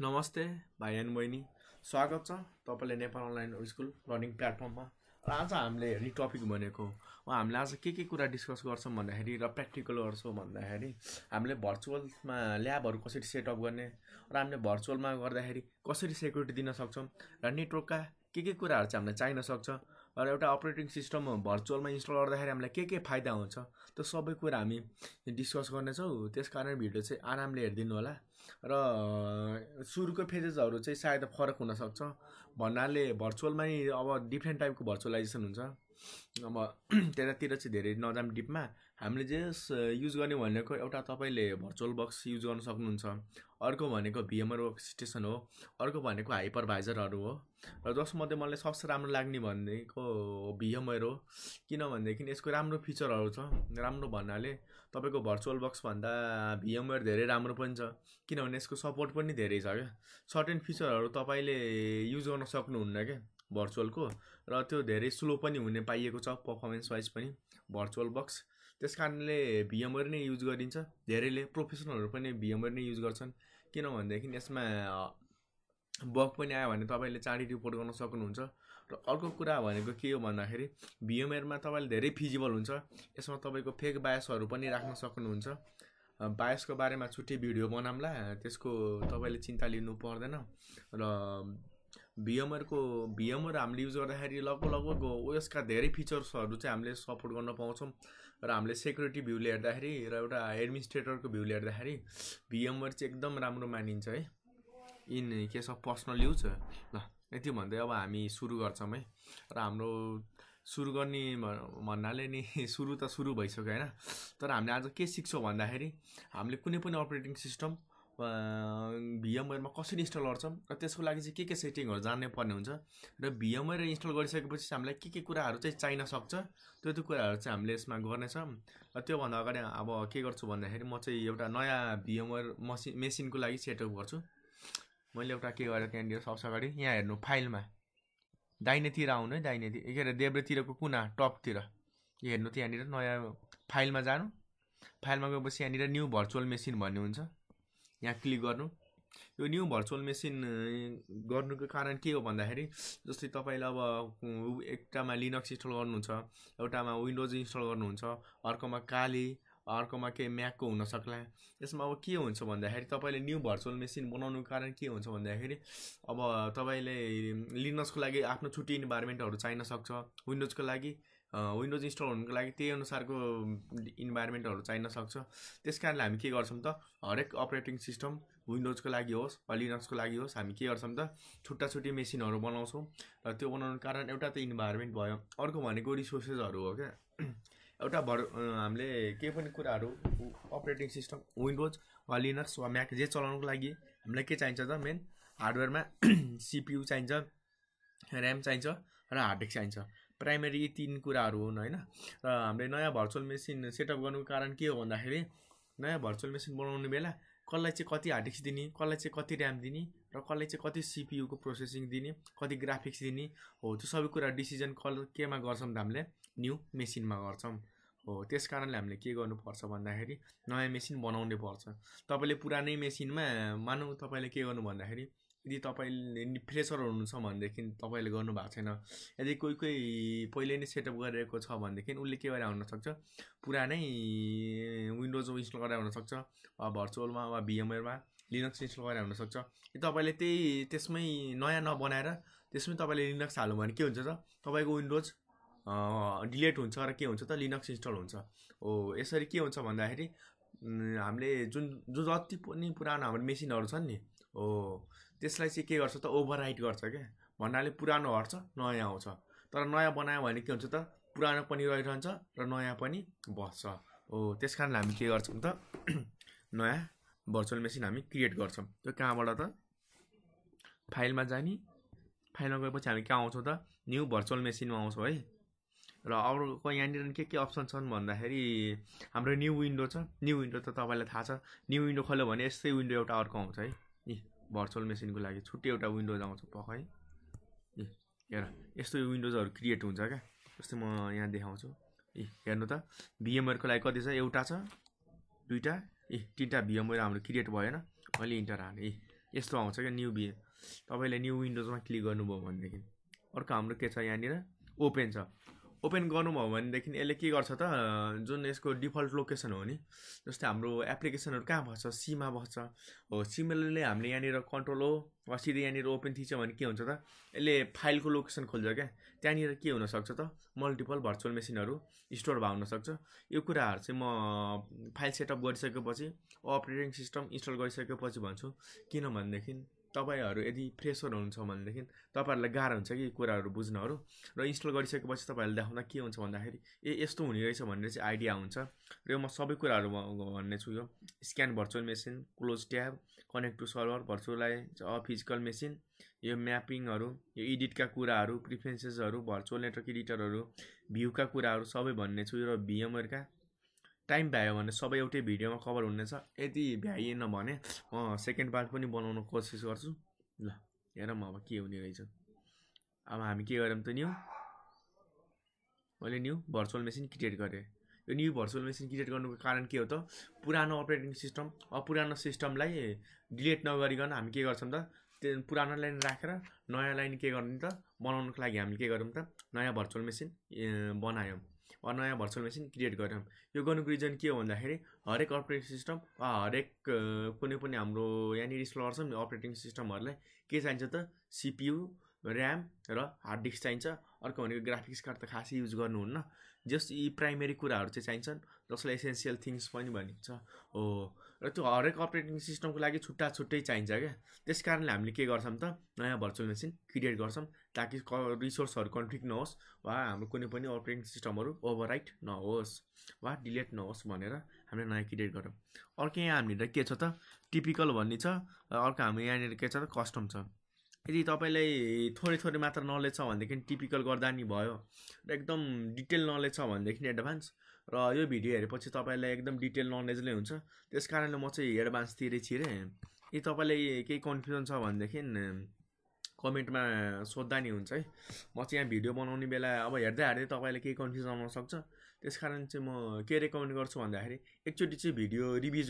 नमस्ते भाइ एन्ड बहिनी, स्वागत छ तपाईँले नेपाल अनलाइन स्कुल लर्निङ प्लेटफर्ममा। र आज हामीले हेर्ने टपिक भनेको हामीले आज के कुरा डिस्कस गर्छौँ भन्दाखेरि र प्र्याक्टिकल गर्छौँ भन्दाखेरि हामीले भर्चुअलमा ल्याबहरू कसरी सेटअप गर्ने र हामीले भर्चुअलमा गर्दाखेरि कसरी सेक्युरिटी दिन सक्छौँ र नेटवर्कका के कुराहरू चाहिँ हामीलाई चाहिन सक्छ र एउटा अपरेटिङ सिस्टम भर्चुअलमा इन्स्टल गर्दाखेरि हामीलाई के फाइदा हुन्छ त्यो सबै कुरा हामी डिस्कस गर्नेछौँ। त्यसकारण भिडियो चाहिँ आरामले हेरिदिनु होला र सुरुको फेजेसहरू चाहिँ सायद फरक हुनसक्छ भन्नाले भर्चुअलमा अब डिफ्रेन्ट टाइपको भर्चुअलाइजेसन हुन्छ। अब त्यतातिर चाहिँ धेरै नजाम डिपमा हामीले जे युज गर्ने भनेको एउटा तपाईँले भर्चुअल बक्स युज गर्न सक्नुहुन्छ, अर्को भनेको भिएमआर वर्कस्टेसन हो, अर्को भनेको हाइपरभाइजरहरू हो र जसमध्ये मलाई सबसे राम्रो लाग्ने भनेको भिएमआर हो। किनभनेदेखि यसको राम्रो फिचरहरू छ। राम्रो भन्नाले तपाईँको भर्चुअल बक्सभन्दा भिएमआर धेरै राम्रो पनि छ किनभने यसको सपोर्ट पनि धेरै छ क्या। सर्टेन फिचरहरू तपाईँले युज गर्न सक्नुहुन्न क्या भर्चुअलको, र त्यो धेरै स्लो पनि हुने पाइएको छ पर्फर्मेन्स वाइज पनि भर्चुअल बक्स। त्यस कारणले भिएमआर नै युज गरिन्छ। धेरैले प्रोफेसनलहरू पनि भिएमआर नै युज गर्छन् किनभनेदेखि यसमा बग पनि आयो भने तपाईँले चाँडै रिपोर्ट गर्न सक्नुहुन्छ। र अर्को कुरा भनेको के हो भन्दाखेरि भिएमआरमा तपाईँले धेरै फिजिबल हुन्छ। यसमा तपाईँको फेक बायसहरू पनि राख्न सक्नुहुन्छ। बायसको बारेमा छुट्टै भिडियो बनाउँला, त्यसको तपाईँले चिन्ता लिनु पर्दैन। र भिएमआर हामीले युज गर्दाखेरि लगभग ओएसका धेरै फिचर्सहरू चाहिँ हामीले सपोर्ट गर्न पाउँछौँ। र हामीले सेक्युरिटी भ्यूले हेर्दाखेरि र एउटा एडमिनिस्ट्रेटरको भ्यूले हेर्दाखेरि भिएमआर चाहिँ एकदम राम्रो मानिन्छ है in case of personal use. ल यति भन्दै अब हामी सुरु गर्छौँ है। र हाम्रो सुरु गर्ने भन्नाले नि सुरु त सुरु भइसक्यो होइन, तर हामीले आज के सिक्छौँ भन्दाखेरि हामीले कुनै पनि अपरेटिङ सिस्टम भिएमआरमा कसरी इन्स्टल गर्छौँ र त्यसको लागि चाहिँ के सेटिङहरू जान्नै पर्ने हुन्छ र भिएमआर इन्स्टल गरिसकेपछि हामीलाई के कुराहरू चाहिँ चाहिन सक्छ त्यो कुराहरू चाहिँ हामीले यसमा गर्नेछौँ। र त्योभन्दा अगाडि अब के गर्छु भन्दाखेरि म चाहिँ एउटा नयाँ भिएमआर मेसिनको लागि सेटअप गर्छु। मैले एउटा के गरेँ त्यहाँनिर सबसे अगाडि यहाँ हेर्नु फाइलमा दाहिनेतिर आउनु है, दाहिनेतिर के अरे देब्रेतिरको कुना टपतिर हेर्नु, त्यहाँनिर नयाँ फाइलमा जानु। फाइलमा गएपछि यहाँनिर न्यू भर्चुअल मेसिन भन्ने हुन्छ, यहाँ क्लिक गर्नु। यो न्यू भर्चुअल मेसिन गर्नुको कारण के हो भन्दाखेरि जस्तै तपाईँले अब एकटामा लिनक्स इन्स्टल गर्नुहुन्छ, एउटामा विन्डोज इन्स्टल गर्नुहुन्छ, अर्कोमा काली, अर्कोमा केही म्याकको हुनसक्ला। यसमा अब के हुन्छ भन्दाखेरि तपाईँले न्यू भर्चुअल मेसिन बनाउनुको कारण के हुन्छ भन्दाखेरि अब तपाईँले लिनक्सको लागि आफ्नो छुट्टी इन्भाइरोमेन्टहरू चाहिन सक्छ, विन्डोजको लागि विन्डोज इन्स्टल हुनुको लागि त्यही अनुसारको इन्भाइरोमेन्टहरू चाहिन सक्छ। त्यस कारणले हामी के गर्छौँ त हरेक अपरेटिङ सिस्टम विन्डोजको लागि होस् वा लिनक्सको लागि होस् हामी के गर्छौँ त छुट्टी मेसिनहरू बनाउँछौँ। र त्यो बनाउनुको कारण एउटा त इन्भाइरोमेन्ट भयो, अर्को भनेको रिसोर्सेसहरू हो क्या। एउटा हामीले केही पनि कुराहरू अपरेटिङ सिस्टम विन्डोज वा लिनक्स वा म्याक जे चलाउनुको लागि हामीलाई के चाहिन्छ त मेन हार्डवेयरमा सिपियु चाहिन्छ, ऱ्याम चाहिन्छ र हार्ड डिस्क चाहिन्छ। प्राइमेरी यी तीन कुराहरू हुन् होइन। र हामीले नयाँ भर्चुअल मेसिन सेटअप गर्नुको कारण के हो भन्दाखेरि नयाँ भर्चुअल मेसिन बनाउने बेला कसलाई चाहिँ कति हार्ड डिस्क दिने, कसलाई चाहिँ कति ऱ्याम दिने र कसलाई चाहिँ कति सिपियुको प्रोसेसिङ दिने, कति ग्राफिक्स दिने हो, त्यो सबै कुरा डिसिजन केमा गर्छौँ त हामीले न्यू मेसिनमा गर्छौँ हो। त्यस कारणले हामीले के गर्नुपर्छ भन्दाखेरि नयाँ मेसिन बनाउनै पर्छ। तपाईँले पुरानै मेसिनमा मानौँ तपाईँले के गर्नु भन्दाखेरि यदि तपाईँले फ्रेसर हुनुहुन्छ भनेदेखि तपाईँले गर्नुभएको छैन, यदि कोही पहिले नै सेटअप गरिरहेको छ भनेदेखि उसले के गरेर हुनसक्छ पुरानै विन्डोज इन्स्टल गरेर हुनसक्छ वा भर्चुअलमा वा भिएमआरमा लिनक्स इन्स्टल गरेर हुनसक्छ। तपाईँले त्यसमै नयाँ नबनाएर त्यसमै तपाईँले लिनक्स हाल्नु भने के हुन्छ त तपाईँको विन्डोज डिलिट हुन्छ र के हुन्छ त लिनक्स इन्स्टल हुन्छ हो। यसरी के हुन्छ भन्दाखेरि हामीले जति पनि पुरानो हाम्रो मेसिनहरू छन् नि हो त्यसलाई चाहिँ के गर्छ त ओभरराइट गर्छ क्या। भन्नाले पुरानो हट्छ नयाँ आउँछ, तर नयाँ बनायो भने के हुन्छ त पुरानो पनि रहिरहन्छ र नयाँ पनि बस्छ हो। त्यस कारण हामी के गर्छौँ त नयाँ भर्चुअल मेसिन हामी क्रिएट गर्छौँ। त्यो कहाँबाट त फाइलमा जाने, फाइलमा गएपछि हामी कहाँ आउँछौँ त न्यू भर्चुअल मेसिनमा आउँछौँ है। र अरूको यहाँनिर के अप्सन छन् भन्दाखेरि हाम्रो न्यू विन्डो छ। न्यू विन्डो त तपाईँलाई थाहा छ, न्यू विन्डो खोल्यो भने यस्तै विन्डो एउटा अर्को आउँछ है। भर्चुअल मेसिनको लागि छुट्टै एउटा विन्डोज आउँछ पक्कै। हेर यस्तो विन्डोजहरू क्रिएट हुन्छ क्या। जस्तै म यहाँ देखाउँछु। हेर्नु त भिएमआरको लागि कति छ, एउटा छ, दुईवटा, तीनवटा भिएमआर हाम्रो क्रिएट भएन। मैले इन्टर हालेँ, यस्तो आउँछ क्या न्यू बी तपाईँले न्यू विन्डोजमा क्लिक गर्नुभयो भनेदेखि अर्को हाम्रो के छ यहाँनिर ओपन छ ओपन गर्नुभयो भनेदेखि यसले के गर्छ त जुन यसको डिफल्ट लोकेसन हो नि जस्तै हाम्रो एप्लिकेसनहरू कहाँ बस्छ सीमा बस्छ हो सिमिलरली हामीले यहाँनिर कन्ट्रोल हो वा सिधै यहाँनिर ओपन थिच्यो भने के हुन्छ त यसले फाइलको लोकेसन खोल्छ क्या त्यहाँनिर के हुनसक्छ त मल्टिपल भर्चुअल मेसिनहरू स्टोर भए हुनसक्छ यो कुराहरू चाहिँ म फाइल सेटअप गरिसकेपछि अपरेटिङ सिस्टम इन्स्टल गरिसकेपछि भन्छु किनभनेदेखि तपाईँहरू यदि फ्रेसर हुनुहुन्छ भनेदेखि तपाईँहरूलाई गाह्रो हुन्छ कि कुराहरू बुझ्नहरू र इन्स्टल गरिसकेपछि तपाईँहरूले देखाउँदा के हुन्छ भन्दाखेरि यस्तो हुने रहेछ भनेर चाहिँ आइडिया हुन्छ र म सबै कुराहरू भन्ने छु यो scan virtual machine close tab connect to server virtualize physical machine यो म्यापिङहरू यो एडिटका कुराहरू प्रिफरेन्सेसहरू भर्चुअल नेटवर्क एडिटरहरू भ्यूका कुराहरू सबै भन्ने छु र भिएमवेयरका टाइम भ्यायो भने सबै एउटै भिडियोमा कभर हुनेछ यदि भ्याइएन भने म सेकेन्ड पार्ट पनि बनाउन कोसिस गर्छु ल हेरौँ अब के हुने रहेछ अब हामी के गरौँ त मैले न्यू भर्चुअल मेसिन क्रिएट गरेँ यो न्यू भर्चुअल मेसिन क्रिएट गर्नुको कारण के हो त पुरानो अपरेटिङ सिस्टम पुरानो सिस्टमलाई डिलिट नगरिकन हामी के गर्छौँ त त्यो पुरानो लाइन राखेर नयाँ लाइन के गर्ने त बनाउनको लागि हामीले के गरौँ त नयाँ भर्चुअल मेसिन बनायौँ वा नयाँ भर्चुअल मेसिन क्रिएट गऱ्यौँ यो गर्नुको रिजन के हो भन्दाखेरि हरेक अपरेटिङ सिस्टम वा हरेक कुनै पनि हाम्रो यहाँनिर इन्स्टल गर्छौँ नि अपरेटिङ सिस्टमहरूलाई के चाहिन्छ त सिपियु ऱ्याम र हार्ड डिस्क चाहिन्छ अर्को भनेको ग्राफिक्स कार्ड त खासै युज गर्नुहुन्न जस्ट यी प्राइमेरी कुराहरू चाहिँ चाहिन्छन् जसलाई एसेन्सियल थिङ्स पनि भनिन्छ हो र त्यो हरेक अपरेटिङ सिस्टमको लागि छुट्टा छुट्टै चाहिन्छ क्या त्यस कारणले हामीले के गर्छौँ त नयाँ भर्चुअल मेसिन क्रिएट गर्छौँ ताकि रिसोर्सहरू कन्फ्लिक्ट नहोस् वा हाम्रो कुनै पनि अपरेटिङ सिस्टमहरू ओभरराइट नहोस् वा डिलिट नहोस् भनेर हामीले नयाँ क्रिएट गरौँ अर्को यहाँ हामीतिर के छ त टिपिकल भन्ने छ अर्को हाम्रो यहाँनिर के छ त कस्टम छ यदि तपाईँलाई थोरै मात्र नलेज छ भनेदेखि टिपिकल गर्दा नि भयो र एकदम डिटेल नलेज छ भनेदेखि एडभान्स र यो भिडियो हेरेपछि तपाईँलाई एकदम डिटेल नलेजले हुन्छ त्यस कारणले म चाहिँ एडभान्सतिरै छिरेँ यदि तपाईँलाई केही कन्फ्युजन छ भनेदेखि कमेन्टमा सोद्धा नि हुन्छ है म चाहिँ यहाँ भिडियो बनाउने बेला अब हेर्दै तपाईँलाई केही कन्फ्युजन आउन सक्छ त्यस कारण चाहिँ म के रेकमेन्ड गर्छु भन्दाखेरि एकचोटि चाहिँ भिडियो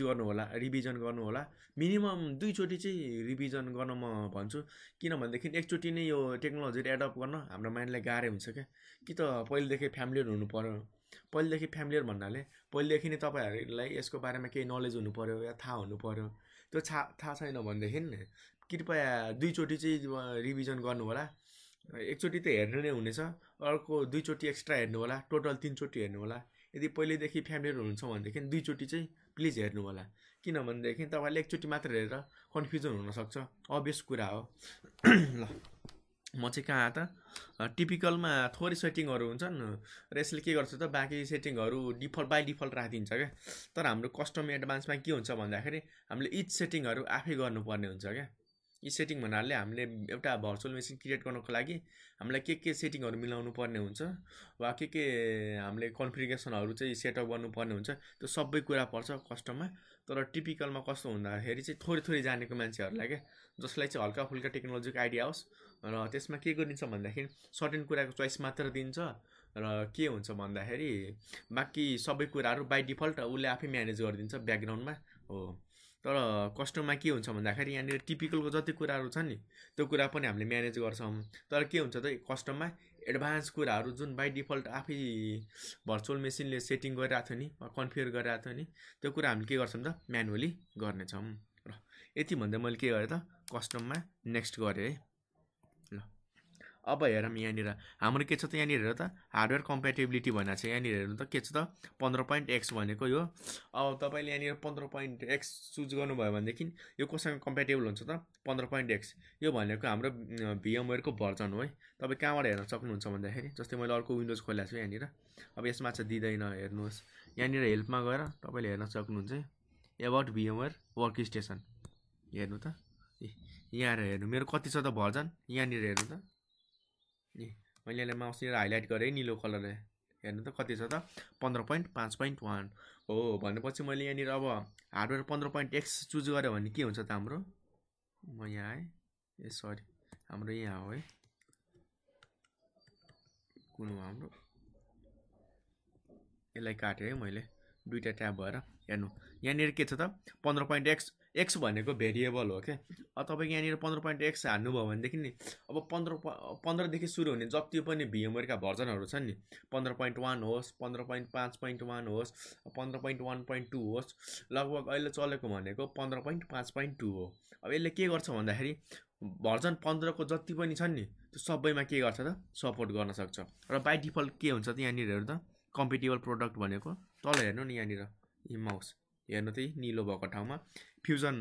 रिभिजन गर्नु होला मिनिमम 2 चोटि चाहिँ रिभिजन गर्न म भन्छु किनभनेदेखि एकचोटि नै यो टेक्नोलोजीहरू एडप्ट गर्न हाम्रो माइन्डलाई गाह्रै हुन्छ क्या कि त पहिलेदेखि फ्यामिलियर हुनु पर्यो पहिलेदेखि फ्यामिलियर भन्नाले पहिलेदेखि नै तपाईँहरूलाई यसको बारेमा केही नलेज हुनु पर्यो या थाहा हुनु पर्यो त्यो थाहा छैन भनेदेखि कृपया 2 चोटि चाहिँ रिभिजन गर्नु होला एकचोटि त हेर्नु नै हुनेछ अर्को 2 चोटि एक्स्ट्रा हेर्नु होला टोटल 3 चोटि हेर्नु होला यदि पहिलेदेखि फ्यामिलियर हुनुहुन्छ भनेदेखि 2 चोटि चाहिँ प्लिज हेर्नु होला किनभनेदेखि तपाईँले एकचोटि मात्र हेरेर कन्फ्युजन हुनसक्छ अभियस कुरा हो ल म चाहिँ कहाँ त टिपिकलमा थोरै सेटिङहरू हुन्छन् र यसले के गर्छ त बाँकी सेटिङहरू बाई डिफल्ट राखिदिन्छ क्या तर हाम्रो कस्टम एडभान्समा के हुन्छ भन्दाखेरि हामीले इच सेटिङहरू आफै गर्नुपर्ने हुन्छ क्या यी सेटिङ भन्नाले हामीले एउटा भर्चुअल मेसिन क्रिएट गर्नको लागि हामीलाई के सेटिङहरू मिलाउनु पर्ने हुन्छ वा के हामीले कन्फिगरेसनहरू चाहिँ सेटअप गर्नुपर्ने हुन्छ त्यो सबै कुरा पर्छ कस्टममा तर टिपिकलमा कस्तो हुँदाखेरि चाहिँ थोरै जानेको मान्छेहरूलाई क्या जसलाई चाहिँ हल्का फुल्का टेक्नोलोजीको आइडिया होस् र त्यसमा के गरिन्छ भन्दाखेरि सर्टेन कुराको चोइस मात्र दिन्छ र के हुन्छ भन्दाखेरि बाँकी सबै कुराहरू बाई डिफल्ट उसले आफै म्यानेज गरिदिन्छ ब्याकग्राउन्डमा हो तर कस्टममा के हुन्छ भन्दाखेरि यहाँनिर टिपिकलको जति कुराहरू छ नि त्यो कुरा पनि हामीले म्यानेज गर्छौँ तर के हुन्छ त कस्टममा एडभान्स कुराहरू जुन बाई डिफल्ट आफै भर्चुअल मेसिनले सेटिङ गरिरहेको थियो नि कन्फिगर गरिरहेको थियो नि त्यो कुरा हामीले के गर्छौँ त म्यानुअली गर्नेछौँ र यति भन्दा मैले के गरेँ त कस्टममा नेक्स्ट गरेँ है ल अब हेरौँ यहाँनिर हाम्रो के छ त यहाँनिर हेर त हार्डवेयर कम्प्याटेबिलिटी भनेको छ यहाँनिर हेर्नु त के छ त 15.x भनेको यो अब तपाईँले यहाँनिर 15.x चुज गर्नुभयो भनेदेखि यो कोसँग कम्प्याटेबल हुन्छ त 15.x यो भनेको हाम्रो भिएमवेयरको भर्जन हो है तपाईँ कहाँबाट हेर्न सक्नुहुन्छ भन्दाखेरि जस्तै मैले अर्को विन्डोज खोलेको छु यहाँनिर अब यसमा चाहिँ दिँदैन हेर्नुहोस् यहाँनिर हेल्पमा गएर तपाईँले हेर्न सक्नुहुन्छ एबाउट भिएमवेयर वर्क स्टेसन हेर्नु त यहाँ हेर्नु मेरो कति छ त भर्जन यहाँनिर हेर्नु त मैले यसलाई माउसनिर हाइलाइट गरेँ निलो कलरले हेर्नु त कति छ त 15.5.1 हो भनेपछि मैले यहाँनिर अब हार्डवेयर 15.x चुज गरेँ भने के हुन्छ त हाम्रो म यहाँ आएँ ए सरी हाम्रो यहाँ हो है कुन हो हाम्रो यसलाई काटेँ है मैले दुईवटा ट्याब भएर हेर्नु यहाँनिर के छ त 15.x एक्स भनेको भेरिएबल हो क्या। अब तपाईँको यहाँनिर 15.x हान्नुभयो भनेदेखि नि अब 15देखि सुरु हुने जति पनि VMwareका भर्जनहरू छन् नि 15.1 होस् 15.5.1 होस् 15.1.2 होस् लगभग अहिले चलेको भनेको 15.5.2 हो। अब यसले के गर्छ भन्दाखेरि भर्जन 15को जति पनि छन् नि त्यो सबैमा के गर्छ त सपोर्ट गर्न सक्छ। र बाई डिफल्ट के हुन्छ त यहाँनिर हेर्नु त कम्पेटेबल प्रोडक्ट भनेको तल हेर्नु नि यहाँनिर यी माउस हेर्नु त निलो भएको ठाउँमा फ्युजन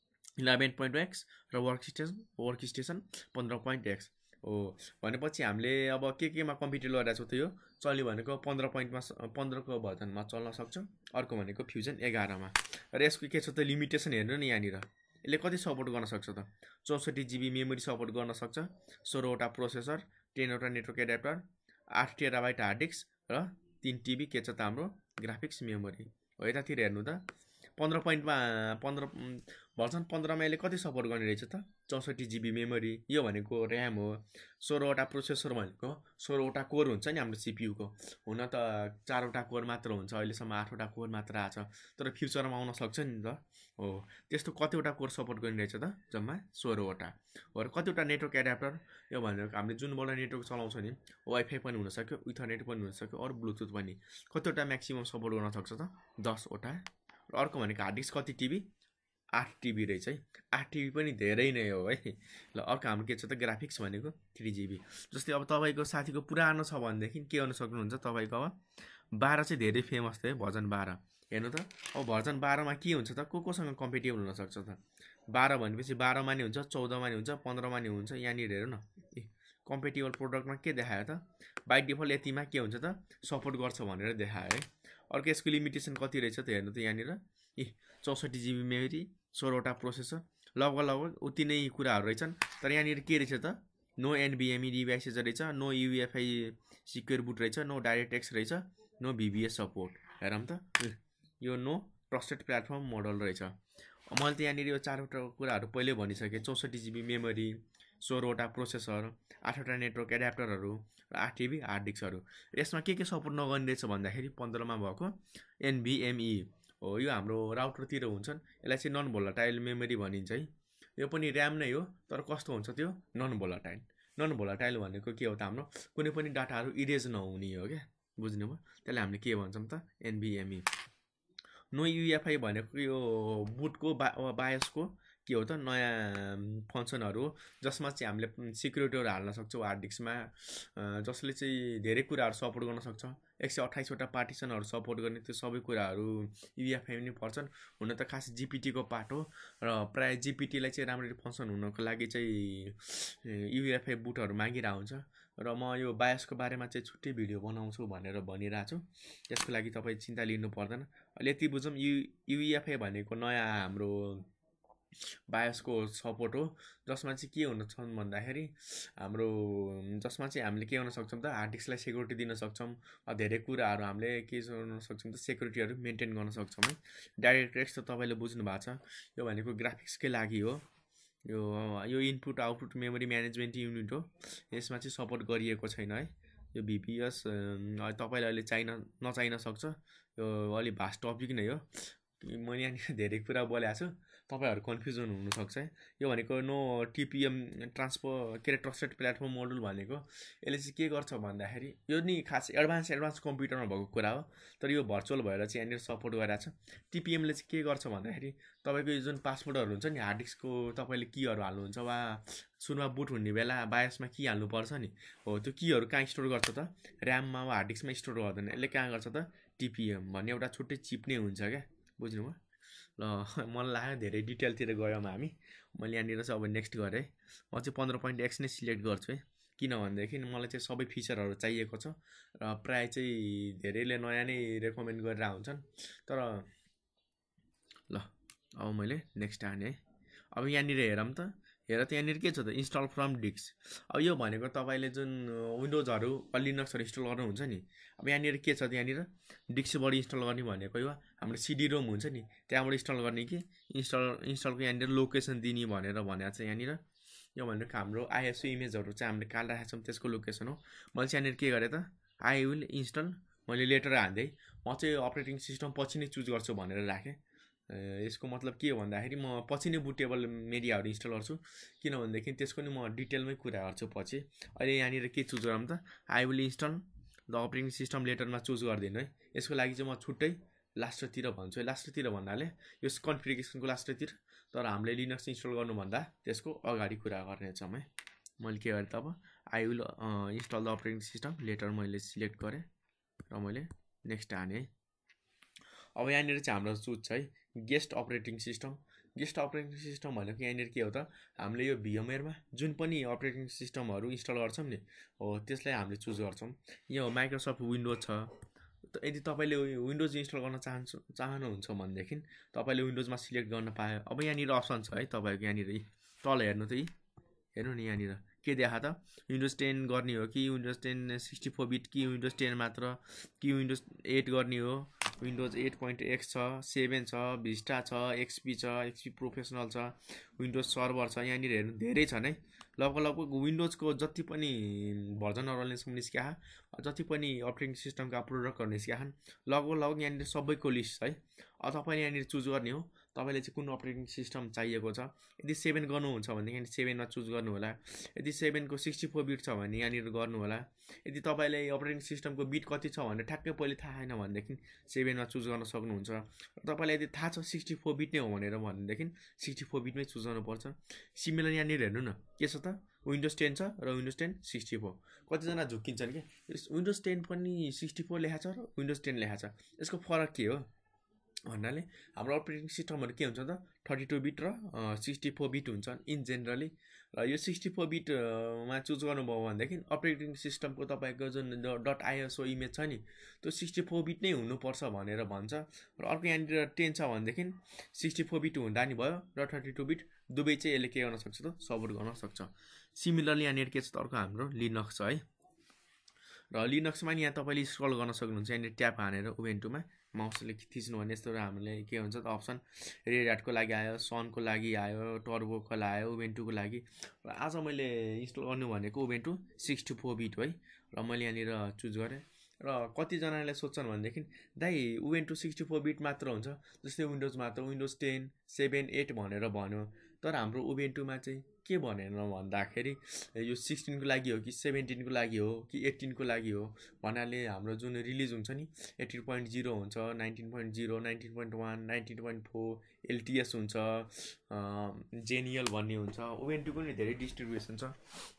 11.x र वर्कस्टेसन 15.x हो भनेपछि हामीले अब केमा कम्प्युटर लगाइरहेको छ त यो चल्यो भनेको 15को भर्जनमा चल्न सक्छ। अर्को भनेको फ्युजन 11मा। र यसको के छ त लिमिटेसन हेर्नु नि यहाँनिर यसले कति सपोर्ट गर्न सक्छ त 64 GB मेमोरी सपोर्ट गर्न सक्छ 16वटा प्रोसेसर 10वटा network adapter 8 TB hard disk र 3 TB के छ त हाम्रो ग्राफिक्स मेमोरी हो। यतातिर हेर्नु त 15 भर्जन 15मा यसले कति सपोर्ट गर्ने रहेछ त 64 GB मेमोरी यो भनेको ऱ्याम हो 16वटा प्रोसेसर भनेको 16वटा कोर हुन्छ नि हाम्रो CPU को हुन त 4वटा कोर मात्र हुन्छ अहिलेसम्म 8वटा कोर मात्र आछ तर फ्युचरमा आउन सक्छ नि त हो। त्यस्तो कतिवटा कोर सपोर्ट गर्ने रहेछ त जम्मा 16वटा हो। र कतिवटा नेटवर्क एडाप्टर यो भनेको हामीले जुनबाट नेटवर्क चलाउँछ नि वाइफाई पनि हुन सक्यो इथरनेट पनि हुन सक्यो अरू ब्लुटुथ पनि कतिवटा म्याक्सिमम सपोर्ट गर्न सक्छ त 10वटा। र अर्को भनेको हार्ड डिस्क कति TB 8 TB रहेछ है 8 TB पनि धेरै नै हो है। ल अर्को हाम्रो के छ त ग्राफिक्स भनेको 3 GB। जस्तै अब तपाईँको साथीको पुरानो छ भनेदेखि के गर्न सक्नुहुन्छ तपाईँको अब 12 चाहिँ धेरै फेमस थियो भर्जन 12 हेर्नु त। अब भर्जन 12मा के हुन्छ त कोसँग कम्पेटेबल हुन सक्छ त 12 भनेपछि 12मा नि हुन्छ 14मा नि हुन्छ 15मा नि हुन्छ। यहाँनिर हेर्नु न कम्पेटेबल प्रोडक्टमा के देखायो त बाई डिफल्ट यतिमा के हुन्छ त सपोर्ट गर्छ भनेर देखायो है। अर्को यसको लिमिटेसन कति रहेछ त हेर्नु त यहाँनिर 64 GB मेमोरी 16वटा प्रोसेसर लगभग उति नै कुराहरू रहेछन्। तर यहाँनिर के रहेछ त नो NVMe डिभाइसेस रहेछ नो UEFI सिक्योर बुट रहेछ नो डाइरेक्ट रहेछ नो VBS सपोर्ट हेरौँ त यो नो ट्रस्टेड प्लेटफर्म मोडल रहेछ। मैले त यहाँनिर यो 4वटा कुराहरू पहिल्यै भनिसकेँ 64 GB मेमोरी 16वटा प्रोसेसर 8वटा नेटवर्क एडाप्टरहरू र 8 TB हार्ड डिस्कहरू। यसमा के सपोर्ट नगर्ने रहेछ भन्दाखेरि 15मा भएको NVMe हो यो हाम्रो राउटरतिर हुन्छन् यसलाई चाहिँ नन भोलाटाइल मेमोरी भनिन्छ है। यो पनि ऱ्याम नै हो तर कस्तो हुन्छ त्यो नन भोलाटाइल भनेको के हो त हाम्रो कुनै पनि डाटाहरू इरेज नहुने हो क्या बुझ्नुभयो त्यसलाई हामीले के भन्छौँ त NVMe। नो UEFI भनेको यो बुटको बायोसको के हो त नयाँ फङ्सनहरू हो जसमा चाहिँ हामीले सिक्युरिटीहरू हाल्न सक्छौँ हार्ड डिस्कमा जसले चाहिँ धेरै कुराहरू सपोर्ट गर्न सक्छ 128वटा पार्टिसनहरू सपोर्ट गर्ने त्यो सबै कुराहरू UEFI पनि पर्छन्। हुन त खास GPT को पार्ट हो र प्राय GPT लाई चाहिँ राम्ररी फङ्सन हुनको लागि चाहिँ UEFI बुटहरू मागिरहेको हुन्छ र म यो बायोसको बारेमा चाहिँ छुट्टै भिडियो बनाउँछु भनेर भनिरहेको छु त्यसको लागि तपाईँ चिन्ता लिनु पर्दैन। अहिले यति बुझौँ UEFI भनेको नयाँ हाम्रो बायोसको सपोर्ट हो जसमा चाहिँ के हुन सक्छ भन्दाखेरि हाम्रो जसमा चाहिँ हामीले के गर्न सक्छौँ त हार्ड डिस्कलाई सेक्युरिटी दिन सक्छौँ धेरै कुराहरू हामीले के गर्न सक्छौँ त सेक्युरिटीहरू मेन्टेन गर्न सक्छौँ है। डाइरेक्ट त तपाईँले बुझ्नु भएको छ यो भनेको ग्राफिक्सकै लागि हो यो input output memory management unit हो यसमा चाहिँ सपोर्ट गरिएको छैन है। यो VBS तपाईँलाई अहिले नचाहिन सक्छ यो अलि भास्ट टपिक नै हो मैले यहाँनिर धेरै कुरा बोलेको छु तपाईहरु कन्फ्युजन हुन सक्छ है। यो भनेको नो TPM ट्रान्सफर के ट्रस्टेड प्लेटफर्म मोडल भनेको यसले चाहिँ के गर्छ भन्दाखेरि यो नि खास एडभान्स कम्प्युटरमा भएको कुरा हो तर यो भर्चुअल भएर चाहिँ यहाँनिर सपोर्ट गरिरहेछ। TPM ले चाहिँ के गर्छ भन्दाखेरि तपाईको यो जुन पासवर्डहरु हुन्छ नि हार्ड डिस्कको तपाईले कीहरु हाल्नुहुन्छ वा सुरुमा बुट हुने बेला बायोसमा की हाल्नु पर्छ नि हो त्यो कीहरु कहाँ स्टोर गर्छ त र्याममा वा हार्ड डिस्कमा स्टोर गर्दैन यसले कहाँ गर्छ त TPM भन्ने एउटा छुट्टै चिप नै हुन्छ क्या बुझ्नुभयो। ल मलाई लाग्यो धेरै डिटेलतिर गयौँ हामी मैले यहाँनिर चाहिँ अब नेक्स्ट गरेँ म चाहिँ 15.x नै सिलेक्ट गर्छु है किन भन्दाखेरि मलाई चाहिँ सबै फिचरहरु चाहिएको छ र प्राय चाहिँ धेरैले नयाँ नै रेकमेन्ड गरेर हुन्छन् तर ल अब मैले नेक्स्ट हाने है। अब यहाँनिर हेरौँ त हेर त यहाँनिर के छ त इन्स्टल फ्रम डिस्क अब यो भनेको तपाईले जुन विन्डोजहरु वा लिनक्सहरु इन्स्टल गर्नुहुन्छ नि अब यहाँनिर के छ त यहाँनिर डिस्कबाट इन्स्टल गर्ने भनेको यो हाम्रो CD रोम हुन्छ नि त्यहाँबाट इन्स्टल गर्ने कि इन्स्टलको यहाँनिर लोकेसन दिने भनेर भनेको छ यहाँनिर यो भनेको हाम्रो ISO इमेजहरु चाहिँ हामीले काल राखेका छौं त्यसको लोकेसन हो। मैले चाहिँ यहाँनिर के गरे त आई विल इन्स्टल मैले लेटर हाल्दै म चाहिँ अपरेटिङ सिस्टम पछि नै चुज गर्छु भनेर राखे यसको मतलब के हो भन्दाखेरि म पछि नै बुटेबल मिडियाहरू इन्स्टल गर्छु, किनभनेदेखि त्यसको नि म डिटेलमै कुरा गर्छु पछि। अहिले यहाँनिर के चुज गरौँ त, I will install the operating system लेटरमा चुज गरिदिनु है। यसको लागि चाहिँ म छुट्टै लास्टतिर भन्छु है। लास्टतिर भन्नाले यो कन्फिगरेसनको लास्टतिर, तर हामीले लिनक्स इन्स्टल गर्नुभन्दा त्यसको अगाडि कुरा गर्नेछौँ है। मैले के गरेँ त, अब I will install the operating system later मैले सिलेक्ट गरेँ र मैले नेक्स्ट हाने है। अब यहाँनिर चाहिँ हाम्रो चुज छ है guest operating system. Guest operating system भनेको यहाँनिर के हो त, हामीले यो VMwareमा जुन पनि अपरेटिङ सिस्टमहरू इन्स्टल गर्छौँ नि हो त्यसलाई हामीले चुज गर्छौँ। यो माइक्रोसफ्ट विन्डोज छ, यदि तपाईँले विन्डोज इन्स्टल गर्न चाहनुहुन्छ भनेदेखि तपाईँले विन्डोजमा सिलेक्ट गर्न पायो। अब यहाँनिर अप्सन छ है तपाईँको, यहाँनिर तल हेर्नु त, हेर्नु नि यहाँनिर के देखा त, विन्डोज 10 गर्ने हो कि विन्डोज 10 64 बिट कि विन्डोज 10 मात्र कि विन्डोज 8 गर्ने हो। विन्डोज 8.x छ, 7 छ, भिस्टा छ, XP छ, XP प्रोफेसनल छ, विन्डोज सर्भर छ। यहाँनिर हेर्नु धेरै छन् है। लगभग विन्डोजको जति पनि भर्जनहरू निस्किया, जति पनि अपरेटिङ सिस्टमका प्रोडक्टहरू निस्किया छन्, लगभग यहाँनिर सबैको लिस्ट है। अब तपाईँले यहाँनिर चुज गर्ने हो तपाईँले चाहिँ कुन अपरेटिङ सिस्टम चाहिएको छ। यदि 7 गर्नुहुन्छ भनेदेखि 7मा चुज गर्नु होला। यदि 7 को 64 बिट छ भने यहाँनिर गर्नु होला। यदि तपाईँले अपरेटिङ सिस्टमको बिट कति छ भनेर ठ्याक्कै पहिले थाहा छैन भनेदेखि 7मा चुज गर्न सक्नुहुन्छ। तपाईँलाई यदि थाहा छ 64 बिट नै हो भनेदेखि 64 बिटमै चुज गर्नुपर्छ। सिमिलर यहाँनिर हेर्नु न के छ त, विन्डोज 10 छ र विन्डोज 10 64। कतिजना झुक्किन्छन् कि विन्डोज 10 पनि 64 लेखा छ र विन्डोज 10 लेखा छ, यसको फरक के हो भन्नाले हाम्रो अपरेटिङ सिस्टमहरू के हुन्छ त 32 बिट र 64 बिट हुन्छन् इन जेनरली। र यो 64 बिटमा चुज गर्नुभयो भनेदेखि अपरेटिङ सिस्टमको तपाईँको जुन .iso इमेज छ नि त्यो 64 बिट नै हुनुपर्छ भनेर भन्छ। र अर्को यहाँनिर 10 छ भनेदेखि 64 बिट हुँदा नि भयो र 32 बिट दुवै चाहिँ यसले के गर्न सक्छ त सपोर्ट गर्न सक्छ। सिमिलरली यहाँनिर के छ त अर्को हाम्रो लिनक्स छ है। र लिनक्समा नि यहाँ तपाईँले इन्स्टल गर्न सक्नुहुन्छ। यहाँनिर ट्याप हानेर उबुन्टुमा माउसले थिच्नु भने यस्तो हामीले के हुन्छ त अप्सन रेड ह्याटको लागि आयो, सनको लागि आयो, टर्बोको लागि आयो, उबुन्टुको लागि। र आज मैले इन्स्टल गर्नु भनेको उबुन्टु 64 बिट है। र मैले यहाँनिर चुज गरेँ। र कतिजनाले सोध्छन् भनेदेखि दाइ उबुन्टु 64 बिट मात्र हुन्छ, जस्तै विन्डोजमा त विन्डोज 10, 7, 8 भनेर भन्यो। तर हाम्रो उबुन्टुमा चाहिँ के भनेर भन्दाखेरि यो 16 को लागि हो कि 17 को लागि हो कि 18 को लागि हो भन्नाले हाम्रो जुन रिलिज हुन्छ नि 18.0 हुन्छ, 19.0, 19.1, 19.4 LTS हुन्छ, जेनियल भन्ने हुन्छ। उबुन्टुको नि धेरै डिस्ट्रिब्युसन छ।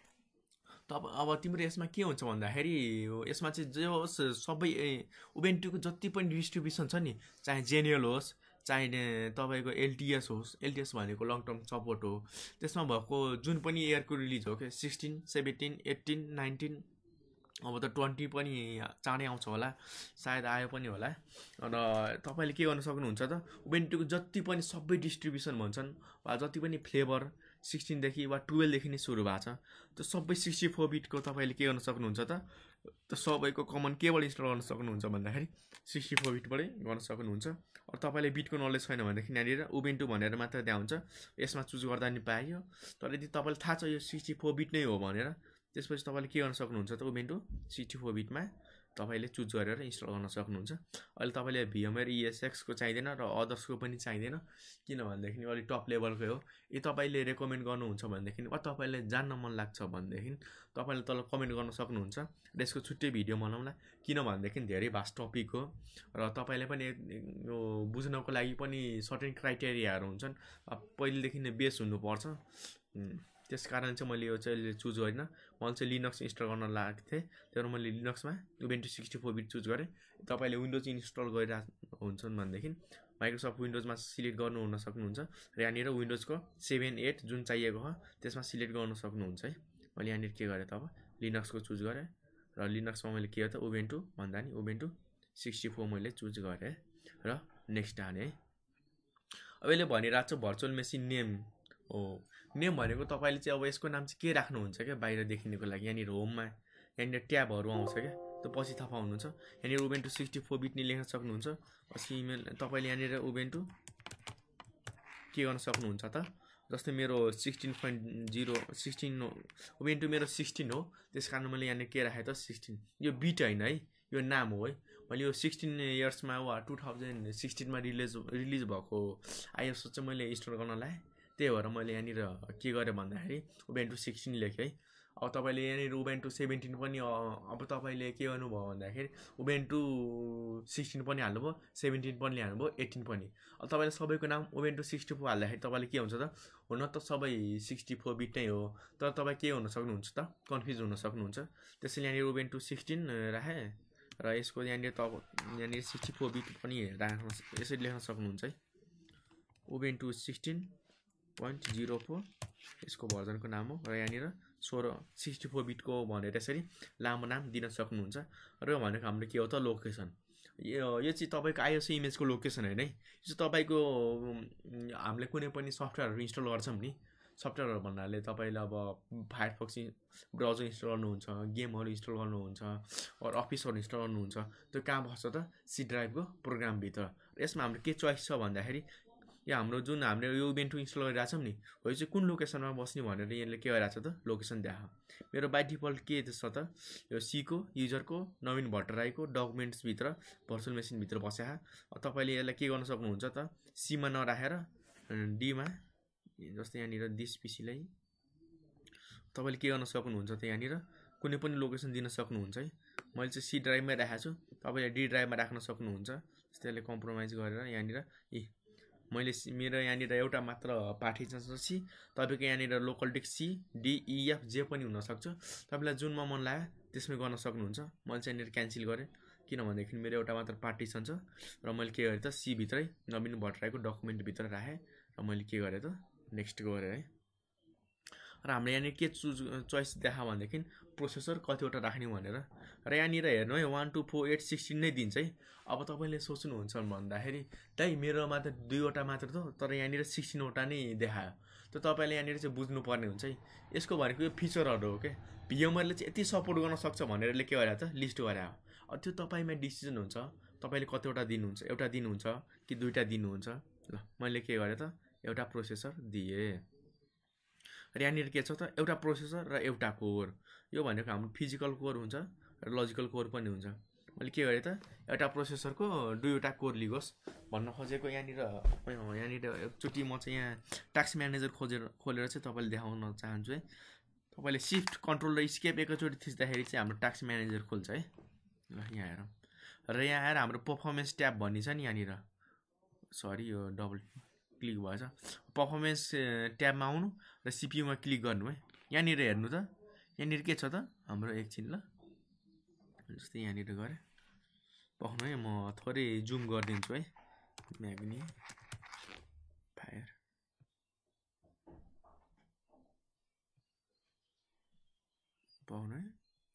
अब तिम्रो यसमा के हुन्छ भन्दाखेरि यसमा चाहिँ जे होस् सबै उबुन्टुको जति पनि डिस्ट्रिब्युसन छ नि, चाहे जेनियल होस् चाहे तपाईँको LTS होस्, LTS भनेको लङ टर्म सपोर्ट हो, त्यसमा भएको जुन पनि इयरको रिलिज हो क्या 16, 17, 18, 19, अब त 20 पनि चाँडै आउँछ होला, सायद आयो पनि होला। र तपाईँले के गर्न सक्नुहुन्छ त उबुन्टुको जति पनि सबै डिस्ट्रिब्युसन भन्छन् वा जति पनि फ्लेभर 16 देखि वा 12 देखि नै सुरु भएको छ त्यो सबै 64 बिटको तपाईँले के गर्न सक्नुहुन्छ त सबैको कमन केबाट इन्स्टल गर्न सक्नुहुन्छ भन्दाखेरि 64 बिटबाटै गर्न सक्नुहुन्छ। तपाईँले बिटको नलेज छैन भनेदेखि यहाँनिर उबुन्टु भनेर मात्र त्यहाँ हुन्छ, यसमा चुज गर्दा नि पाइयो। तर यदि तपाईँलाई थाहा छ यो 64 बिट नै हो भनेर त्यसपछि तपाईँले के गर्न सक्नुहुन्छ त उबुन्टु 64 बिटमा तपाईँले चुज गरेर इन्स्टल गर्न सक्नुहुन्छ। अहिले तपाईँले VMware ESX को चाहिँदैन र अदर्सको पनि चाहिँदैन, किनभनेदेखि अलिक टप लेभलकै हो। यदि तपाईँले रेकमेन्ड गर्नुहुन्छ भनेदेखि वा तपाईँलाई जान्न मन लाग्छ भनेदेखि तपाईँले तल कमेन्ट गर्न सक्नुहुन्छ र यसको छुट्टै भिडियो बनाउँला, किनभनेदेखि धेरै भास्ट टपिक हो र तपाईँले पनि यो बुझ्नको लागि पनि सर्टेन क्राइटेरियाहरू हुन्छन्, पहिलेदेखि नै बेस हुनुपर्छ। त्यस कारण चाहिँ मैले यो चाहिँ चुज गरिनँ। मैले चाहिँ लिनक्स इन्स्टल गर्न लागेको थिएँ, तर मैले लिनक्समा उबुन्टु 64 बिट चुज गरेँ। तपाईँले विन्डोज इन्स्टल गरिरहेको हुन्छन् भनेदेखि माइक्रोसफ्ट विन्डोजमा सिलेक्ट गर्नु हुन सक्नुहुन्छ र यहाँनिर विन्डोजको 7, 8 जुन चाहिएको हो त्यसमा सिलेक्ट गर्न सक्नुहुन्छ है। मैले यहाँनिर के गरेँ त अब लिनक्सको चुज गरेँ र लिनक्समा मैले के हो त उबुन्टु भन्दा नि उबुन्टु 64 मैले चुज गरेँ र नेक्स्ट हाने है। अब यसले भनिरहेको छ भर्चुअल मेसिन नेम हो। नेम भनेको तपाईँले चाहिँ अब यसको नाम चाहिँ के राख्नुहुन्छ क्या बाहिर देखिनुको लागि। यहाँनिर होममा यहाँनिर ट्याबहरू आउँछ क्या, त्यो पछि थाहा पाउनुहुन्छ। यहाँनिर उबुन्टु 64 बिट नै लेख्न सक्नुहुन्छ। पछि तपाईँले यहाँनिर उबुन्टु के गर्न सक्नुहुन्छ त, जस्तै मेरो 16.0 16 हो, उबुन्टु मेरो 16 हो, त्यस कारण मैले यहाँनिर के राखेँ त 16। यो बिट होइन है, यो नाम हो है। मैले यो 16 इयर्समा वा 2016 मा रिलिज भएको आइएसओ चाहिँ मैले इन्स्टल गर्न लाएँ। त्यही भएर मैले यहाँनिर के गरेँ भन्दाखेरि उबुन्टु 16 लेखेँ है। अब तपाईँले यहाँनिर उबुन्टु 17 पनि अब तपाईँले के गर्नुभयो भन्दाखेरि उबुन्टु 16 पनि हाल्नुभयो, 17 पनि हाल्नुभयो, 18 पनि। अब तपाईँले सबैको नाम उबुन्टु 64 हाल्दाखेरि तपाईँले के हुन्छ त, हुन त सबै 64 बिट नै हो, तर तपाईँ के हुन सक्नुहुन्छ त, कन्फ्युज हुन सक्नुहुन्छ। त्यसैले यहाँनिर उबुन्टु 16 राखेँ र यसको यहाँनिर यहाँनिर 64 बिट पनि राख्न यसरी लेख्न सक्नुहुन्छ है। उबुन्टु 16.04 यसको भर्जनको नाम हो र यहाँनिर 64 बिटको भनेर यसरी लामो नाम दिन सक्नुहुन्छ। र भनेको हाम्रो के हो त, लोकेसन। यो चाहिँ तपाईँको आइएसओ इमेजको लोकेसन होइन है। यो चाहिँ तपाईँको हामीले कुनै पनि सफ्टवेयरहरू इन्स्टल गर्छौँ नि, सफ्टवेयरहरू भन्नाले तपाईँले अब फायरफक्स ब्राउजर इन्स्टल गर्नुहुन्छ, गेमहरू इन्स्टल गर्नुहुन्छ, अरू अफिसहरू इन्स्टल गर्नुहुन्छ, त्यो कहाँ बस्छ त, सी ड्राइभको प्रोग्रामभित्र। यसमा हाम्रो के चोइस छ भन्दाखेरि यो हाम्रो जुन हामीले यो उबुन्टु इन्स्टल गरिरहेको छौँ नि, हो यो चाहिँ कुन लोकेसनमा बस्ने भनेर यसले के गरिरहेको छ त, लोकेसन देखा। मेरो बाई डिफल्ट के छ त, यो सीको युजरको नवीन भट्टराईको डकुमेन्ट्सभित्र भर्चुअल मेसिनभित्र बस्या। तपाईँले यसलाई के गर्न सक्नुहुन्छ त, सीमा नराखेर डीमा, जस्तै यहाँनिर दिस पिसीलाई तपाईँले के गर्न सक्नुहुन्छ त, यहाँनिर कुनै पनि लोकेसन दिन सक्नुहुन्छ है। मैले चाहिँ सी ड्राइभमै राखेको छु, तपाईँले डी ड्राइभमा राख्न सक्नुहुन्छ। त्यसले कम्प्रोमाइज गरेर यहाँनिर मैले मेरो यहाँनिर एउटा मात्र पार्टी छ सी, तपाईँको यहाँनिर local disk C D E F जे पनि हुनसक्छ। तपाईँलाई जुनमा मन लाग्यो त्यसमै गर्न सक्नुहुन्छ। मैले चाहिँ यहाँनिर क्यान्सल गरेँ किनभनेदेखि मेरो एउटा मात्र पार्टिसन छ र मैले के गरेँ त, सी भित्रै नवीन भट्टराईको डकुमेन्टभित्र राखेँ र मैले के गरेँ त, नेक्स्ट गरेँ है। र हाम्रो यहाँनिर के चोइस देखा भनेदेखि प्रोसेसर कतिवटा राख्ने भनेर, र यहाँनिर हेर्नु है 1 2 4 8 16 नै दिन्छ है। अब तपाईँले सोच्नुहुन्छ भन्दाखेरि दाइ मेरोमा त 2वटा मात्र त, तर यहाँनिर 16वटा नै देखायो। त तपाईँले यहाँनिर चाहिँ बुझ्नुपर्ने हुन्छ है। यसको भनेको यो फिचरहरू हो क्या, भिएमआरले चाहिँ यति सपोर्ट गर्न सक्छ भनेरले के गरे त, लिस्ट गरे हो। अब त्यो तपाईँमा डिसिजन हुन्छ, तपाईँले कतिवटा दिनुहुन्छ, एउटा दिनुहुन्छ कि 2टा दिनुहुन्छ। ल मैले के गरेँ त, एउटा प्रोसेसर दिएँ। र यहाँनिर के छ त, एउटा प्रोसेसर र एउटा कोर। यो भनेको हाम्रो फिजिकल कोर हुन्छ र लजिकल कोर पनि हुन्छ। मैले के गरेँ त, एउटा प्रोसेसरको 2वटा कोर लिगोस् भन्न खोजेको। यहाँनिर एकचोटि म चाहिँ यहाँ टास्क म्यानेजर खोलेर चाहिँ तपाईँले देखाउन चाहन्छु है। तपाईँले सिफ्ट कन्ट्रोल र स्केप एकैचोटि थिच्दाखेरि चाहिँ हाम्रो टास्क म्यानेजर खोल्छ है। ल यहाँ हेरौँ, र यहाँ आएर हाम्रो पर्फर्मेन्स ट्याब भन्ने छ नि यहाँनिर, सरी यो डबल क्लिक भएछ। पर्फर्मेन्स ट्याबमा आउनु र सिपियुमा क्लिक गर्नु है। यहाँनिर हेर्नु त, यहाँनिर के छ त हाम्रो, एकछिन ल, जस्तै यहाँनिर गरेँ पख्नु है। म थोरै जुम गरिदिन्छु है, म्याग्नी फायर पाउनु है।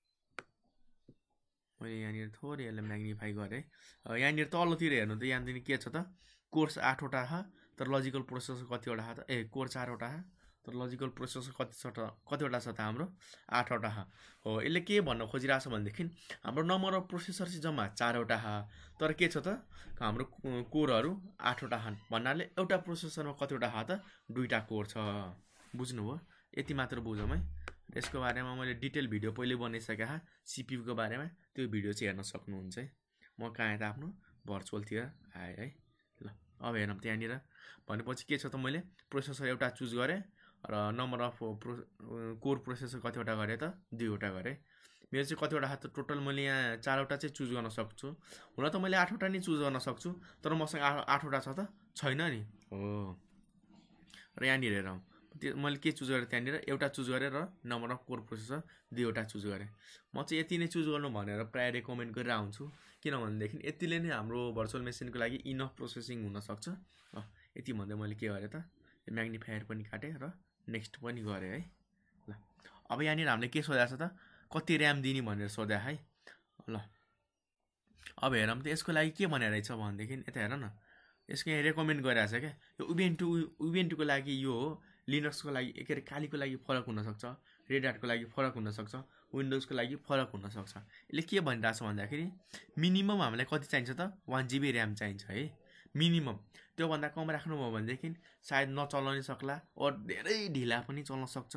मैले यहाँनिर थोरै यसलाई म्याग्निफाई गरेँ। यहाँनिर तलतिर हेर्नु त, यहाँनिर के छ त, कोर्स 8वटा छ, तर लजिकल प्रोसेसर कतिवटा छ त, कोर 4वटा छ, तर लजिकल प्रोसेसर कतिवटा छ त हाम्रो, 8वटा हो। यसले के भन्न खोजिरहेछ भनेदेखि हाम्रो नम्बर अफ प्रोसेसर चाहिँ जम्मा 4वटा छ, तर के छ त, हाम्रो कोरहरू 8वटा छन् भन्नाले एउटा प्रोसेसरमा कतिवटा छ त, 2टा कोर छ। बुझ्नुभयो? यति मात्र बुझौँ है। यसको बारेमा मैले डिटेल भिडियो पहिले बनाइसकेँ सिपियुको बारेमा, त्यो भिडियो चाहिँ हेर्न सक्नुहुन्छ है। म कहाँ त आफ्नो भर्चुअलतिर आएँ है। ल अब हेरौँ त, यहाँनिर भनेपछि के छ त, मैले प्रोसेसर एउटा चुज गरेँ र नम्बर अफ कोर प्रोसेसर कतिवटा गरेँ त, 2वटा गरेँ। मेरो चाहिँ कतिवटा छ त, टोटल मैले यहाँ 4वटा चाहिँ चुज गर्न सक्छु। हुन त मैले 8वटा नै चुज गर्न सक्छु, तर मसँग 8वटा छ त छैन नि हो। र यहाँनिर हेरौँ, मैले के चुज गरेँ, त्यहाँनिर एउटा चुज गरेँ र नम्बर अफ कोर प्रोसेसर 2वटा चुज गरेँ। म चाहिँ यति नै चुज गर्नु भनेर प्रायः रेकमेन्ड गरेर आउँछु, किनभनेदेखि यतिले नै हाम्रो भर्चुअल मेसिनको लागि इनफ प्रोसेसिङ हुनसक्छ। यति भन्दै मैले के गरेँ त, म्याग्निफायर पनि काटेँ र नेक्स्ट पनि गरेँ है। ल अब यहाँनिर हामीले के सोधेको छ त, कति ऱ्याम दिने भनेर सोधे है। ल अब हेरौँ त, यसको लागि के भनेर रहेछ भनेदेखि यता हेर न, यसको यहाँ रेकमेन्ड गरिरहेको छ क्या। यो उबुन्टुको लागि यो हो, लिनक्सको लागि के अरे कालीको लागि फरक हुनसक्छ, रेड ह्याटको लागि फरक हुनसक्छ, विन्डोजको लागि फरक हुनसक्छ। यसले के भनिरहेछ भन्दाखेरि मिनिमम हामीलाई कति चाहिन्छ त, 1 GB ऱ्याम चाहिन्छ है, मिनिमम। त्योभन्दा कम राख्नुभयो भनेदेखि सायद नचलाउनै सक्ला, अरू धेरै ढिला पनि चल्न सक्छ,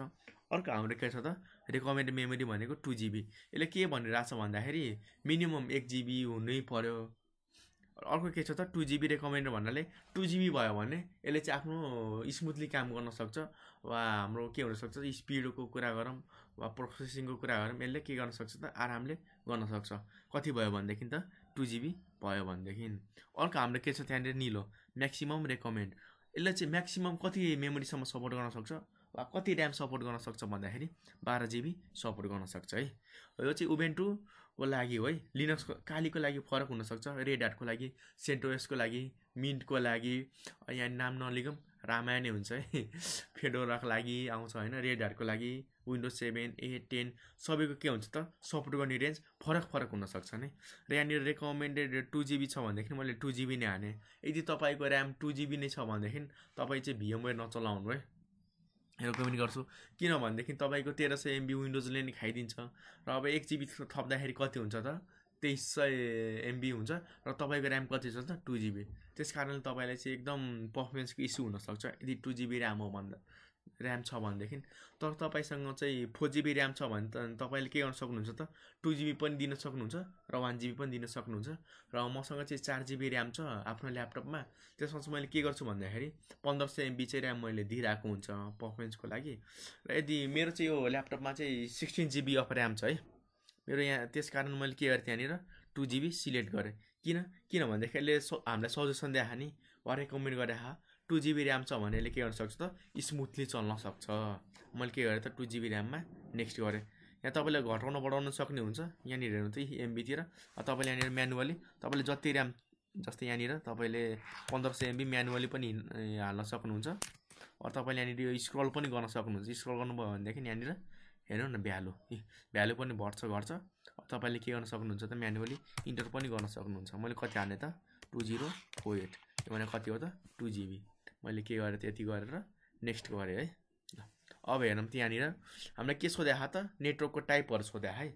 अर्को हाम्रो के छ त रेकमेन्डेड मेमोरी भनेको 2 GB। यसले के भनिरहेछ भन्दाखेरि मिनिमम 1 GB हुनै पर्यो। अर्को के छ त 2 GB रेकमेन्डेड भन्नाले 2 GB भयो भने यसले चाहिँ आफ्नो स्मुथली काम गर्न सक्छ वा हाम्रो के हुनसक्छ स्पिडको कुरा गरौँ वा प्रोसेसिङको कुरा गरौँ यसले के गर्न सक्छ त आरामले गर्न सक्छ। कति भयो भनेदेखि त 2 GB भयो भनेदेखि। अर्को हाम्रो के छ त्यहाँनिर निलो म्याक्सिमम रेकमेन्ड। यसले चाहिँ म्याक्सिमम कति मेमोरीसम्म सपोर्ट गर्न सक्छ वा कति ऱ्याम सपोर्ट गर्न सक्छ भन्दाखेरि 12 GB सपोर्ट गर्न सक्छ है। यो चाहिँ उबुन्टुको लागि हो है। लिनक्सको कालीको लागि फरक हुनसक्छ, रेड ह्याटको लागि, सेन्टोसको लागि, मिन्टको लागि, यहाँ नाम नलिगौँ रामायणै हुन्छ है। फेडोराको लागि आउँछ होइन, रेड ह्याटको लागि, विन्डोज 7, 8, 10 सबैको के हुन्छ त सपोर्ट गर्ने रेन्ज फरक हुनसक्छ नै। र यहाँनिर रेकमेन्डेड 2 GB छ भनेदेखि मैले 2 GB नै हाने। यदि तपाईँको ऱ्याम 2 GB नै छ भनेदेखि तपाईँ चाहिँ VMware नचलाउनु है। रेकमेन्ड गर्छु किनभनेदेखि तपाईँको 1300 MB विन्डोजले नि खाइदिन्छ र अब 1 GB थप्दाखेरि कति हुन्छ त 2300 MB हुन्छ र तपाईँको ऱ्याम कति छ त 2 GB। त्यस कारणले तपाईँलाई चाहिँ एकदम पर्फर्मेन्सको इस्यु हुनसक्छ यदि 2 GB ऱ्याम हो भन्दा ऱ्याम छ भनेदेखि। तर तपाईँसँग चाहिँ 4 GB ऱ्याम छ भने त तपाईँले के गर्न सक्नुहुन्छ त 2 GB पनि दिन सक्नुहुन्छ र 1 GB पनि दिन सक्नुहुन्छ। र मसँग चाहिँ 4 GB ऱ्याम छ आफ्नो ल्यापटपमा। त्यसमा चाहिँ मैले के गर्छु भन्दाखेरि 1500 MB चाहिँ ऱ्याम मैले दिइरहेको हुन्छ पर्फर्मेन्सको लागि। र यदि मेरो चाहिँ यो ल्यापटपमा चाहिँ 16 GB अफ ऱ्याम छ है मेरो यहाँ, त्यस कारण मैले के गरेँ त्यहाँनिर 2 GB सिलेक्ट गरेँ। किनभनेदेखि यसले हामीलाई सजेसन दिए नि वा रेकमेन्ड गरे 2 GB ऱ्याम छ भने यसले के गर्न सक्छ त स्मुथली चल्न सक्छ। मैले के गरेँ त 2 GB ऱ्याममा नेक्स्ट गरेँ। यहाँ तपाईँले घटाउन बढाउन सक्ने हुन्छ यहाँनिर हेर्नु त MB-तिर। तपाईँले यहाँनिर म्यानुअली तपाईँले जति ऱ्याम जस्तै यहाँनिर तपाईँले 1500 MB म्यानुअली पनि हाल्न सक्नुहुन्छ। तपाईँले यहाँनिर यो स्क्रल पनि गर्न सक्नुहुन्छ। स्क्रल गर्नुभयो भनेदेखि यहाँनिर हेर्नु न भ्यालु पनि घट्छ। तपाईँले के गर्न सक्नुहुन्छ त म्यानुअली इन्टर पनि गर्न सक्नुहुन्छ। मैले कति हाने त 2048 यो भने कति हो त 2 GB। मैले के गरेँ त यति गरेर नेक्स्ट गरेँ है। अब हेरौँ त यहाँनिर हामीलाई के सोधे त नेटवर्कको टाइपहरू सोधे है।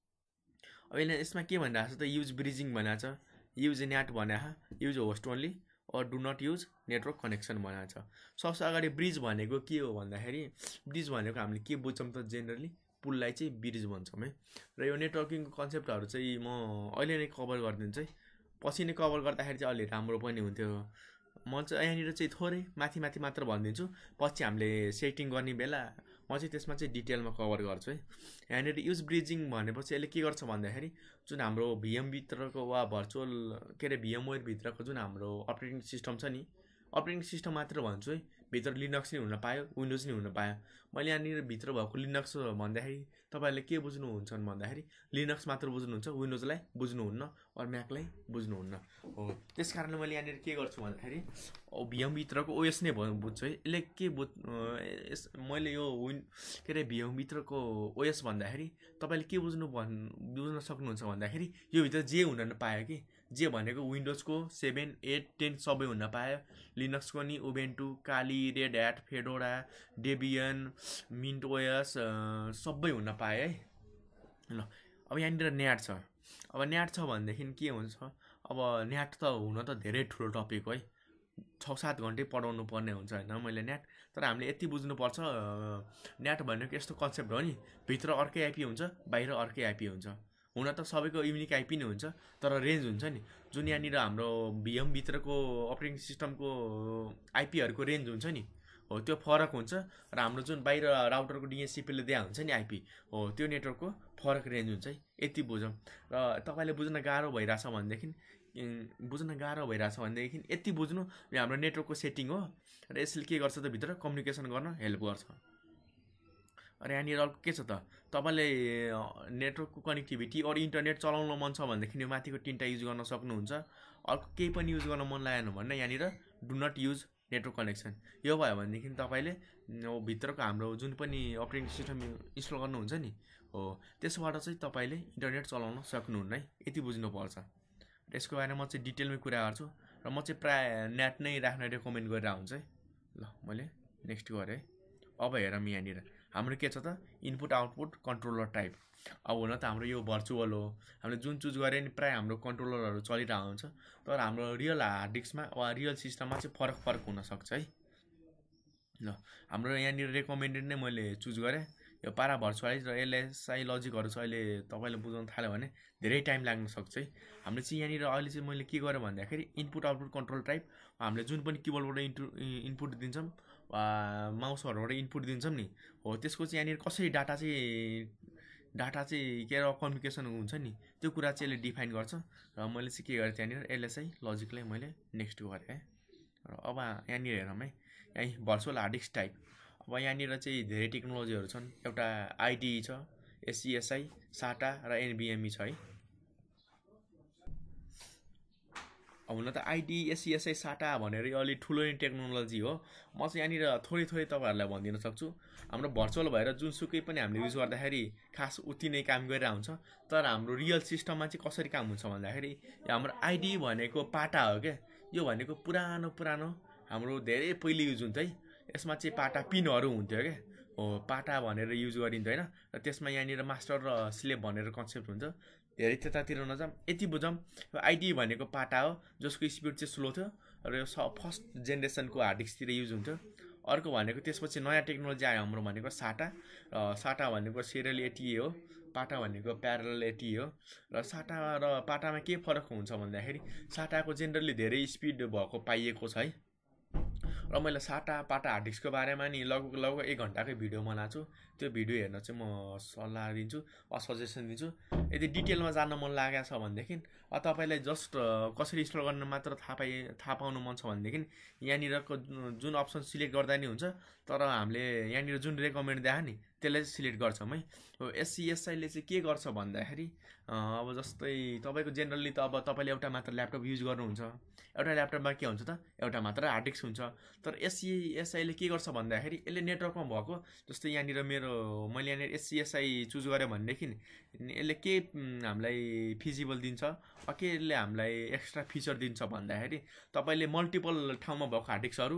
अब यसमा के भनिरहेको छ त युज ब्रिजिङ भनेको छ, युज नेट भने use host only or do not use network connection भनेको छ। सबसे अगाडि ब्रिज भनेको के हो भन्दाखेरि ब्रिज भनेको हामीले के बुझ्छौँ त जेनरली पुललाई चाहिँ ब्रिज भन्छौँ है। र यो नेटवर्किङको कन्सेप्टहरू चाहिँ म अहिले नै कभर गरिदिन्छु है। पछि नै कभर गर्दाखेरि चाहिँ अलि राम्रो पनि हुन्थ्यो। म चाहिँ यहाँनिर चाहिँ थोरै माथि मात्र भनिदिन्छु, पछि हामीले सेटिङ गर्ने बेला म चाहिँ त्यसमा चाहिँ डिटेलमा कभर गर्छु है। यहाँनिर युज ब्रिजिङ भनेपछि यसले के गर्छ भन्दाखेरि जुन हाम्रो भित्रको वा भर्चुअल के अरे VMware भित्रको जुन हाम्रो अपरेटिङ सिस्टम छ नि, अपरेटिङ सिस्टम मात्र भन्छु है, भित्र लिनक्स नै हुन पायो, विन्डोज नै हुन पायो। मैले यहाँनिर भित्र भएको लिनक्स भन्दाखेरि तपाईँहरूले के बुझ्नुहुन्छ भन्दाखेरि लिनक्स मात्र बुझ्नुहुन्छ, विन्डोजलाई बुझ्नुहुन्न अरू म्याकलाई बुझ्नुहुन्न हो। त्यस कारणले मैले यहाँनिर के गर्छु भन्दाखेरि भित्रको OS नै बुझ्छु है। यसले के मैले यो के अरे भित्रको OS भन्दाखेरि तपाईँले के बुझ्न सक्नुहुन्छ भन्दाखेरि यो भित्र जे हुन नपायो कि जे भनेको विन्डोजको 7, 8, 10 सबै हुन पायो, लिनक्सको नि Ubuntu, Kali, Red Hat, Fedora, Debian, Mint OS सबै हुन पायो है। ल अब यहाँनिर न्याट छ। अब न्याट छ भनेदेखि के हुन्छ, अब न्याट त हुन त धेरै ठुलो टपिक हो है, 6-7 घन्टै पढाउनु पर्ने हुन्छ होइन मैले न्याट। तर हामीले यति बुझ्नुपर्छ न्याट भनेको यस्तो कन्सेप्ट हो नि, भित्र अर्कै आइपी हुन्छ, बाहिर अर्कै आइपी हुन्छ। हुन त सबैको युनिक आइपी नै हुन्छ, तर रेन्ज हुन्छ नि जुन यहाँनिर हाम्रो भित्रको अपरेटिङ सिस्टमको आइपीहरूको रेन्ज हुन्छ नि हो त्यो फरक हुन्छ। र हाम्रो जुन बाहिर राउटरको DHCPले दिया हुन्छ नि आइपी हो त्यो नेटवर्कको फरक रेन्ज हुन्छ है। यति बुझौँ। र तपाईँले बुझ्न गाह्रो भइरहेछ भनेदेखि यति बुझ्नु यो हाम्रो नेटवर्कको सेटिङ हो र यसले के गर्छ त भित्र कम्युनिकेसन गर्न हेल्प गर्छ। र यहाँनिर अर्को के छ त तपाईँले नेटवर्कको कनेक्टिभिटी अरू इन्टरनेट चलाउन मन छ भनेदेखि यो माथिको 3टा युज गर्न सक्नुहुन्छ। अर्को केही पनि युज गर्न मन लागेन भने यहाँनिर do not use network connection यो भयो भनेदेखि तपाईँले भित्रको हाम्रो जुन पनि अपरेटिङ सिस्टम इन्स्टल गर्नुहुन्छ नि हो त्यसबाट चाहिँ तपाईँले इन्टरनेट चलाउन सक्नुहुन्न है। यति बुझ्नुपर्छ। यसको बारेमा म चाहिँ डिटेलमै कुरा गर्छु र म चाहिँ प्रायः नेट नै राख्न रेकमेन्ड गरेर हुन्छ है। ल मैले नेक्स्ट गरेँ। अब हेरौँ यहाँनिर हाम्रो के छ त इनपुट आउटपुट कन्ट्रोलर टाइप। अब हुन त हाम्रो यो भर्चुअल हो, हामीले जुन चुज गरे नि प्रायः हाम्रो कन्ट्रोलरहरू चलिरहेको हुन्छ, तर हाम्रो रियल हार्ड डिस्कमा वा रियल सिस्टममा चाहिँ फरक हुनसक्छ है। ल हाम्रो यहाँनिर रेकमेन्डेड नै मैले चुज गरेँ। यो पारा भर्चुअलाइज र एलएसआई लजिकहरू चाहिँ अहिले तपाईँले बुझाउन थाल्यो भने धेरै टाइम लाग्न सक्छ है। हामीले चाहिँ यहाँनिर अहिले चाहिँ मैले के गरेँ भन्दाखेरि इनपुट आउटपुट कन्ट्रोल टाइप हामीले जुन पनि किबोर्डबाट इनपुट दिन्छौँ वा माउसहरूबाट इनपुट दिन्छौँ नि हो त्यसको चाहिँ यहाँनिर कसरी डाटा चाहिँ के कम्युनिकेसन हुन्छ नि त्यो कुरा चाहिँ यसले डिफाइन गर्छ। र मैले चाहिँ के गरेँ त्यहाँनिर एलएसआई लजिकलाई मैले नेक्स्ट गरेँ है। र अब यहाँनिर हेरौँ है, यहीँ भर्चुअल हार्ड डिस्क टाइप। अब यहाँनिर चाहिँ धेरै टेक्नोलोजीहरू छन्। एउटा आइडिई छ, एससिएसआई, साटा र एनबिएमई छ है। अब हुन त आइडी एससिएसआई साटा भनेर यो अलिक ठुलो टेक्नोलोजी हो। म चाहिँ यहाँनिर थोरै तपाईँहरूलाई भनिदिन सक्छु। हाम्रो भर्चुअल भएर जुनसुकै पनि हामीले युज गर्दाखेरि खास उति नै काम गरेर हुन्छ। तर हाम्रो रियल सिस्टममा चाहिँ कसरी काम हुन्छ भन्दाखेरि हाम्रो आइडी भनेको पाटा हो क्या। यो भनेको पुरानो हाम्रो धेरै पहिले युज हुन्थ्यो है। यसमा चाहिँ पाटा पिनहरू हुन्थ्यो क्या हो, पाटा भनेर युज गरिन्थ्यो होइन। र त्यसमा यहाँनिर मास्टर र स्लेभ भनेर कन्सेप्ट हुन्छ। धेरै त्यतातिर नजाऊँ, यति बुझौँ आइडी भनेको पाटा हो जसको स्पिड चाहिँ स्लो थियो र यो फर्स्ट जेनेरेसनको हार्ड डिस्कतिर युज हुन्थ्यो। अर्को भनेको त्यसपछि नयाँ टेक्नोलोजी आयो हाम्रो भनेको साटा। र साटा भनेको सिरियल एटीए हो, पाटा भनेको प्यारल एटीए हो। र साटा र पाटामा के फरक हुन्छ भन्दाखेरि साटाको जेनरली धेरै स्पिड भएको पाइएको छ है। र मैले साटा पाटा हार्ड डिस्कको बारेमा नि लगभग 1 घन्टाकै भिडियो बनाएको छु। त्यो भिडियो हेर्न चाहिँ म सल्लाह दिन्छु वा सजेसन दिन्छु। यदि डिटेलमा जान्न मन लागेको छ भनेदेखि तपाईँलाई जस्ट कसरी इन्स्टल गर्न मात्र थाहा पाउनु मन छ भनेदेखि यहाँनिरको जुन अप्सन सिलेक्ट गर्दा नि हुन्छ। तर हामीले यहाँनिर जुन रेकमेन्ड देखायो नि त्यसलाई चाहिँ सिलेक्ट गर्छौँ है। एससिएसआईले चाहिँ के गर्छ भन्दाखेरि अब जस्तै तपाईँको जेनरली त अब तपाईँले एउटा मात्र ल्यापटप युज गर्नुहुन्छ। एउटा ल्यापटपमा के हुन्छ त एउटा मात्र हार्ड डिस्क हुन्छ। तर एससिएसआईले के गर्छ भन्दाखेरि यसले नेटवर्कमा भएको जस्तै यहाँनिर मैले यहाँनिर एससिएसआई चुज गरेँ भनेदेखि यसले के हामीलाई फिजिबल दिन्छ के यसले हामीलाई एक्स्ट्रा फिचर दिन्छ भन्दाखेरि तपाईँले मल्टिपल ठाउँमा भएको हार्ड डिस्कहरू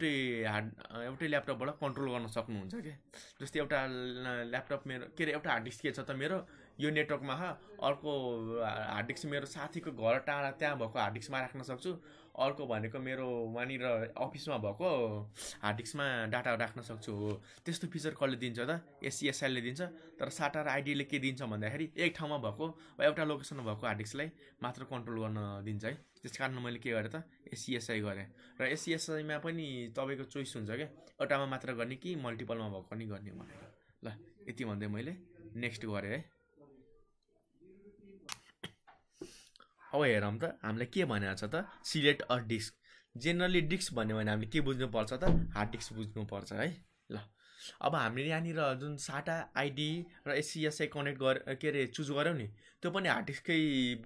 एउटै ल्यापटपबाट कन्ट्रोल गर्न सक्नुहुन्छ क्या। जस्तै एउटा ल्यापटप मेरो के अरे एउटा हार्ड डिस्क के छ त मेरो यो नेटवर्कमा अर्को हार्ड डिस्क मेरो साथीको घर टाढा त्यहाँ भएको हार्ड डिस्कमा राख्न सक्छु। अर्को भनेको मेरो वहाँनिर अफिसमा भएको हार्ड डिस्कमा डाटा राख्न सक्छु हो। त्यस्तो फिचर कसले दिन्छ त एससिएसआईले दिन्छ। तर साटा र आइडीले के दिन्छ भन्दाखेरि एक ठाउँमा भएको वा एउटा लोकेसनमा भएको हार्ड डिस्कलाई मात्र कन्ट्रोल गर्न दिन्छ है। त्यस कारण मैले के गरेँ त एससिएसआई गरेँ। र एससिएसआईमा पनि तपाईँको चोइस हुन्छ क्या, एउटामा मात्र गर्ने कि मल्टिपलमा भएको नि गर्ने भनेर। ल यति भन्दै मैले नेक्स्ट गरेँ है। अब हेरौँ त हामीलाई के भनेको छ त select a disk. Generally disk भन्यो भने हामीले के बुझ्नुपर्छ त हार्ड डिस्क बुझ्नुपर्छ है। ल अब हामीले यहाँनिर जुन साटा आइडी र एससिएसआई कनेक्ट के अरे चुज गऱ्यौँ नि त्यो पनि हार्ड डिस्ककै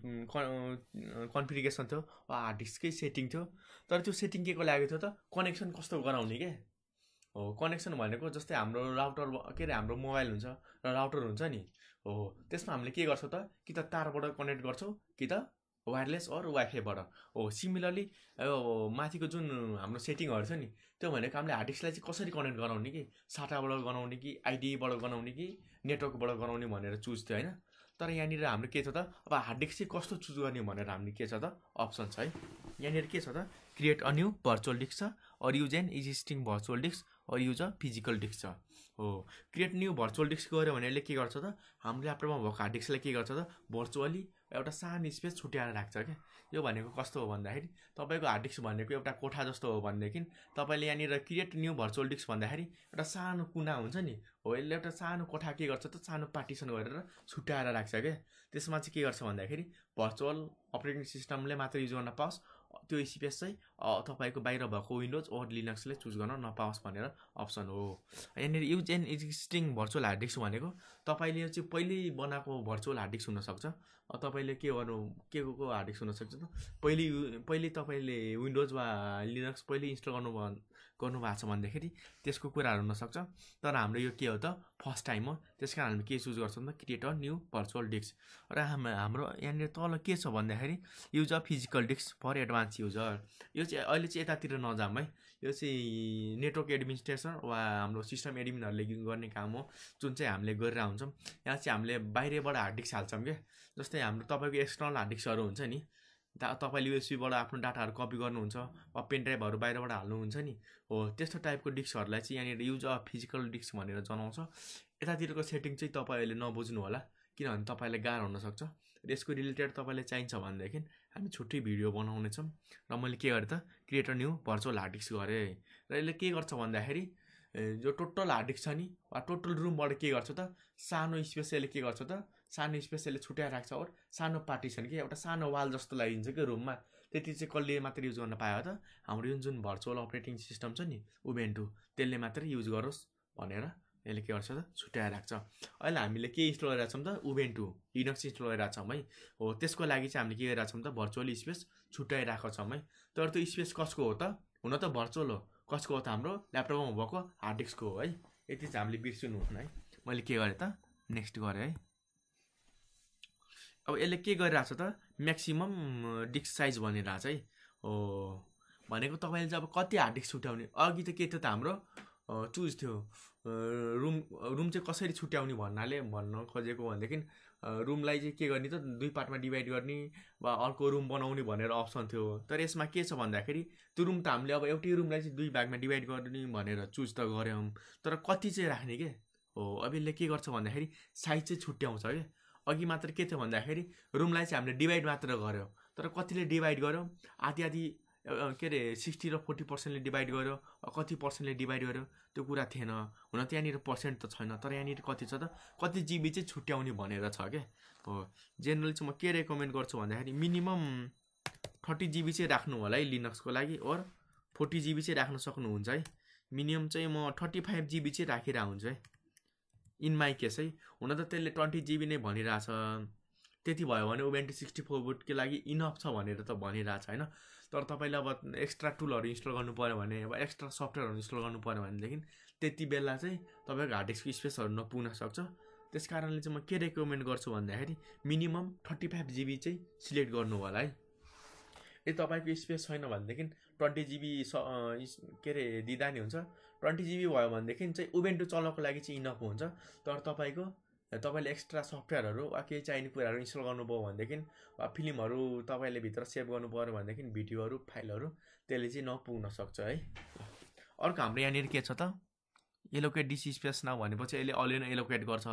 कन्फिगरेसन थियो वा हार्ड डिस्ककै सेटिङ थियो। तर त्यो सेटिङ के को लागि थियो त कनेक्सन कस्तो गराउने के हो। कनेक्सन भनेको जस्तै हाम्रो राउटर के अरे हाम्रो मोबाइल हुन्छ र राउटर हुन्छ नि हो। त्यसमा हामीले के गर्छौँ त कि त तारबाट कनेक्ट गर्छौँ कि त वायरलेस अर वाइफाईबाट हो। सिमिलरली माथिको जुन हाम्रो सेटिङहरू छ नि त्यो भनेको हामीले हार्ड डिस्कलाई चाहिँ कसरी कनेक्ट गराउने कि साटाबाट गराउने कि आइडीबाट गराउने कि नेटवर्कबाट गराउने भनेर चुज थियो होइन। तर यहाँनिर हाम्रो के छ त अब हार्ड डिस्क चाहिँ कस्तो चुज गर्ने भनेर हामीले के छ त अप्सन छ है। यहाँनिर के छ त create a new virtual disk छ, or use an existing virtual disk, or use a physical disk छ हो। क्रिएट न्यू भर्चुअल डिस्क गऱ्यो भने यसले के गर्छ त हाम्रो ल्यापटपमा भएको हार्ड डिस्कलाई के गर्छ त भर्चुअली एउटा सानो स्पेस छुट्याएर राख्छ क्या। यो भनेको कस्तो हो भन्दाखेरि तपाईँको हार्ड डिस्क भनेको एउटा कोठा जस्तो हो भनेदेखि तपाईँले यहाँनिर क्रिएट न्यू भर्चुअल डिस्क भन्दाखेरि एउटा सानो कुना हुन्छ नि हो। यसले एउटा सानो कोठा के गर्छ त सानो पार्टिसन गरेर छुट्याएर राख्छ क्या। त्यसमा चाहिँ के गर्छ भन्दाखेरि भर्चुअल अपरेटिङ सिस्टमले मात्र युज गर्न पाओस्, त्यो स्पेस चाहिँ तपाईँको बाहिर भएको विन्डोज ओर लिनक्सले चुज गर्न नपाओस् भनेर अप्सन हो। यहाँनिर use an existing virtual hard disk भनेको तपाईँले चाहिँ पहिल्यै बनाएको भर्चुअल हार्ड डिस्क हुनसक्छ। तपाईँले के को हार्ड डिस्क हुनसक्छ त पहिले तपाईँले विन्डोज वा लिनक्स पहिले इन्स्टल गर्नुभएको छ भन्दाखेरि त्यसको कुराहरू हुनसक्छ। तर हाम्रो यो के हो त फर्स्ट टाइम हो। त्यस कारण हामी के चुज गर्छौँ त create a new virtual disk. र हाम्रो यहाँनिर तल के छ भन्दाखेरि use a physical disk for advance user. यो चाहिँ अहिले चाहिँ यतातिर नजाऊँ है। यो चाहिँ नेटवर्क एडमिनिस्ट्रेसन वा हाम्रो सिस्टम एडमिनहरूले गर्ने काम हो जुन चाहिँ हामीले गरेर हुन्छौँ। यहाँ चाहिँ हामीले बाहिरबाट हार्ड डिस्क हाल्छौँ क्या। जस्तै हाम्रो तपाईँको एक्सटर्नल हार्ड डिस्कहरू हुन्छ नि तपाईँले युएसबीबाट आफ्नो डाटाहरू कपी गर्नुहुन्छ वा पेन ड्राइभहरू बाहिरबाट हाल्नुहुन्छ नि हो त्यस्तो टाइपको डिस्कहरूलाई चाहिँ यहाँनिर युज अफ फिजिकल डिस्क भनेर जनाउँछ। यतातिरको सेटिङ चाहिँ तपाईँहरूले नबुझ्नु होला किनभने तपाईँलाई गाह्रो हुनसक्छ र यसको रिलेटेड तपाईँलाई चाहिन्छ भनेदेखि हामी छुट्टै भिडियो बनाउनेछौँ। र मैले के गरेँ त create a new virtual hard disk गरेँ र यसले के गर्छ भन्दाखेरि जो टोटल हार्ड डिस्क छ नि वा टोटल रुमबाट के गर्छ त सानो स्पेस यसले के गर्छ त सानो स्पेस यसले छुट्याएर राख्छ और सानो पार्टिसन कि एउटा सानो वाल जस्तो लगाइदिन्छ कि रुममा। त्यति चाहिँ कसले मात्र युज गर्न पायो त हाम्रो जुन भर्चुअल अपरेटिङ सिस्टम छ नि उबुन्टु त्यसले मात्रै युज गरोस् भनेर यसले के गर्छ त छुट्याएर राख्छ। अहिले हामीले के इन्स्टल गरिरहेको छौँ त उबुन्टु लिनक्स इन्स्टल गरिरहेको छौँ है हो त्यसको लागि चाहिँ हामीले के गरिरहेको छौँ त भर्चुअल स्पेस छुट्याइरहेको छौँ है। तर त्यो स्पेस कसको हो त हुन त भर्चुअल हो कसको हो त हाम्रो ल्यापटपमा भएको हार्ड डिस्कको हो है। यति चाहिँ हामीले बिर्सिनु हुन्न है। मैले के गरेँ त नेक्स्ट गरेँ है। अब यसले के गरिरहेको छ त म्याक्सिमम डिस्क साइज भनिरहेछ है हो भनेको तपाईँले चाहिँ अब कति हार्ड डिस्क छुट्याउने अघि त के थियो त हाम्रो चुज थियो रुम चाहिँ कसरी छुट्याउने भन्न खोजेको भनेदेखि रुमलाई चाहिँ के गर्ने त दुई पार्टमा डिभाइड गर्ने वा अर्को रुम बनाउने भनेर अप्सन थियो। तर यसमा के छ भन्दाखेरि त्यो रुम त हामीले अब एउटै रुमलाई चाहिँ दुई भागमा डिभाइड गर्ने भनेर चुज त गऱ्यौँ तर कति चाहिँ राख्ने के हो। अब यसले के गर्छ भन्दाखेरि साइज चाहिँ छुट्याउँछ क्या। अघि मात्र के थियो भन्दाखेरि रुमलाई चाहिँ हामीले डिभाइड मात्र गऱ्यौँ तर कतिले डिभाइड गऱ्यौँ आधी आधी के अरे 60 र 40%ले डिभाइड गर्यो कति पर्सेन्टले डिभाइड गर्यो त्यो कुरा थिएन। हुन त यहाँनिर पर्सेन्ट त छैन तर यहाँनिर कति छ त कति जिबी चाहिँ छुट्याउने भनेर छ क्या हो। जेनरली चाहिँ म के रेकमेन्ड गर्छु भन्दाखेरि मिनिमम 30 जिबी चाहिँ राख्नु होला है लिनक्सको लागि और 40 जिबी चाहिँ राख्न सक्नुहुन्छ है। मिनिमम चाहिँ म 35 जिबी चाहिँ राखिरहेको हुन्छु है इन माई केस है। हुन त त्यसले 20 जिबी नै भनिरहेछ त्यति भयो भने उबुन्टु 64 बिटको लागि इनफ छ भनेर त भनिरहेछ होइन। तर तपाईँले अब एक्स्ट्रा टुलहरू इन्स्टल गर्नु पऱ्यो भने अब एक्स्ट्रा सफ्टवेयरहरू इन्स्टल गर्नु पऱ्यो भनेदेखि त्यति बेला चाहिँ तपाईँको हार्ड डिस्कको स्पेसहरू नपुग्न सक्छ। त्यस कारणले चाहिँ म के रेकमेन्ड गर्छु भन्दाखेरि मिनिमम 35 जिबी चाहिँ सिलेक्ट गर्नु होला है। यदि तपाईँको स्पेस छैन भनेदेखि 20 जिबी के अरे दिँदा नि हुन्छ। 20 जिबी भयो भनेदेखि चाहिँ उबुन्टु चलाउनको लागि चाहिँ इनफ हुन्छ। तर तपाईँले एक्स्ट्रा सफ्टवेयरहरू वा केही चाहिने कुराहरू इन्स्टल गर्नुभयो भनेदेखि वा फिल्महरू तपाईँले भित्र सेभ गर्नु पऱ्यो भनेदेखि भिडियोहरू फाइलहरू त्यसले चाहिँ नपुग्न सक्छ है। अर्को हाम्रो यहाँनिर के छ त एलोकेट डिसी स्पेस न भनेपछि यसले अलरेडी एलोकेट गर्छ।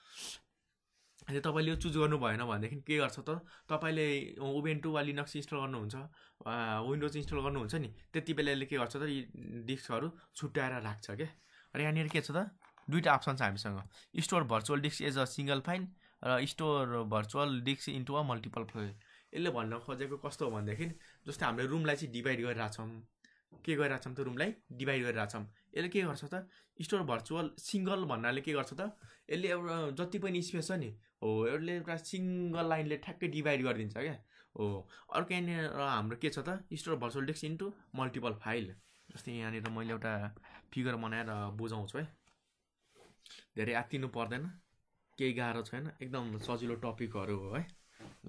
अहिले तपाईँले यो चुज गर्नु भएन भनेदेखि के गर्छ त तपाईँले उबुन्टु वा लिनक्स इन्स्टल गर्नुहुन्छ वा विन्डोज इन्स्टल गर्नुहुन्छ नि त्यति बेला यसले के गर्छ त यी डिस्कहरू छुट्याएर राख्छ क्या। र यहाँनिर के छ त दुईवटा अप्सन छ हामीसँग store virtual disk as a single file र store virtual disk into a multiple file. यसले भन्न खोजेको कस्तो हो भनेदेखि जस्तै हामीले रुमलाई चाहिँ डिभाइड गरिरहेछौँ के गरिरहेछौँ त रुमलाई डिभाइड गरिरहेछौँ यसले के गर्छ त स्टोर भर्चुअल सिङ्गल भन्नाले के गर्छ त यसले एउटा जति पनि स्पेस छ नि हो यसले एउटा सिङ्गल लाइनले ठ्याक्कै डिभाइड गरिदिन्छ क्या हो। अर्को यहाँनिर हाम्रो के छ त store virtual disk into multiple file. जस्तै यहाँनिर मैले एउटा फिगर बनाएर बुझाउँछु है धेरै आत्तिनु पर्दैन केही गाह्रो छैन एकदम सजिलो टपिकहरू हो है ल।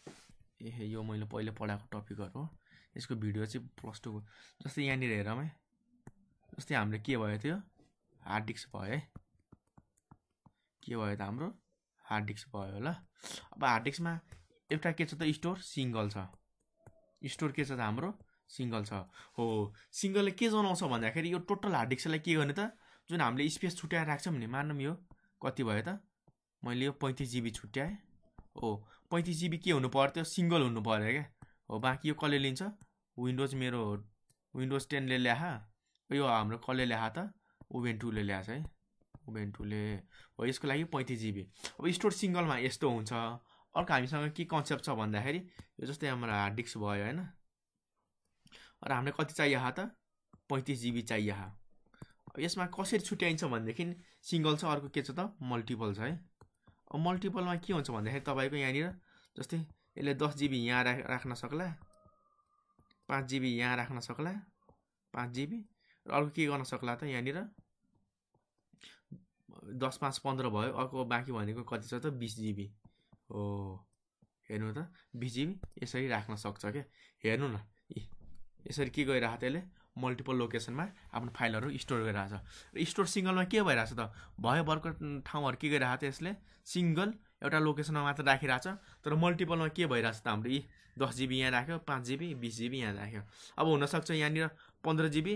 यो मैले पहिले पढाएको टपिकहरू हो यसको भिडियो चाहिँ +2 को जस्तै यहाँनिर हेरौँ है। जस्तै हाम्रो के भयो त्यो हार्ड डिस्क भयो है के भयो त हाम्रो हार्ड डिस्क भयो ल। अब हार्ड डिस्कमा एउटा के छ त स्टोर सिङ्गल छ स्टोर के छ त हाम्रो सिङ्गल छ हो। सिङ्गलले के जनाउँछ भन्दाखेरि यो टोटल हार्ड डिस्कलाई के गर्ने त जुन हामीले स्पेस छुट्याएर राख्छौँ नि मानौँ यो कति भयो त मैले यो 35 जिबी छुट्याएँ हो। 35 जिबी के हुनु पऱ्यो त्यो सिङ्गल हुनु पऱ्यो क्या हो। बाँकी यो कसले लिन्छ विन्डोज मेरो विन्डोज 10ले ल्याहा यो हाम्रो कसले ल्याहा त उबुन्टुले ल्याछ है उबुन्टुले हो। यसको लागि 35 जिबी। अब स्टोर सिङ्गलमा यस्तो हुन्छ। अर्को हामीसँग के कन्सेप्ट छ भन्दाखेरि यो जस्तै हाम्रो हार्ड डिस्क भयो होइन र हामीलाई कति चाहियो त 35 जिबी चाहियो। यसमा कसरी छुट्याइन्छ भनेदेखि सिङ्गल छ अर्को के छ त मल्टिपल छ है। अब मल्टिपलमा के हुन्छ भन्दाखेरि तपाईँको यहाँनिर जस्तै यसले 10 जिबी यहाँ राख्न सक्ला 5 जिबी यहाँ राख्न सक्ला 5 जिबी र अर्को के गर्न सक्ला त यहाँनिर 10 5 15 भयो अर्को बाँकी भनेको कति छ त 20 जिबी हो। हेर्नु त 20 जिबी यसरी राख्न सक्छ क्या। हेर्नु न यसरी के गरिरहेको त यसले मल्टिपल लोकेसनमा आफ्नो फाइलहरू स्टोर गरिरहेछ। र स्टोर सिङ्गलमा के भइरहेछ त भयो भरको ठाउँहरू के गरिरहेको त यसले सिङ्गल एउटा लोकेसनमा मात्र राखिरहेछ तर मल्टिपलमा के भइरहेछ त हाम्रो यी 10 GB यहाँ राख्यो 5 GB 20 GB यहाँ राख्यो अब हुनसक्छ यहाँनिर 15 GB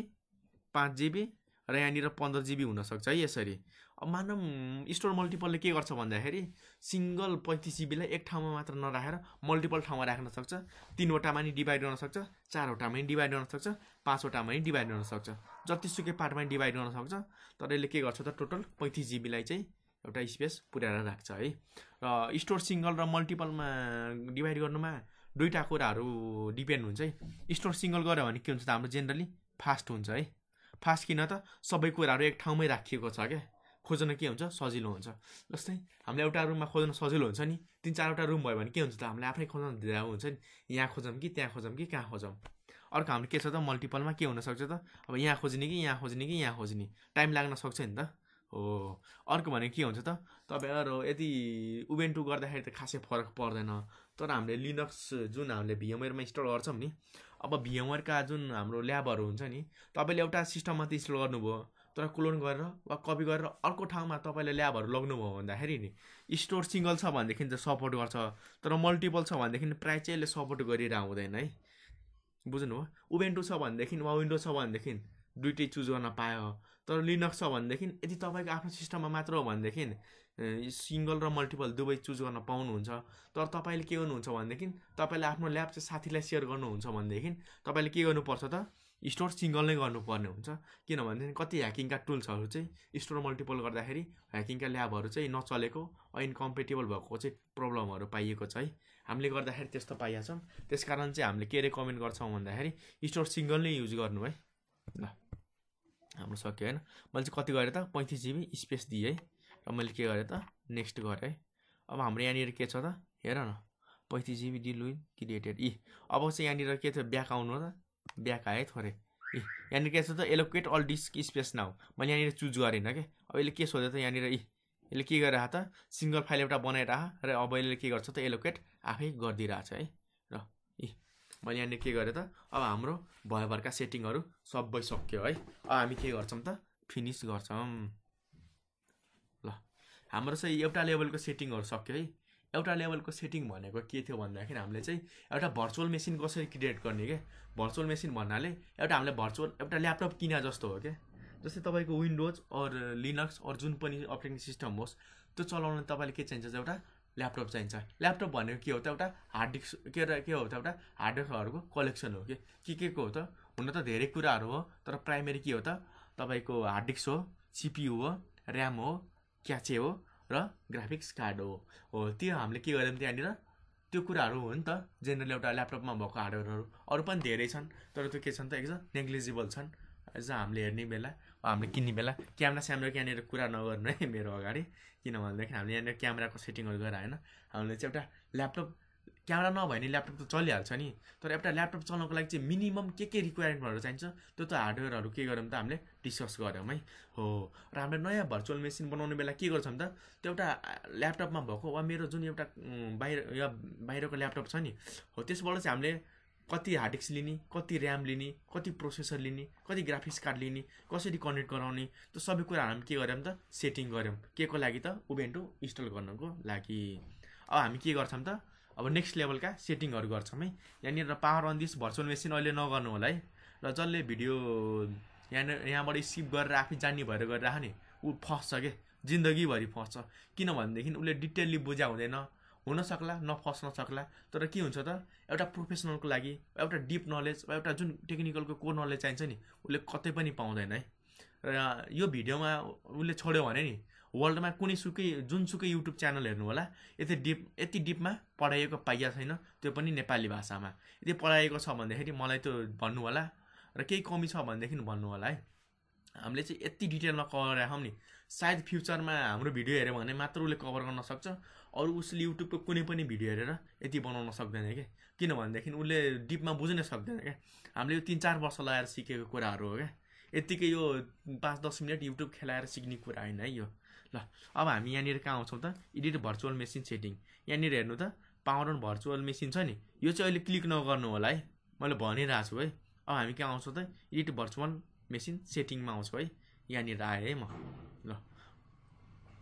5 GB र यहाँनिर 15 GB हुनसक्छ है यसरी अब मानौँ स्टोर मल्टिपलले के गर्छ भन्दाखेरि सिङ्गल 35 GB लाई एक ठाउँमा मात्र नराखेर मल्टिपल ठाउँमा राख्न सक्छ 3वटामा नि डिभाइड गर्न सक्छ 4वटामा नि डिभाइड गर्न सक्छ 5वटामा नि डिभाइड गर्न सक्छ जतिसुकै पार्टमा डिभाइड गर्न सक्छ तर यसले के गर्छ त टोटल 35 GB लाई चाहिँ एउटा स्पेस पुर्याएर राख्छ है र स्टोर सिङ्गल र मल्टिपलमा डिभाइड गर्नुमा दुईटा कुराहरू डिपेन्ड हुन्छ है स्टोर सिङ्गल गऱ्यो भने के हुन्छ त हाम्रो जेनरली फास्ट हुन्छ है फास्ट किन त सबै कुराहरू एक ठाउँमै राखिएको छ क्या खोज्न के हुन्छ सजिलो हुन्छ जस्तै हामीले एउटा रुममा खोज्न सजिलो हुन्छ नि 3-4वटा रुम भयो भने के हुन्छ त हामीले आफै खोज्न दिँदा हुन्छ नि यहाँ खोजौँ कि त्यहाँ खोजौँ कि कहाँ खोजौँ अर्को हाम्रो के छ त मल्टिपलमा के हुनसक्छ त अब यहाँ खोज्ने कि यहाँ खोज्ने कि यहाँ खोज्ने टाइम लाग्न सक्छ नि त हो अर्को भने के हुन्छ त तपाईँहरू यदि उबेन्टु गर्दाखेरि त खासै फरक पर्दैन तर हामीले लिनक्स जुन हामीले VMwareमा इन्स्टल गर्छौँ नि अब VMwareका जुन हाम्रो ल्याबहरू हुन्छ नि तपाईँले एउटा सिस्टममा त इन्स्टल गर्नुभयो तर क्लोन गरेर वा कपी गरेर अर्को ठाउँमा तपाईँले ल्याबहरू लग्नुभयो भन्दाखेरि नि स्टोर सिङ्गल छ भनेदेखि त सपोर्ट गर्छ तर मल्टिपल छ भनेदेखि प्रायः चाहिँ यसले सपोर्ट गरिरहेको हुँदैन है बुझ्नुभयो उबेन्टु छ भनेदेखि वा विन्डोज छ भनेदेखि दुइटै चुज गर्न पायो तर लिनक्स छ भनेदेखि यदि तपाईँको आफ्नो सिस्टममा मात्र हो भनेदेखि सिङ्गल र मल्टिपल दुवै चुज गर्न पाउनुहुन्छ तर तपाईँले के गर्नुहुन्छ भनेदेखि तपाईँले आफ्नो ल्याब चाहिँ साथीलाई सेयर गर्नुहुन्छ भनेदेखि तपाईँले के गर्नुपर्छ त स्टोर सिङ्गल नै गर्नुपर्ने हुन्छ किनभनेदेखि कति ह्याकिङका टुल्सहरू चाहिँ स्टोर मल्टिपल गर्दाखेरि ह्याकिङका ल्याबहरू चाहिँ नचलेको इन्कम्पेटेबल भएको चाहिँ प्रब्लमहरू पाइएको छ है हामीले गर्दाखेरि त्यस्तो पाइहाल्छौँ त्यसकारण चाहिँ हामीले के रेकमेन्ड गर्छौँ भन्दाखेरि स्टोर सिङ्गल नै युज गर्नु है ल हाम्रो सक्यो होइन मैले चाहिँ कति गरेँ त 35 GB स्पेस दिएँ है र मैले के गरेँ त नेक्स्ट गरेँ है अब हाम्रो यहाँनिर के छ त हेर न 35 GB डिल क्रिएटेड अब चाहिँ यहाँनिर के थियो ब्याक आउनु त ब्याक आयो थोरै यहाँनिर के छ त allocate all disk space now मैले यहाँनिर चुज गरेन क्या अब यसले के सोध्यो त यहाँनिर यसले के गरिरहेको त सिङ्गल फाइल एउटा बनाइरह र अब यसले के गर्छ त एलोकेट आफै गरिदिइरहेछ है र मैले यहाँनिर के गरेँ त अब हाम्रो भयभरका सेटिङहरू सबै सक्यो है अब हामी के गर्छौँ त फिनिस गर्छौँ ल हाम्रो चाहिँ एउटा लेभलको सेटिङहरू सक्यो है एउटा लेभलको सेटिङ भनेको के थियो भन्दाखेरि हामीले चाहिँ एउटा भर्चुअल मेसिन कसरी क्रिएट गर्ने क्या भर्चुअल मेसिन भन्नाले एउटा हामीले भर्चुअल एउटा ल्यापटप किने जस्तो हो क्या जस्तै तपाईँको विन्डोज अर लिनक्स अर जुन पनि अपरेटिङ सिस्टम होस् त्यो चलाउन तपाईँले के चाहिन्छ एउटा ल्यापटप चाहिन्छ ल्यापटप भनेको के हो त एउटा हार्ड डिस्क के हो त एउटा हार्ड डिस्कहरूको कलेक्सन हो के को हो त हुन त धेरै कुराहरू हो तर प्राइमेरी के हो त तपाईँको हार्ड डिस्क हो CPU हो ऱ्याम हो क्याचे हो र ग्राफिक्स कार्ड हो त्यो हामीले के गर्यौँ त्यहाँनिर त्यो कुराहरू हो नि त जेनरली एउटा ल्यापटपमा भएको हार्डवेयरहरू अरू पनि धेरै छन् तर त्यो के छन् त एकदम नेग्लिजिबल छन् एज हामीले हेर्ने बेला हामीले किन्ने बेला क्यामेरा यहाँनिर कुरा नगर्नु है मेरो अगाडि किनभनेदेखि हामीले यहाँनिर क्यामेराको सेटिङहरू गरेर होइन हामीले चाहिँ एउटा ल्यापटप क्यामेरा नभए नि ल्यापटप त चलिहाल्छ नि तर एउटा ल्यापटप चलाउनको लागि चाहिँ मिनिमम के रिक्वायरमेन्टहरू चाहिन्छ त्यो त हार्डवेयरहरू के गऱ्यौँ त हामीले डिस्कस गऱ्यौँ है हो र हामीले नयाँ भर्चुअल मेसिन बनाउने बेला के गर्छौँ त त्यो एउटा ल्यापटपमा भएको वा मेरो जुन एउटा बाहिरको ल्यापटप छ नि हो त्यसबाट चाहिँ हामीले कति हार्ड डिस्क लिने कति ऱ्याम लिने कति प्रोसेसर लिने कति ग्राफिक्स कार्ड लिने कसरी कनेक्ट गराउने त्यो सबै कुराहरू हामी के गऱ्यौँ त सेटिङ गऱ्यौँ के को लागि त उबेन्टु इन्स्टल गर्नको लागि अब हामी के गर्छौँ त अब नेक्स्ट लेभलका सेटिङहरू गर्छौँ है यहाँनिर power on this virtual machine अहिले नगर्नु होला है र जसले भिडियो यहाँबाट स्किप गरेर आफै जान्ने भएर गरिरह नि ऊ फस्छ के जिन्दगीभरि फस्छ किनभनेदेखि उसले डिटेलली बुझा हुँदैन हुनसक्ला नफस्न सक्ला तर के हुन्छ त एउटा प्रोफेसनलको लागि एउटा डिप नलेज वा एउटा जुन टेक्निकलको कोर नलेज चाहिन्छ नि उसले कतै पनि पाउँदैन है र यो भिडियोमा उसले छोड्यो भने नि वर्ल्डमा जुनसुकै युट्युब च्यानल हेर्नु होला यति डिपमा पढाइएको पाइया छैन त्यो पनि नेपाली भाषामा यदि पढाइएको छ भन्दाखेरि मलाई त्यो भन्नु होला र केही कमी छ भनेदेखि भन्नु होला है हामीले चाहिँ यति डिटेलमा कभर राखौँ नि सायद फ्युचरमा हाम्रो भिडियो हेऱ्यो भने मात्र उसले कभर गर्न सक्छ अरू उसले युट्युबको कुनै पनि भिडियो हेरेर यति बनाउन सक्दैन क्या किनभनेदेखि उसले डिपमा बुझ्न सक्दैन क्या हामीले यो 3-4 वर्ष लगाएर सिकेको कुराहरू हो क्या यत्तिकै यो 5-10 मिनट युट्युब खेलाएर सिक्ने कुरा होइन है यो ल अब हामी यहाँनिर कहाँ आउँछौँ त एडिट भर्चुअल मेसिन सेटिङ यहाँनिर हेर्नु त पावर अन भर्चुअल मेसिन छ नि यो चाहिँ अहिले क्लिक नगर्नु होला है मैले भनिरहेको छु है अब हामी कहाँ आउँछौँ त एडिट भर्चुअल मेसिन सेटिङमा आउँछौँ है यहाँनिर आएँ है म ल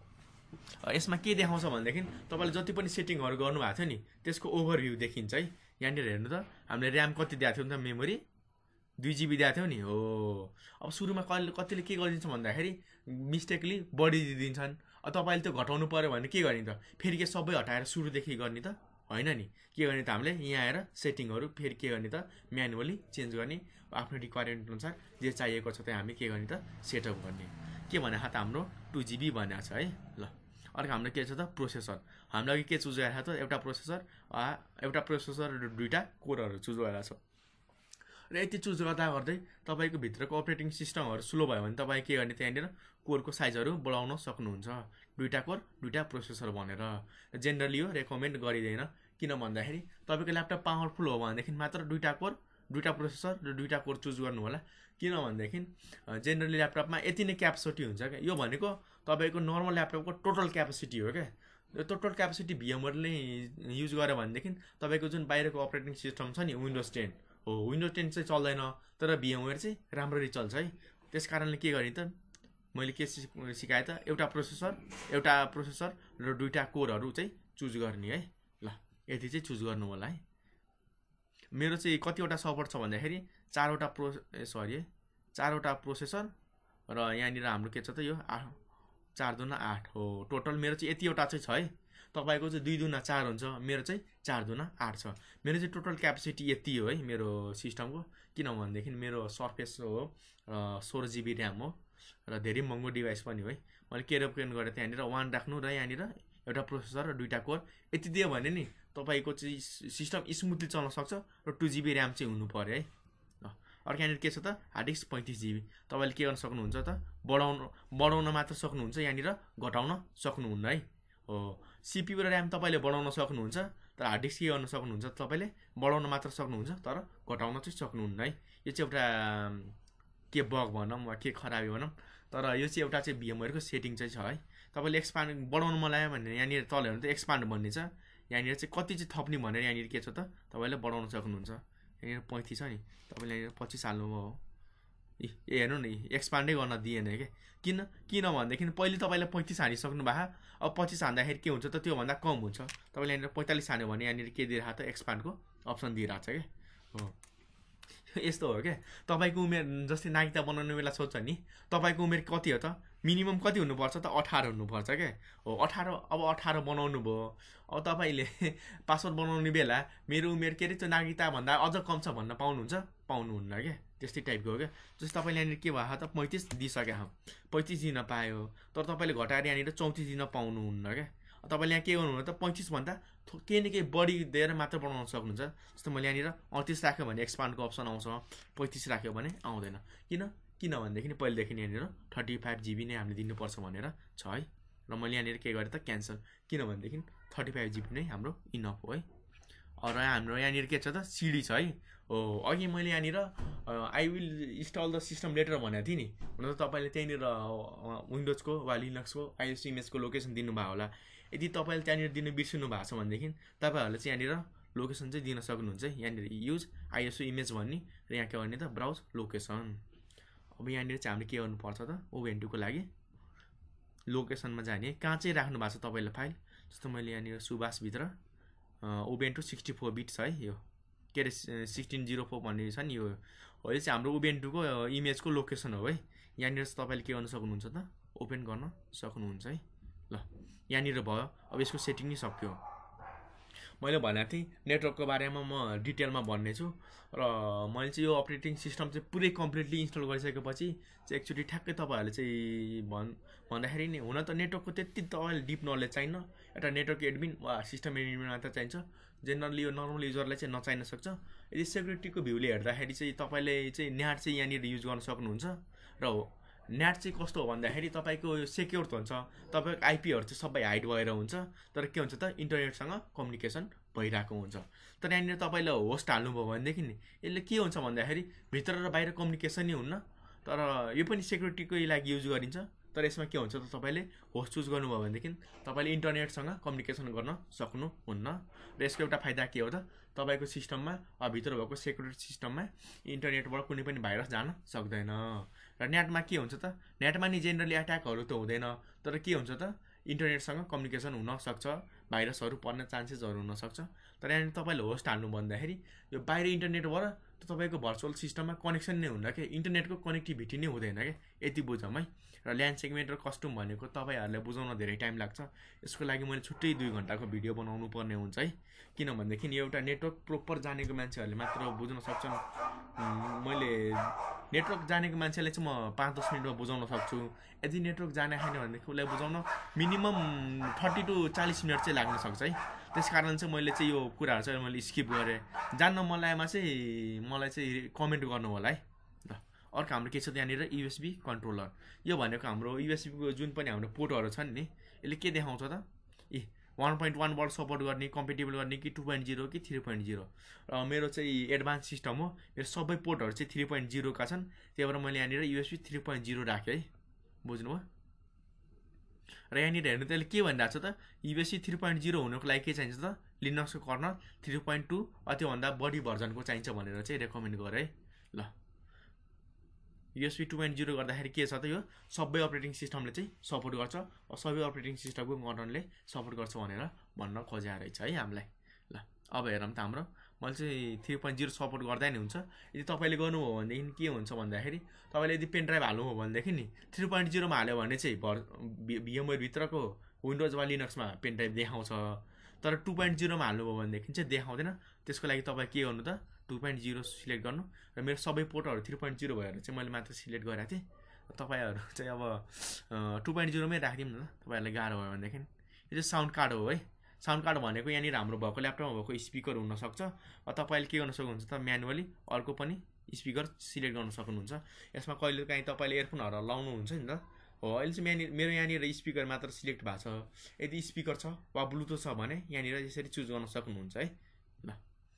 यसमा के देखाउँछ भनेदेखि तपाईँले जति पनि सेटिङहरू गर्नुभएको थियो नि त्यसको ओभरभ्यू देखिन्छ है। यहाँनिर हेर्नु त हामीले ऱ्याम कति दिएको थियौँ त, मेमोरी 2 GB दिएको थियौँ नि हो। अब सुरुमा कतिले के गरिदिन्छ भन्दाखेरि मिस्टेकली बढी दिइदिन्छन्। अब तपाईँले त्यो घटाउनु पऱ्यो भने के गर्ने त, फेरि के सबै हटाएर सुरुदेखि गर्ने त होइन नि। के गर्ने त हामीले यहाँ आएर सेटिङहरू फेरि के गर्ने त म्यानुअली चेन्ज गर्ने, आफ्नो रिक्वायरमेन्ट अनुसार जे चाहिएको छ त्यो हामी के गर्ने त सेटअप गर्ने। के भने त हाम्रो 2 GB भनेको छ है। ल अर्को हाम्रो के छ त प्रोसेसर। हाम्रो अघि के चुज गरेको त एउटा प्रोसेसर र 2टा कोरहरू चुज गरेको छ। र यति चुज गर्दा गर्दै तपाईँको भित्रको अपरेटिङ सिस्टमहरू स्लो भयो भने तपाईँ के गर्ने त यहाँनिर कोरको साइजहरू बढाउन सक्नुहुन्छ। 2टा कोर 2टा प्रोसेसर भनेर जेनरली यो रेकमेन्ड गरिँदैन। किन भन्दाखेरि तपाईँको ल्यापटप पावरफुल हो भनेदेखि मात्र 2टा कोर 2टा प्रोसेसर र 2टा कोर चुज गर्नु होला। किन भनेदेखि जेनरली ल्यापटपमा यति नै क्यापेसिटी हुन्छ क्या। यो भनेको तपाईँको नर्मल ल्यापटपको टोटल क्यापेसिटी हो क्या। यो टोटल क्यापेसिटी VMwareले युज गर्यो भनेदेखि तपाईँको जुन बाहिरको अपरेटिङ सिस्टम छ नि विन्डोज 10 हो, विन्डोज 10 चाहिँ चल्दैन, तर VMware चाहिँ राम्ररी चल्छ है। त्यस कारणले के गर्ने त मैले के सिकाएँ त एउटा प्रोसेसर र 2टा कोरहरू चाहिँ चुज गर्ने है। ल यति चाहिँ चुज गर्नु होला है। मेरो चाहिँ कतिवटा सपोर्ट छ भन्दाखेरि 4वटा प्रोसेसर र यहाँनिर हाम्रो के छ त यो 4 दुना 8 हो। टोटल मेरो चाहिँ यतिवटा चाहिँ छ है। तपाईँको चाहिँ 2 दुना 4 हुन्छ, मेरो चाहिँ 4 दुना 8 छ। मेरो चाहिँ टोटल क्यापेसिटी यति हो है मेरो सिस्टमको। किन भनेदेखि मेरो सर्फेस हो 16 GB ऱ्याम हो र धेरै महँगो डिभाइस पनि हो है। मैले के रेकमेन्ड गरेँ त्यहाँनिर 1 राख्नु र यहाँनिर एउटा प्रोसेसर र 2टा कोर यति दियो भने नि तपाईँको चाहिँ सिस्टम स्मुथली चल्न सक्छ र 2 GB ऱ्याम चाहिँ हुनु पर्यो है। अर्को यहाँनिर के छ त हार्ड डिस्क 35 GB। तपाईँले के गर्न सक्नुहुन्छ त बढाउन मात्र सक्नुहुन्छ, यहाँनिर घटाउन सक्नुहुन्न है हो। CPU र ऱ्याम तपाईँले बढाउन सक्नुहुन्छ, तर हार्ड डिस्क के गर्न सक्नुहुन्छ तपाईँले बढाउन मात्र सक्नुहुन्छ, तर घटाउन चाहिँ सक्नुहुन्न है। यो चाहिँ एउटा के बग भनौँ वा के खराबी भनौँ, तर यो चाहिँ एउटा चाहिँ VMwareको सेटिङ चाहिँ छ है। तपाईँले एक्सपान्ड बढाउनु मन लाग्यो भने यहाँनिर तल हेर्नु त एक्सपान्ड भन्ने छ। यहाँनिर चाहिँ कति चाहिँ थप्ने भनेर यहाँनिर के छ त तपाईँले बढाउन सक्नुहुन्छ। यहाँनिर 35 छ नि, तपाईँले यहाँनिर 25 हाल्नुभयो हो। हेर्नु नि एक्सपान्डै गर्न दिएन क्या। किन भनेदेखि पहिले तपाईँले 35 हानिसक्नु भएको, अब 25 हान्दाखेरि के हुन्छ त त्योभन्दा कम हुन्छ। तपाईँले यहाँनिर 45 हान्यो भने यहाँनिर के दिइरहेको त एक्सपान्डको अप्सन दिइरहेको छ क्या हो। यस्तो हो क्या। तपाईँको उमेर जस्तै नागरिकता बनाउने बेला सोध्छ नि तपाईँको उमेर कति हो त, मिनिमम कति हुनुपर्छ त 18 हुनुपर्छ क्या हो। 18 अब 18 बनाउनु भयो। अब तपाईँले पासवर्ड बनाउने बेला मेरो उमेर के अरे त्यो नागरिकता भन्दा अझ कम छ भन्न पाउनुहुन्न क्या। त्यस्तै टाइपको हो क्या। जस्तै तपाईँले यहाँनिर के भयो त 35 दिइसके 35 दिन पायो, तर तपाईँले घटाएर यहाँनिर 34 दिन पाउनुहुन्न क्या। तपाईँले यहाँ के गर्नुहुन्छ त 35 भन्दा केही न केही बढी दिएर मात्र बनाउन सक्नुहुन्छ। जस्तो मैले यहाँनिर 38 राख्यो भने एक्सपान्डको अप्सन आउँछ, 35 राख्यो भने आउँदैन। किन भनेदेखि पहिलेदेखि यहाँनिर 35 GB नै हामीले दिनुपर्छ भनेर छ है। र मैले यहाँनिर के गरेँ त क्यान्सल, किन भनेदेखि 35 GB नै हाम्रो इनफ हो है। र हाम्रो यहाँनिर के छ त सिडी छ है हो। अघि मैले यहाँनिर I will install the system later भनेको थिएँ नि। हुन त तपाईँले त्यहाँनिर विन्डोजको वा लिनक्सको आइएसओ इमेजको लोकेसन दिनुभयो होला। यदि तपाईँले त्यहाँनिर दिनु बिर्सिनु भएको छ भनेदेखि तपाईँहरूले चाहिँ यहाँनिर लोकेसन चाहिँ दिन सक्नुहुन्छ है। यहाँनिर युज आइएसओ इमेज भन्ने र यहाँ के गर्ने त ब्राउज लोकेसन। अब यहाँनिर चाहिँ हामीले के गर्नुपर्छ त ओभेन्टुको लागि लोकेसनमा जाने, कहाँ चाहिँ राख्नु भएको छ तपाईँले फाइल। जस्तो मैले यहाँनिर सुभाषभित्र उबेन्टु 64 बिट छ है। यो के अरे 1604 भन्ने छ नि, यो हो। यो चाहिँ हाम्रो उबेन्टुको इमेजको लोकेसन हो है। यहाँनिर तपाईँले के गर्न सक्नुहुन्छ त ओपन गर्न सक्नुहुन्छ है। ल यहाँनिर भयो। अब यसको सेटिङ नै सक्यो। मैले भनेको थिएँ नेटवर्कको बारेमा म डिटेलमा भन्ने छु र मैले चाहिँ यो अपरेटिङ सिस्टम चाहिँ पुरै कम्प्लिटली इन्स्टल गरिसकेपछि चाहिँ एकचोटि ठ्याक्कै तपाईँहरूले चाहिँ भन्दाखेरि नि हुन त नेटवर्कको त्यति तपाईँले डिप नलेज चाहिन्न। एउटा नेटवर्क एडमिन वा सिस्टम एडमिन मात्र चाहिन्छ। जेनरली यो नर्मल युजरलाई चाहिँ नचाहिन सक्छ। यदि सेक्युरिटीको भ्यूले हेर्दाखेरि चाहिँ तपाईँले चाहिँ न्याट चाहिँ यहाँनिर युज गर्न सक्नुहुन्छ। र हो न्याट चाहिँ कस्तो हो भन्दाखेरि तपाईँको सेक्योर त हुन्छ, तपाईँको आइपीहरू चाहिँ सबै हाइड भएर हुन्छ, तर के हुन्छ त इन्टरनेटसँग कम्युनिकेसन भइरहेको हुन्छ। तर यहाँनिर तपाईँले होस्ट हाल्नुभयो भनेदेखि नि यसले के हुन्छ भन्दाखेरि भित्र र बाहिर कम्युनिकेसनै हुन्न। तर यो पनि सेक्युरिटीको लागि युज गरिन्छ। तर यसमा के हुन्छ त तपाईँले होस्ट चुज गर्नुभयो भनेदेखि तपाईँले इन्टरनेटसँग कम्युनिकेसन गर्न सक्नुहुन्न। र यसको एउटा फाइदा के हो त तपाईँको सिस्टममा भित्र भएको सेक्युरिटी सिस्टममा इन्टरनेटबाट कुनै पनि भाइरस जान सक्दैन। र नेटमा के हुन्छ त नेटमा नि जेनरली एट्याकहरू त हुँदैन, तर के हुन्छ त इन्टरनेटसँग कम्युनिकेसन हुनसक्छ, भाइरसहरू पर्ने चान्सेसहरू हुनसक्छ। तर यहाँनिर तपाईँले होस्ट हाल्नु भन्दाखेरि यो बाहिर इन्टरनेटबाट तपाईँको भर्चुअल सिस्टममा कनेक्सन नै हुन्न क्या, इन्टरनेटको कनेक्टिभिटी नै हुँदैन क्या, यति बुझौँ है। र ल्यान्ड सेगमेन्ट र कस्टम भनेको तपाईँहरूलाई बुझाउन धेरै टाइम लाग्छ। यसको लागि मैले छुट्टै 2 घन्टाको भिडियो बनाउनु पर्ने हुन्छ है, किनभनेदेखि एउटा नेटवर्क प्रोपर जानेको मान्छेहरूले मात्र बुझ्न सक्छन्। मैले नेटवर्क जानेको मान्छेलाई चाहिँ म 5-10 मिनटमा बुझाउन सक्छु। यदि नेटवर्क जाने छैन भनेदेखि उसलाई बुझाउन मिनिमम 30 to 40 मिनट चाहिँ लाग्न सक्छ है। त्यस कारण चाहिँ मैले चाहिँ यो कुराहरू चाहिँ मैले स्किप गरेँ। जान्न मन लागेमा चाहिँ मलाई चाहिँ कमेन्ट गर्नु होला है। ल अर्को हाम्रो के छ त्यहाँनिर USB कन्ट्रोलर। यो भनेको हाम्रो USBको जुन पनि हाम्रो पोर्टहरू छन् नि, यसले के देखाउँछ त 1.1 बाट सपोर्ट गर्ने, कम्पेटेबल गर्ने कि 2.0 कि 3.0। र मेरो चाहिँ एडभान्स सिस्टम हो, मेरो सबै पोर्टहरू चाहिँ 3.0 का छन्। त्यही भएर मैले यहाँनिर USB 3.0 राखेँ है, बुझ्नुभयो। र यहाँनिर हेर्नु त्यसले के भनिरहेको छ त USB 3.0 हुनुको लागि के चाहिन्छ त लिनक्सको कर्नल 3.2 त्योभन्दा बढी भर्जनको चाहिन्छ भनेर चाहिँ रेकमेन्ड गरेँ है। ल USB 2.0 गर्दाखेरि के छ त यो सबै अपरेटिङ सिस्टमले चाहिँ सपोर्ट गर्छ, सबै अपरेटिङ सिस्टमको कर्नलले सपोर्ट गर्छ भनेर भन्न खोजेको रहेछ है हामीलाई। ल अब हेरौँ त हाम्रो मैले चाहिँ 3.0 सपोर्ट गर्दा नि हुन्छ। यदि तपाईँले गर्नुभयो भनेदेखि के हुन्छ भन्दाखेरि तपाईँले यदि पेन ड्राइभ हाल्नुभयो भनेदेखि नि 3.0 मा हाल्यो भने चाहिँ VMware भित्रको विन्डोज वा लिनक्समा पेन ड्राइभ देखाउँछ। तर 2.0 मा हाल्नुभयो भनेदेखि चाहिँ देखाउँदैन। त्यसको लागि तपाईँ के गर्नु त 2.0 सिलेक्ट गर्नु। र मेरो सबै पोर्टहरू 3.0 भएर चाहिँ मैले मात्र सिलेक्ट गरेको थिएँ। तपाईँहरू चाहिँ अब 2.0 मै राखिदिउँ न, तपाईँहरूलाई गाह्रो भयो भनेदेखि। यो चाहिँ साउन्ड कार्ड हो है। साउन्ड कार्ड भनेको यहाँनिर हाम्रो भएको ल्यापटपमा भएको स्पिकर हुनसक्छ। तपाईँले के गर्न सक्नुहुन्छ त म्यानुअली अर्को पनि स्पिकर सिलेक्ट गर्न सक्नुहुन्छ। यसमा कहिले काहीँ तपाईँले इयरफोनहरू लाउनुहुन्छ नि त हो। अहिले चाहिँ मेरो यहाँनिर स्पिकर मात्र सिलेक्ट भएको छ। यदि स्पिकर छ वा ब्लुटुथ छ भने यहाँनिर यसरी चुज गर्न सक्नुहुन्छ है। ल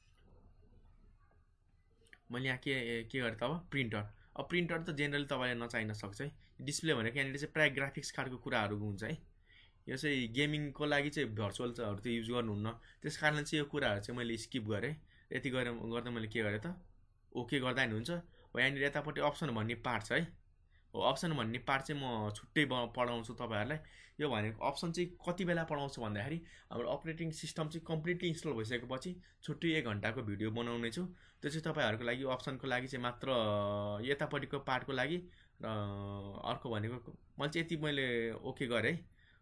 मैले यहाँ के गरेँ त अब प्रिन्टर। अब प्रिन्टर त जेनरली तपाईँले नचाहिन सक्छ है। डिस्प्ले भनेको यहाँनिर चाहिँ प्रायः ग्राफिक्स कार्डको कुराहरू हुन्छ है। यो चाहिँ गेमिङको लागि चाहिँ भर्चुअलहरू त युज गर्नुहुन्न, त्यस कारण चाहिँ यो कुराहरू चाहिँ मैले स्किप गरेँ। यति गर्दा मैले के गरेँ त ओके गर्दा नि हुन्छ। हो यहाँनिर यतापट्टि अप्सन भन्ने पार्ट छ है। हो अप्सन भन्ने पार्ट चाहिँ म छुट्टै पढाउँछु तपाईँहरूलाई। यो भनेको अप्सन चाहिँ कति बेला पढाउँछु भन्दाखेरि हाम्रो अपरेटिङ सिस्टम चाहिँ कम्प्लिटली इन्स्टल भइसकेपछि छुट्टै 1 घन्टाको भिडियो बनाउने छु। त्यो चाहिँ तपाईँहरूको लागि अप्सनको लागि चाहिँ मात्र यतापट्टिको पार्टको लागि। र अर्को भनेको मैले चाहिँ यति मैले ओके गरेँ।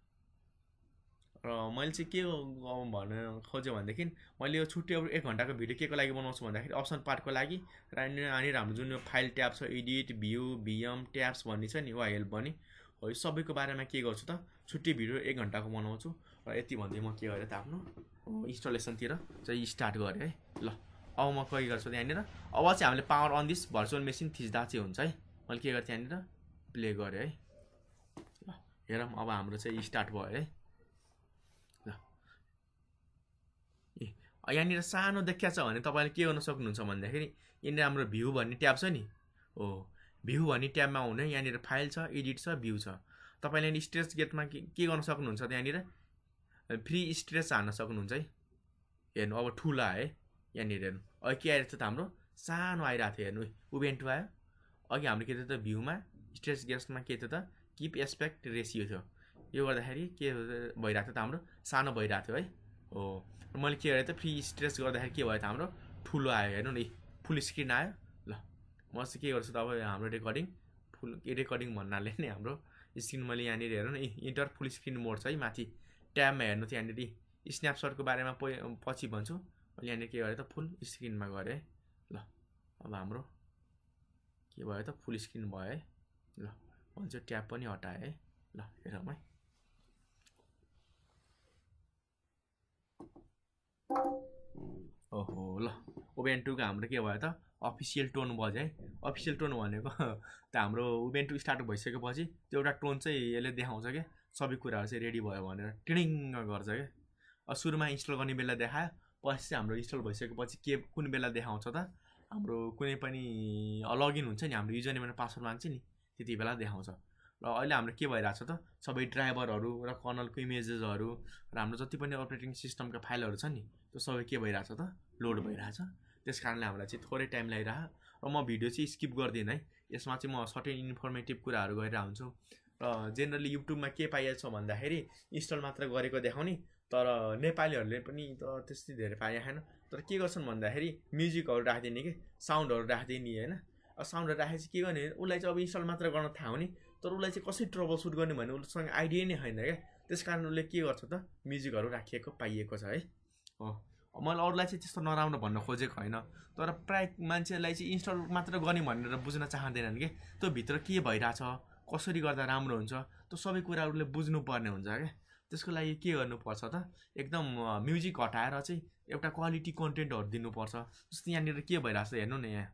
र मैले चाहिँ के भन्न खोजेँ भनेदेखि मैले यो छुट्टै 1 घन्टाको भिडियो के को लागि बनाउँछु भन्दाखेरि अप्सन पार्टको लागि। र यहाँनिर हाम्रो जुन यो फाइल ट्याब छ एडिट भ्यू VM ट्याब्स भन्ने छ नि वा हेल्प भन्ने हो, यो सबैको बारेमा के गर्छु त छुट्टै भिडियो 1 घन्टाको बनाउँछु। र यति भन्दै म के गरेँ त आफ्नो इन्स्टलेसनतिर चाहिँ स्टार्ट गरेँ है। ल अब म के गर्छु यहाँनिर अब चाहिँ हामीले power on this virtual machine थिच्दा चाहिँ हुन्छ है। मैले के गरेँ त्यहाँनिर प्ले गरेँ है। ल हेरौँ अब हाम्रो चाहिँ स्टार्ट भयो है। यहाँनिर सानो देखिया छ भने तपाईँले के गर्न सक्नुहुन्छ भन्दाखेरि यहाँनिर हाम्रो भ्यू भन्ने ट्याब छ नि हो, भ्यू भन्ने ट्याबमा हुने यहाँनिर फाइल छ एडिट छ भ्यू छ। तपाईँले यहाँनिर स्ट्रेच गेटमा के गर्न सक्नुहुन्छ त यहाँनिर फ्री स्ट्रेच हान्न सक्नुहुन्छ है। हेर्नु अब ठुलो आयो है। यहाँनिर हेर्नु अघि के आइरहेको थियो त हाम्रो सानो आइरहेको थियो। हेर्नु उबेन्टु आयो। अघि हाम्रो के थियो त भ्यूमा स्ट्रेच गेटमा के थियो त किप एस्पेक्ट रेसियो थियो। यो गर्दाखेरि के भइरहेको थियो त हाम्रो सानो भइरहेको थियो है। हो मैले के गरेँ त फ्री स्ट्रेच गर्दाखेरि के भयो त हाम्रो ठुलो आयो। हेर्नु नि फुल स्क्रिन आयो। ल म चाहिँ के गर्छु त अब हाम्रो रेकर्डिङ भन्नाले नै हाम्रो स्क्रिन मैले यहाँनिर हेर्नु न इन्टर फुल स्क्रिन मोड छ है माथि ट्याबमा हेर्नु त यहाँनिर स्न्यापसटको बारेमा पछि भन्छु। मैले यहाँनिर के गरेँ त फुल स्क्रिनमा गरेँ। ल अब हाम्रो के भयो त फुल स्क्रिन भयो है। ल मैले चाहिँ ट्याब पनि हटाएँ है। ल हेरौँ है। ओहो ल उबेन्टुको हाम्रो के भयो त अफिसियल टोन बज्यो है। अफिसियल टोन भनेको त हाम्रो उबेन्टु स्टार्ट भइसकेपछि त्यो एउटा टोन चाहिँ यसले देखाउँछ क्या सबै कुराहरू चाहिँ रेडी भयो भनेर टिडिङ गर्छ क्या। सुरुमा इन्स्टल गर्ने बेला देखायो, पछि चाहिँ हाम्रो इन्स्टल भइसकेपछि के कुन बेला देखाउँछ त हाम्रो कुनै पनि लगइन हुन्छ नि हाम्रो युजर नेम र पासवर्ड माग्छ नि त्यति बेला देखाउँछ। र अहिले हाम्रो के भइरहेछ त सबै ड्राइभरहरू र कर्नलको इमेजेसहरू र हाम्रो जति पनि अपरेटिङ सिस्टमका फाइलहरू छ नि त्यो सबै के भइरहेछ त लोड भइरहेछ। त्यस कारणले हामीलाई चाहिँ थोरै टाइम लागिरह। र म भिडियो चाहिँ स्किप गर्दिनँ है। यसमा चाहिँ म सर्टेन इन्फर्मेटिभ कुराहरू गरिरहेको हुन्छु। र जेनरली युट्युबमा के पाइएको छ भन्दाखेरि इन्स्टल मात्र गरेको देखाउने, तर नेपालीहरूले पनि त त्यस्तै धेरै पाएको छैन। तर के गर्छन् भन्दाखेरि म्युजिकहरू राखिदिने कि साउन्डहरू राखिदिने होइन। साउन्डहरू राखेपछि के गर्ने, उसलाई चाहिँ अब इन्स्टल मात्र गर्न थाहा हुने, तर उसलाई चाहिँ कसरी ट्रबल सुट गर्ने भन्ने उसँग आइडिया नै छैन क्या। त्यस कारण उसले के गर्छ त म्युजिकहरू राखिएको पाइएको छ है। हो, मैले अरूलाई चाहिँ त्यस्तो नराम्रो भन्न खोजेको होइन, तर प्राय मान्छेलाई चाहिँ इन्स्टल मात्र गर्ने भनेर बुझ्न चाहँदैनन् कि त्यो भित्र के भइरहेछ, कसरी गर्दा राम्रो हुन्छ, त्यो सबै कुराहरूले बुझ्नुपर्ने हुन्छ क्या। त्यसको लागि के गर्नुपर्छ त एकदम म्युजिक हटाएर चाहिँ एउटा क्वालिटी कन्टेन्टहरू दिनुपर्छ। जस्तो यहाँनिर के भइरहेछ हेर्नु न, यहाँ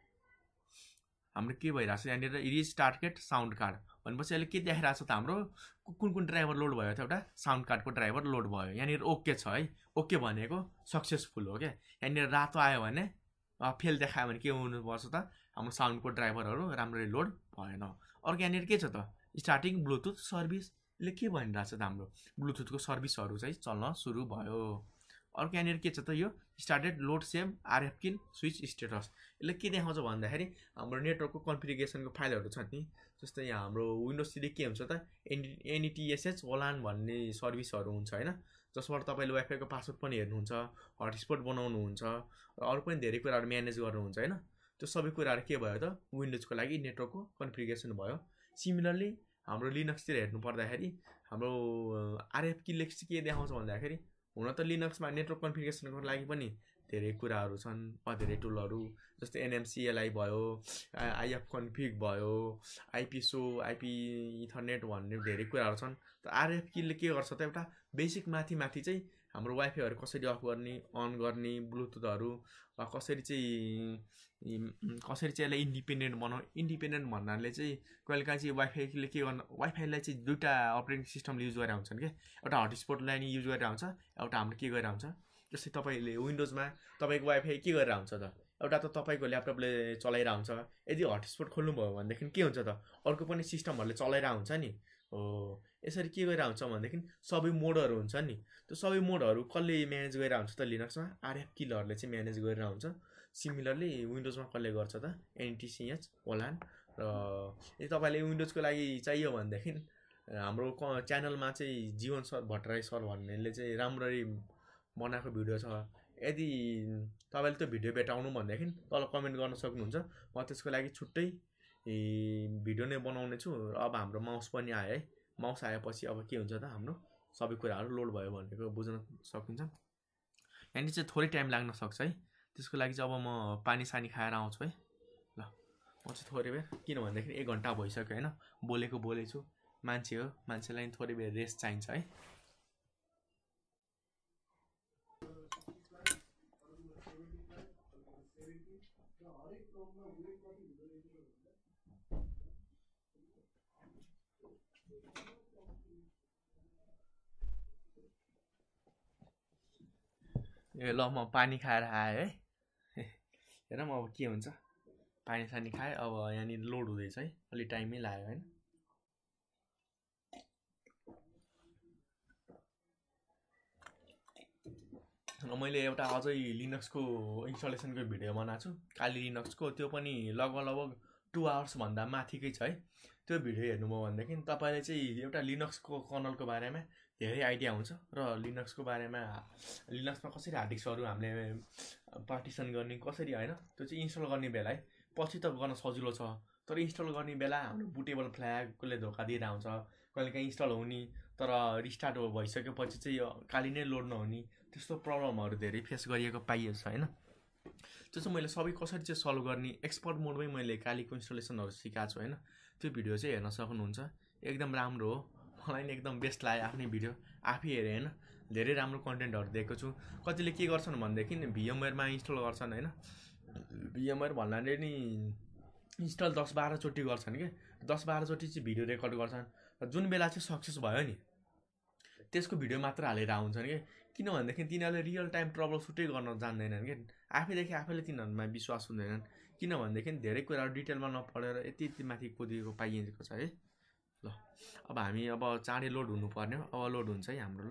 हाम्रो के भइरहेछ यहाँनिर इज टार्गेट साउन्ड कार्ड भनेपछि अहिले के देखाइरहेछ त हाम्रो कुन कुन ड्राइभर लोड भयो त एउटा साउन्ड कार्डको ड्राइभर लोड भयो। यहाँनिर ओके छ है, ओके भनेको सक्सेसफुल हो क्या। यहाँनिर रातो आयो भने फेल देखायो भने के हुनुपर्छ त हाम्रो साउन्डको ड्राइभरहरू राम्ररी लोड भएन। अर्को यहाँनिर के छ त स्टार्टिङ ब्लुटुथ सर्भिस, यसले के भनिरहेछ त हाम्रो ब्लुटुथको सर्भिसहरू चाहिँ चल्न सुरु भयो। अर्को यहाँनिर के छ त यो स्टार्टेड लोड सेभ आरएफ किन स्विच स्टेटस, यसले के देखाउँछ भन्दाखेरि हाम्रो नेटवर्कको कन्फिगरेसनको फाइलहरू छ नि। जस्तै यहाँ हाम्रो विन्डोजतिर के हुन्छ त एनइटिएसएच ओलान भन्ने सर्भिसहरू हुन्छ होइन, जसबाट तपाईँले वाइफाईको पासवर्ड पनि हेर्नुहुन्छ, हटस्पट बनाउनुहुन्छ र अरू पनि धेरै कुराहरू म्यानेज गर्नुहुन्छ होइन। त्यो सबै कुराहरू के भयो त विन्डोजको लागि नेटवर्कको कन्फिगरेसन भयो। सिमिलरली हाम्रो लिनक्सतिर हेर्नु पर्दाखेरि हाम्रो आरएफ किले के देखाउँछ भन्दाखेरि हुन त लिनक्समा नेटवर्क कन्फिगरेसनको लागि पनि धेरै कुराहरू छन्, धेरै टुलहरू जस्तै एनएमसिएलआई भयो, आइएफ कन्फिग भयो, आइपिसो, आइपी इथरनेट भन्ने धेरै कुराहरू छन्। त आरएफ किले के गर्छ त एउटा बेसिक माथि चाहिँ हाम्रो वाइफाईहरू कसरी अफ गर्ने, अन गर्ने, ब्लुटुथहरू कसरी चाहिँ यसलाई इन्डिपेन्डेन्ट बनाऊ। इन्डिपेन्डेन्ट भन्नाले चाहिँ कहिलेकाहीँ चाहिँ वाइफाईले के गर्नु, वाइफाईलाई चाहिँ दुईवटा अपरेटिङ सिस्टमले युज गरेर हुन्छन् क्या। एउटा हटस्पटलाई नि युज गरेर हुन्छ, एउटा हाम्रो के गरेर हुन्छ। जस्तै तपाईँले विन्डोजमा तपाईँको वाइफाई के गरेर हुन्छ त, एउटा त तपाईँको ल्यापटपले चलाइरहेको हुन्छ, यदि हटस्पट खोल्नुभयो भनेदेखि के हुन्छ त अर्को पनि सिस्टमहरूले चलाइरहेको हुन्छ नि। हो, यसरी के गरिरहेको हुन्छ भनेदेखि सबै मोडहरू हुन्छ नि, त्यो सबै मोडहरू कसले म्यानेज गरिरहेको हुन्छ त लिनक्समा आरएफ किलहरूले चाहिँ म्यानेज गरिरहेको हुन्छ। सिमिलरली विन्डोजमा कसले गर्छ त एनटिसिएच ओलान। र यदि तपाईँले विन्डोजको लागि चाहियो भनेदेखि हाम्रो च्यानलमा चाहिँ जीवन सर भट्टराई सर भन्नेले चाहिँ राम्ररी बनाएको भिडियो छ। यदि तपाईँले त्यो भिडियो भेटाउनु भनेदेखि तल कमेन्ट गर्न सक्नुहुन्छ, म त्यसको लागि छुट्टै भिडियो नै बनाउने छु। र अब हाम्रो माउस पनि आयो है, माउस आएपछि अब के हुन्छ त हाम्रो सबै कुराहरू लोड भयो भनेको बुझ्न सकिन्छ। यहाँनिर चाहिँ थोरै टाइम लाग्न सक्छ है, त्यसको लागि चाहिँ अब म पानी सानी खाएर आउँछु है। ल म चाहिँ थोरै बेर, किनभनेदेखि 1 घन्टा भइसक्यो होइन, बोलेछु, मान्छे हो, मान्छेलाई थोरै बेर रेस्ट चाहिन्छ है। ए ल म पानी खाएर आएँ है। हेर म अब के हुन्छ, पानी सानी खाएँ, अब यहाँनिर लोड हुँदैछ है, अलि टाइमै लाग्यो होइन। मैले एउटा अझै लिनक्सको इन्स्टलेसनको भिडियो बनाएको छु, काली लिनक्सको, त्यो पनि लगभग 2 आवर्सभन्दा माथिकै छ है। त्यो भिडियो हेर्नुभयो भनेदेखि तपाईँले चाहिँ एउटा लिनक्सको कर्नलको बारेमा धेरै आइडिया हुन्छ र लिनक्सको बारेमा, लिनक्समा कसरी हार्ड डिस्कहरू हामीले पार्टिसन गर्ने कसरी होइन, त्यो चाहिँ इन्स्टल गर्ने बेला है। पछि त गर्न सजिलो छ, तर इन्स्टल गर्ने बेला हाम्रो बुटेबल फ्ल्यागले धोका दिइरहेको हुन्छ। कहिलेकाहीँ इन्स्टल हुने तर रिस्टार्ट भइसकेपछि चाहिँ काली नै लोड नहुने, त्यस्तो प्रब्लमहरू धेरै फेस गरिएको पाइएको छ होइन। त्यो चाहिँ मैले सबै कसरी चाहिँ सल्भ गर्ने एक्सपर्ट मोडमै मैले कालीको इन्स्टलेसनहरू सिकाएको छु होइन। त्यो भिडियो चाहिँ हेर्न सक्नुहुन्छ, एकदम राम्रो हो, मलाई नि एकदम बेस्ट लाग्यो आफ्नै भिडियो आफै हेरेँ होइन। धेरै राम्रो कन्टेन्टहरू दिएको छु। कतिले के गर्छन् भनेदेखि भिएमवेयरमा इन्स्टल गर्छन् होइन, भिएमवेयर भन्नाले नि इन्स्टल 10-12 चोटि गर्छन् कि 10-12 चोटि चाहिँ भिडियो रेकर्ड गर्छन्, जुन बेला चाहिँ सक्सेस भयो नि त्यसको भिडियो मात्र हालेर आउँछन् कि। किनभनेदेखि तिनीहरूले रियल टाइम ट्रबल सुटै गर्न जान्दैनन् कि, आफैदेखि आफैले तिनीहरूमा विश्वास हुँदैनन्। किनभनेदेखि धेरै कुराहरू डिटेलमा नपढेर यति माथि कुदिएको पाइएको छ है। ल अब हामी अब चाँडै लोड हुनुपर्ने हो, अब लोड हुन्छ है हाम्रो।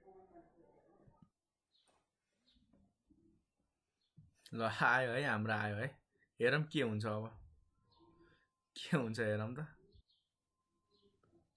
ल आयो है, हाम्रो आयो है, हेरौँ के हुन्छ अब, के हुन्छ हेरौँ त।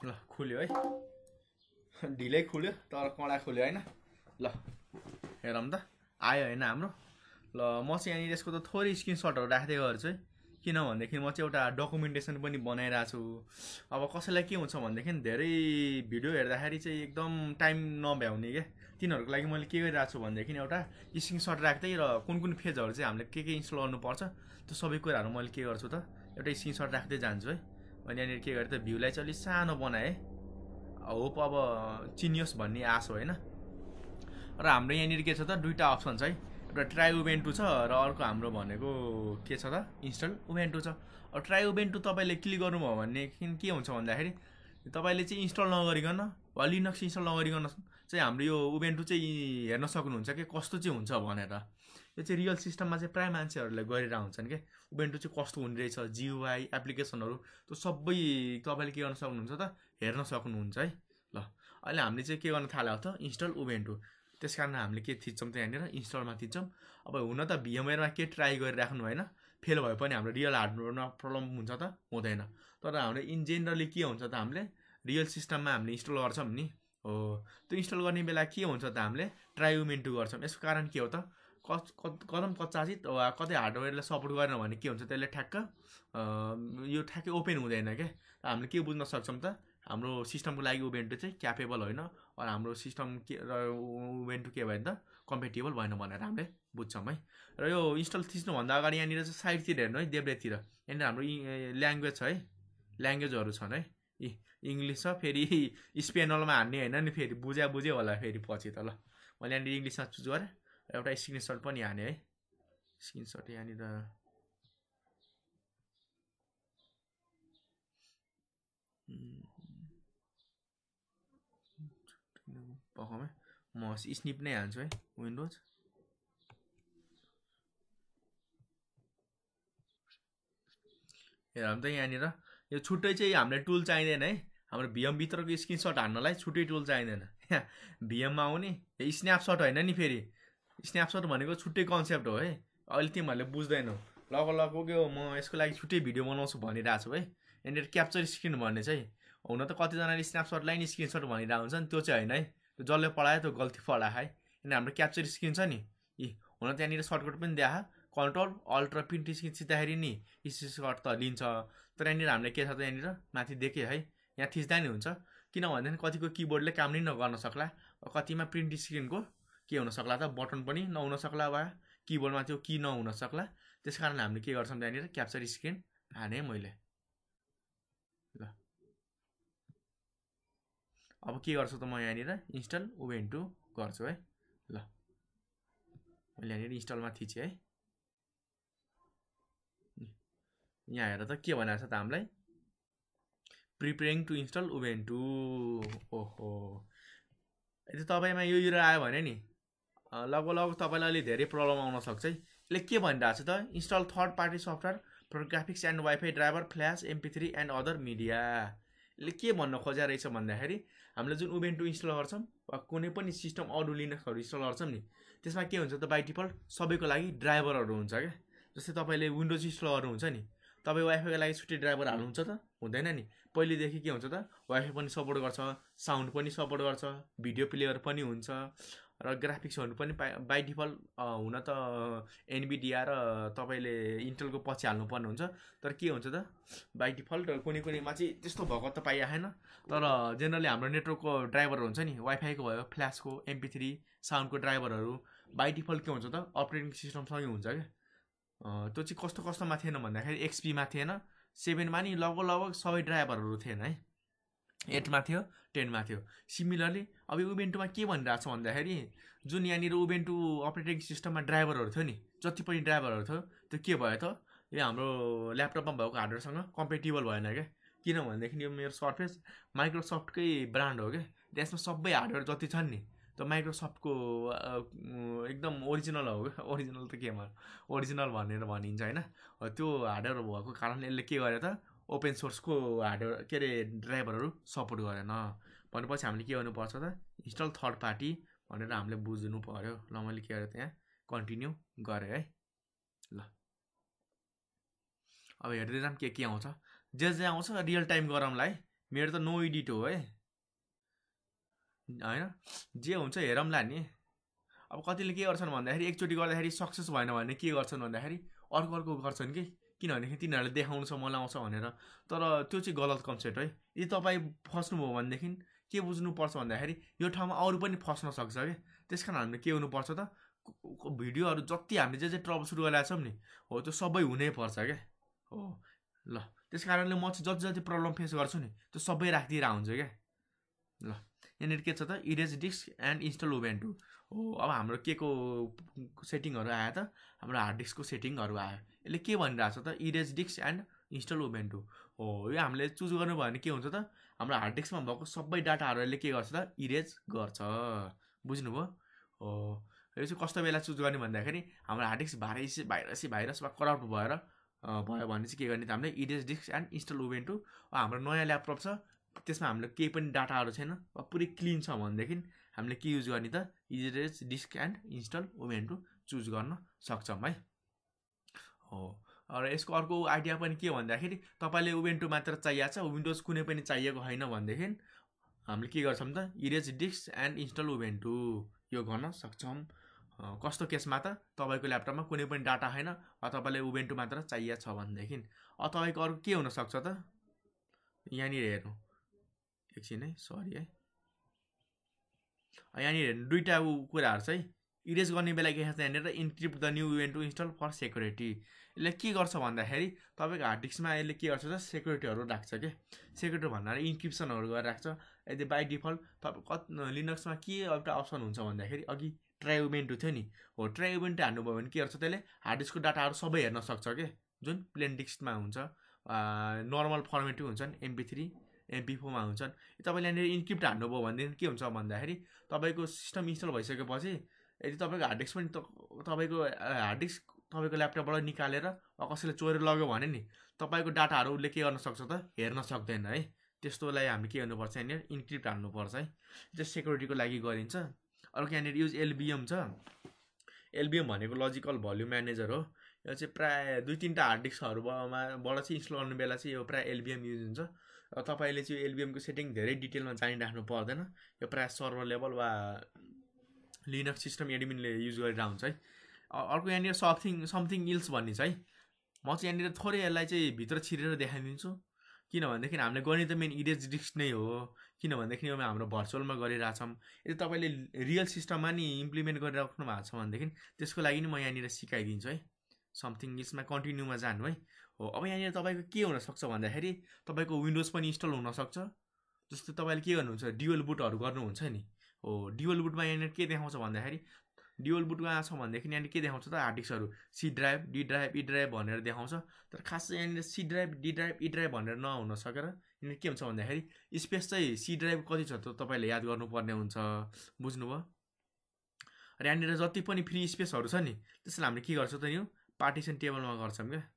ल खुल्यो है, ढिलै खुल्यो तर कडा खुल्यो होइन। ल हेरौँ त आयो होइन हाम्रो। ल म चाहिँ यहाँनिर यसको त थोरै स्क्रिनसटहरू राख्दै गर्छु है, किनभनेदेखि म चाहिँ एउटा डकुमेन्टेसन पनि बनाइरहेको छु। अब कसैलाई के हुन्छ भनेदेखि धेरै भिडियो हेर्दाखेरि चाहिँ एकदम टाइम नभ्याउने क्या, तिनीहरूको लागि मैले के गरिरहेको छु भनेदेखि एउटा स्क्रिनसट राख्दै र कुन कुन पेजहरू चाहिँ हामीले के इन्स्टल गर्नुपर्छ त्यो सबै कुराहरू मैले के गर्छु त एउटा स्क्रिनसट राख्दै जान्छु है। मैले यहाँनिर के गरेँ त भ्यूलाई चाहिँ अलिक सानो बनाएँ, होप अब चिनियोस् भन्ने आश हो होइन। र हाम्रो यहाँनिर के छ त दुईवटा अप्सन छ है, एउटा ट्राई उबेन्टु छ र अर्को हाम्रो भनेको के छ त इन्स्टल उबेन्टु छ। अब ट्राई उबेन्टु तपाईँले क्लिक गर्नुभयो भनेदेखि के हुन्छ भन्दाखेरि तपाईँले चाहिँ इन्स्टल नगरिकन वा लिनक्स इन्स्टल नगरिकन चाहिँ हाम्रो यो उबेन्टु चाहिँ हेर्न सक्नुहुन्छ कि कस्तो चाहिँ हुन्छ भनेर। यो चाहिँ रियल सिस्टममा चाहिँ प्रायः मान्छेहरूले गरिरहेको हुन्छन् क्या, उबेन्टु चाहिँ कस्तो हुने रहेछ, जियुआई एप्लिकेसनहरू त्यो सबै तपाईँले के गर्न सक्नुहुन्छ त हेर्न सक्नुहुन्छ है। ल अहिले हामीले चाहिँ के गर्न थाल्यो त इन्स्टल उबेन्टु, त्यस कारण हामीले के थिच्छौँ त यहाँनिर इन्स्टलमा थिच्छौँ। अब हुन त भिएमवेयरमा के ट्राई गरिराख्नु होइन, फेल भयो पनि हाम्रो रियल हार्डवेयरमा प्रब्लम हुन्छ त हुँदैन। तर हाम्रो इन जेनरली के हुन्छ त हामीले रियल सिस्टममा हामीले इन्स्टल गर्छौँ नि, हो त्यो इन्स्टल गर्ने बेला के हुन्छ त हामीले ट्राई उबेन्टु गर्छौँ। यसको कारण के हो त कदम कच्चाचित वा कतै हार्डवेयरलाई सपोर्ट गरेन भने के हुन्छ त्यसले ठ्याक्क यो ठ्याक्कै ओपन हुँदैन क्या। हामीले के बुझ्न सक्छौँ त हाम्रो सिस्टमको लागि उबेन्टु चाहिँ क्यापेबल होइन, र हाम्रो सिस्टम के र उबेन्टु के भयो त कम्पेटेबल भएन भनेर हामीले बुझ्छौँ है। र यो इन्स्टल थिच्नुभन्दा अगाडि यहाँनिर चाहिँ साइडतिर हेर्नु है, देब्रेतिर यहाँनिर हाम्रो ल्याङ्ग्वेज छ है, ल्याङ्ग्वेजहरू छन् है, इङ्ग्लिस छ, फेरि स्पेनलमा हान्ने होइन नि, फेरि बुझ्यो होला फेरि पछि त। ल मैले यहाँनिर इङ्ग्लिसमा चुज गरेँ, एउटा स्क्रिनसट पनि हाने है, स्क्रिनसट यहाँनिर पखमै म स्निप नै हान्छु है विन्डोज। हेरौँ त यहाँनिर यो छुट्टै चाहिँ हामीलाई टुल चाहिँदैन है, हाम्रो भिएमभित्रको स्क्रिनसट हान्नलाई छुट्टै टुल चाहिँदैन। भिएममा आउने स्न्यापसट होइन नि, फेरि स्न्यापसट भनेको छुट्टै कन्सेप्ट हो है, अहिले तिमीहरूले बुझ्दैनौ। लग के हो म यसको लागि छुट्टै भिडियो बनाउँछु भनिरहेको छु है। यहाँनिर क्याप्चर स्क्रिन भन्ने चाहिँ हुन त कतिजनाले स्न्यापसटलाई नि स्क्रिनसट भनिरहेको हुन्छ नि, त्यो चाहिँ होइन है, त्यो जसले पढायो त्यो गल्ती पढायो है। यहाँनिर हाम्रो क्याप्चर स्क्रिन छ नि, हुन त यहाँनिर सर्टकट पनि देखा कन्ट्रोल अल्ट र प्रिन्ट स्क्रिन थिच्दाखेरि नि स्क्रिनसट त लिन्छ। तर यहाँनिर हामीले के छ त यहाँनिर माथि देखेँ है, यहाँ थिच्दा नि हुन्छ, किनभनेदेखि कतिको किबोर्डले काम नै नगर्न सक्ला, कतिमा प्रिन्ट स्क्रिनको के हुन सक्ला त बटन पनि नहुन सक्ला वा किबोर्डमा त्यो की नहुन सक्ला। त्यस कारण हामीले के गर्छौँ त्यहाँनिर क्याप्चर स्क्रिन हाने मैले। ल अब के गर्छु त म यहाँनिर इन्स्टल उबेन्टु गर्छु है। ल मैले यहाँनिर इन्स्टलमा थिचेँ है, यहाँ हेर त के भनेको छ त हामीलाई प्रिपेरिङ टु इन्स्टल उबेन्टु। ओहो यदि तपाईँमा यो इरर आयो भने नि लगभग तपाईँलाई अलि धेरै प्रब्लम आउन सक्छ है। यसले के भनिरहेको छ त install third party software for graphics and wifi driver flash MP3 and other media. यसले के भन्न खोजेको रहेछ भन्दाखेरि हामीले जुन उबेन्टु इन्स्टल गर्छौँ वा कुनै पनि सिस्टम अरू लिनक्सहरू इन्स्टल गर्छौँ नि, त्यसमा के हुन्छ त बाइ डिफल्ट सबैको लागि ड्राइभरहरू हुन्छ क्या। जस्तै तपाईँले विन्डोज इन्स्टल गर्नुहुन्छ नि, तपाईँ वाइफाईको लागि छुट्टै ड्राइभर हाल्नुहुन्छ त हुँदैन नि। पहिलेदेखि के हुन्छ त वाइफाई पनि सपोर्ट गर्छ, साउन्ड पनि सपोर्ट गर्छ, भिडियो प्लेयर पनि हुन्छ, र ग्राफिक्सहरू पनि बाइ डिफल्ट हुन त एनभिडिया र तपाईँले इन्टेलको पछि हाल्नुपर्ने हुन्छ। तर के हुन्छ त बाइ डिफल्ट कुनैमा चाहिँ त्यस्तो भएको त पाइआएन। तर जेनरली हाम्रो नेटवर्कको ड्राइभरहरू हुन्छ नि, वाइफाईको भयो, फ्ल्यासको, MP3 साउन्डको ड्राइभरहरू बाइ डिफल्ट के हुन्छ त अपरेटिङ सिस्टमसँगै हुन्छ क्या। त्यो चाहिँ कस्तोमा थिएन भन्दाखेरि XP मा थिएन, 7मा नि लगभग सबै ड्राइभरहरू थिएन है, 8मा थियो, 10मा थियो। सिमिलरली अब यो उबेन्टुमा के भनिरहेको छ भन्दाखेरि जुन यहाँनिर उबेन्टु अपरेटिङ सिस्टममा ड्राइभरहरू थियो नि, जति पनि ड्राइभरहरू थियो त्यो के भयो त यो हाम्रो ल्यापटपमा भएको हार्डवेयरसँग कम्पेटेबल भएन क्या। किनभनेदेखि यो मेरो सर्फेस माइक्रोसफ्टकै ब्रान्ड हो क्या, त्यसमा सबै हार्डवेयर जति छन् नि त्यो माइक्रोसफ्टको एकदम ओरिजिनल हो क्या। ओरिजिनल त केमा ओरिजिनल भनेर भनिन्छ होइन, त्यो हार्डवेयर भएको कारणले यसले के गर्यो त ओपन सोर्सको हार्डवेयर के अरे ड्राइभरहरू सपोर्ट गरेन भनेपछि हामीले के गर्नुपर्छ त इन्स्टल थर्ड पार्टी भनेर हामीले बुझ्नु पर्यो। ल मैले के गरेँ त्यहाँ कन्टिन्यू गरेँ है। ल अब हेर्दै जाऊँ के आउँछ, जे आउँछ रियल टाइम गरौँला है, मेरो त नो एडिट हो है होइन जे हुन्छ हेरौँला नि अब कतिले के गर्छन् भन्दाखेरि एकचोटि गर्दाखेरि सक्सेस भएन भने के गर्छन् भन्दाखेरि अर्को गर्छन् कि किनभनेदेखि तिनीहरूले देखाउनु छ मलाई आउँछ भनेर तर त्यो चाहिँ गलत कन्सेप्ट है यदि तपाईँ फस्नुभयो भनेदेखि के बुझ्नुपर्छ भन्दाखेरि यो ठाउँमा अरू पनि फस्न सक्छ क्या त्यस कारण हामीले के हुनुपर्छ त भिडियोहरू जति हामीले जे ट्रबल सुरु गरिरहेको छौँ नि हो त्यो सबै हुनैपर्छ क्या हो ल त्यस कारणले म चाहिँ जति प्रब्लम फेस गर्छु नि त्यो सबै राखिदिएर हुन्छ क्या ल यहाँनिर के छ त erase disk and install Ubuntu हो अब हाम्रो के को सेटिङहरू आयो त हाम्रो हार्ड डिस्कको सेटिङहरू आयो यसले के भनिरहेको छ त erase disk and install Ubuntu हो यो हामीले चुज गर्नुभयो भने के हुन्छ त हाम्रो हार्ड डिस्कमा भएको सबै डाटाहरू यसले के गर्छ त इरेज गर्छ बुझ्नुभयो हो यो चाहिँ कस्तो बेला चुज गर्ने भन्दाखेरि हाम्रो हार्ड डिस्क भाइरस वा करप्ट भएर भयो भने चाहिँ के गर्ने त हामीले erase disk and install Ubuntu हाम्रो नयाँ ल्यापटप छ त्यसमा हामीले केही पनि डाटाहरू छैन वा पुरै क्लिन छ भनेदेखि हामीले के युज गर्ने त erase disk and install Ubuntu choose गर्न सक्छौँ है हो र यसको अर्को आइडिया पनि के भन्दाखेरि तपाईँले उबुन्टु मात्र चाहिएको छ विन्डोज कुनै पनि चाहिएको छैन भनेदेखि हामीले के गर्छौँ त erase disk and install Ubuntu यो गर्न सक्छौँ कस्तो केसमा त तपाईँको ल्यापटपमा कुनै पनि डाटा छैन वा तपाईँले उबुन्टु मात्र चाहिएको छ भनेदेखि तपाईँको अरू के हुनसक्छ त यहाँनिर हेर्नु एकछिन है सरी है यहाँनिर हेर्नु दुईवटा कुराहरू छ है इरेज गर्ने बेला के छ यहाँनिर encrypt the new Ubuntu install for security यसले के गर्छ भन्दाखेरि तपाईँको हार्ड डिस्कमा यसले के गर्छ त सेक्युरिटीहरू राख्छ क्या सेक्युरिटी भन्नाले इन्क्रिप्सनहरू गरेर राख्छ यदि बाई डिफल्ट तपाईँ लिनक्समा के एउटा अप्सन हुन्छ भन्दाखेरि अघि ट्राई उबुन्टु थियो नि हो ट्राई उबुन्टु हान्नुभयो भने के गर्छ त्यसले हार्ड डिस्कको डाटाहरू सबै हेर्न सक्छ क्या जुन प्लेन डिस्कमा हुन्छ नर्मल फर्मेटै हुन्छन् MP3 MP4मा हुन्छन् तपाईँले यहाँनिर इन्क्रिप्ट हान्नुभयो भनेदेखि के हुन्छ भन्दाखेरि तपाईँको सिस्टम इन्स्टल भइसकेपछि यदि तपाईँको हार्ड डिस्क पनि तपाईँको हार्ड डिस्क तपाईँको ल्यापटपबाट निकालेर वा कसैले चोरेर लग्यो भने नि तपाईँको डाटाहरू उसले के गर्न सक्छ त हेर्न सक्दैन है त्यस्तोलाई हामीले के गर्नुपर्छ यहाँनिर इन्क्रिप्ट हान्नुपर्छ है त्यो सेक्युरिटीको लागि गरिन्छ अर्को यहाँनिर युज LVM छ LVM भनेको लजिकल भल्युम म्यानेजर हो यो चाहिँ प्रायः 2-3टा हार्ड डिस्कहरूबाट चाहिँ इन्स्टल गर्ने बेला चाहिँ यो प्रायः LVM युज हुन्छ र तपाईँले चाहिँ LVMको सेटिङ धेरै डिटेलमा जानिराख्नु पर्दैन यो प्रायः सर्भर लेभल वा लिनक्स सिस्टम एडमिनले युज गरेर हुन्छ है अर्को यहाँनिर समथिङ इल्स भन्ने छ है म चाहिँ यहाँनिर थोरै यसलाई चाहिँ भित्र छिरेर देखाइदिन्छु किनभनेदेखि हामीले गर्ने त मेन इरेज डिस्क नै हो किनभनेदेखि यो हाम्रो भर्चुअलमा गरिरहेछौँ यदि तपाईँले रियल सिस्टममा नि इम्प्लिमेन्ट गरिराख्नु भएको छ भनेदेखि त्यसको लागि नि म यहाँनिर सिकाइदिन्छु है समथिङ इल्समा कन्टिन्यूमा जानु है हो अब यहाँनिर तपाईँको के हुनसक्छ भन्दाखेरि तपाईँको विन्डोज पनि इन्स्टल हुनसक्छ जस्तो तपाईँले के गर्नुहुन्छ ड्युअल बुटहरू गर्नुहुन्छ नि हो ड्युअल बुटमा यहाँनिर के देखाउँछ भन्दाखेरि ड्युअल बुटमा छ भनेदेखि यहाँनिर के देखाउँछ त हार्ड डिस्कहरू C drive D drive E drive भनेर देखाउँछ तर खास चाहिँ यहाँनिर C drive D drive E drive भनेर नहुन सकेर यहाँनिर के हुन्छ भन्दाखेरि स्पेस चाहिँ C ड्राइभ कति छ त तपाईँले याद गर्नुपर्ने हुन्छ बुझ्नुभयो र यहाँनिर जति पनि फ्री स्पेसहरू छ नि त्यसलाई हामीले के गर्छ त यो पार्टिसन टेबलमा गर्छौँ क्या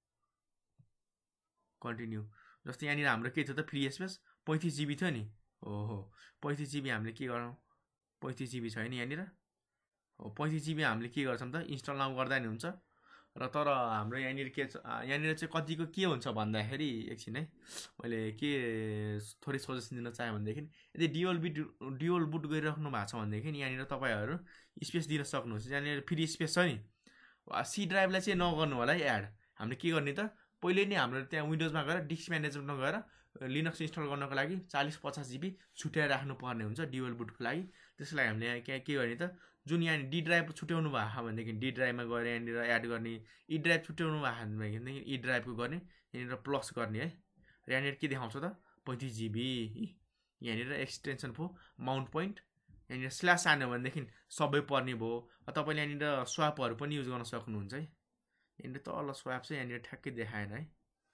कन्टिन्यू जस्तै यहाँनिर हाम्रो के थियो त फ्री स्पेस 35 GB थियो नि हो 35 GB हामीले के गरौँ 35 GB छैन यहाँनिर हो 35 GB हामीले के गर्छौँ त इन्स्टल नाउ गर्दा नि हुन्छ र तर हाम्रो यहाँनिर के छ यहाँनिर चाहिँ कतिको के हुन्छ भन्दाखेरि एकछिन है मैले के थोरै सजेसन दिन चाहेँ भनेदेखि यदि ड्युअल बुट गरिराख्नु भएको छ भनेदेखि यहाँनिर तपाईँहरू स्पेस दिन सक्नुहुन्छ यहाँनिर फ्री स्पेस छ नि C ड्राइभलाई चाहिँ नगर्नु होला है एड हामीले के गर्ने त पहिले नै हाम्रो त्यहाँ विन्डोजमा गएर डिस्क म्यानेजरमा गएर लिनक्स इन्स्टल गर्नको लागि 40-50 GB छुट्याएर राख्नुपर्ने हुन्छ ड्युअल बुटको लागि त्यसलाई हामीले यहाँ के गर्ने त जुन यहाँ D ड्राइभ छुट्याउनु भएको छ भनेदेखि D ड्राइभमा गएर यहाँनिर एड गर्ने E ड्राइभ छुट्याउनु भएको छ भनेदेखि E ड्राइभको गर्ने यहाँनिर प्लस गर्ने है र यहाँनिर के देखाउँछ त 35 GB यहाँनिर एक्सटेन्सन फो माउन्ट पोइन्ट यहाँनिर स्ल्यास हान्यो भनेदेखि सबै पर्ने भयो तपाईँले यहाँनिर स्वापहरू पनि युज गर्न सक्नुहुन्छ है यहाँनिर तल स्वाप चाहिँ यहाँनिर ठ्याक्कै देखाएन है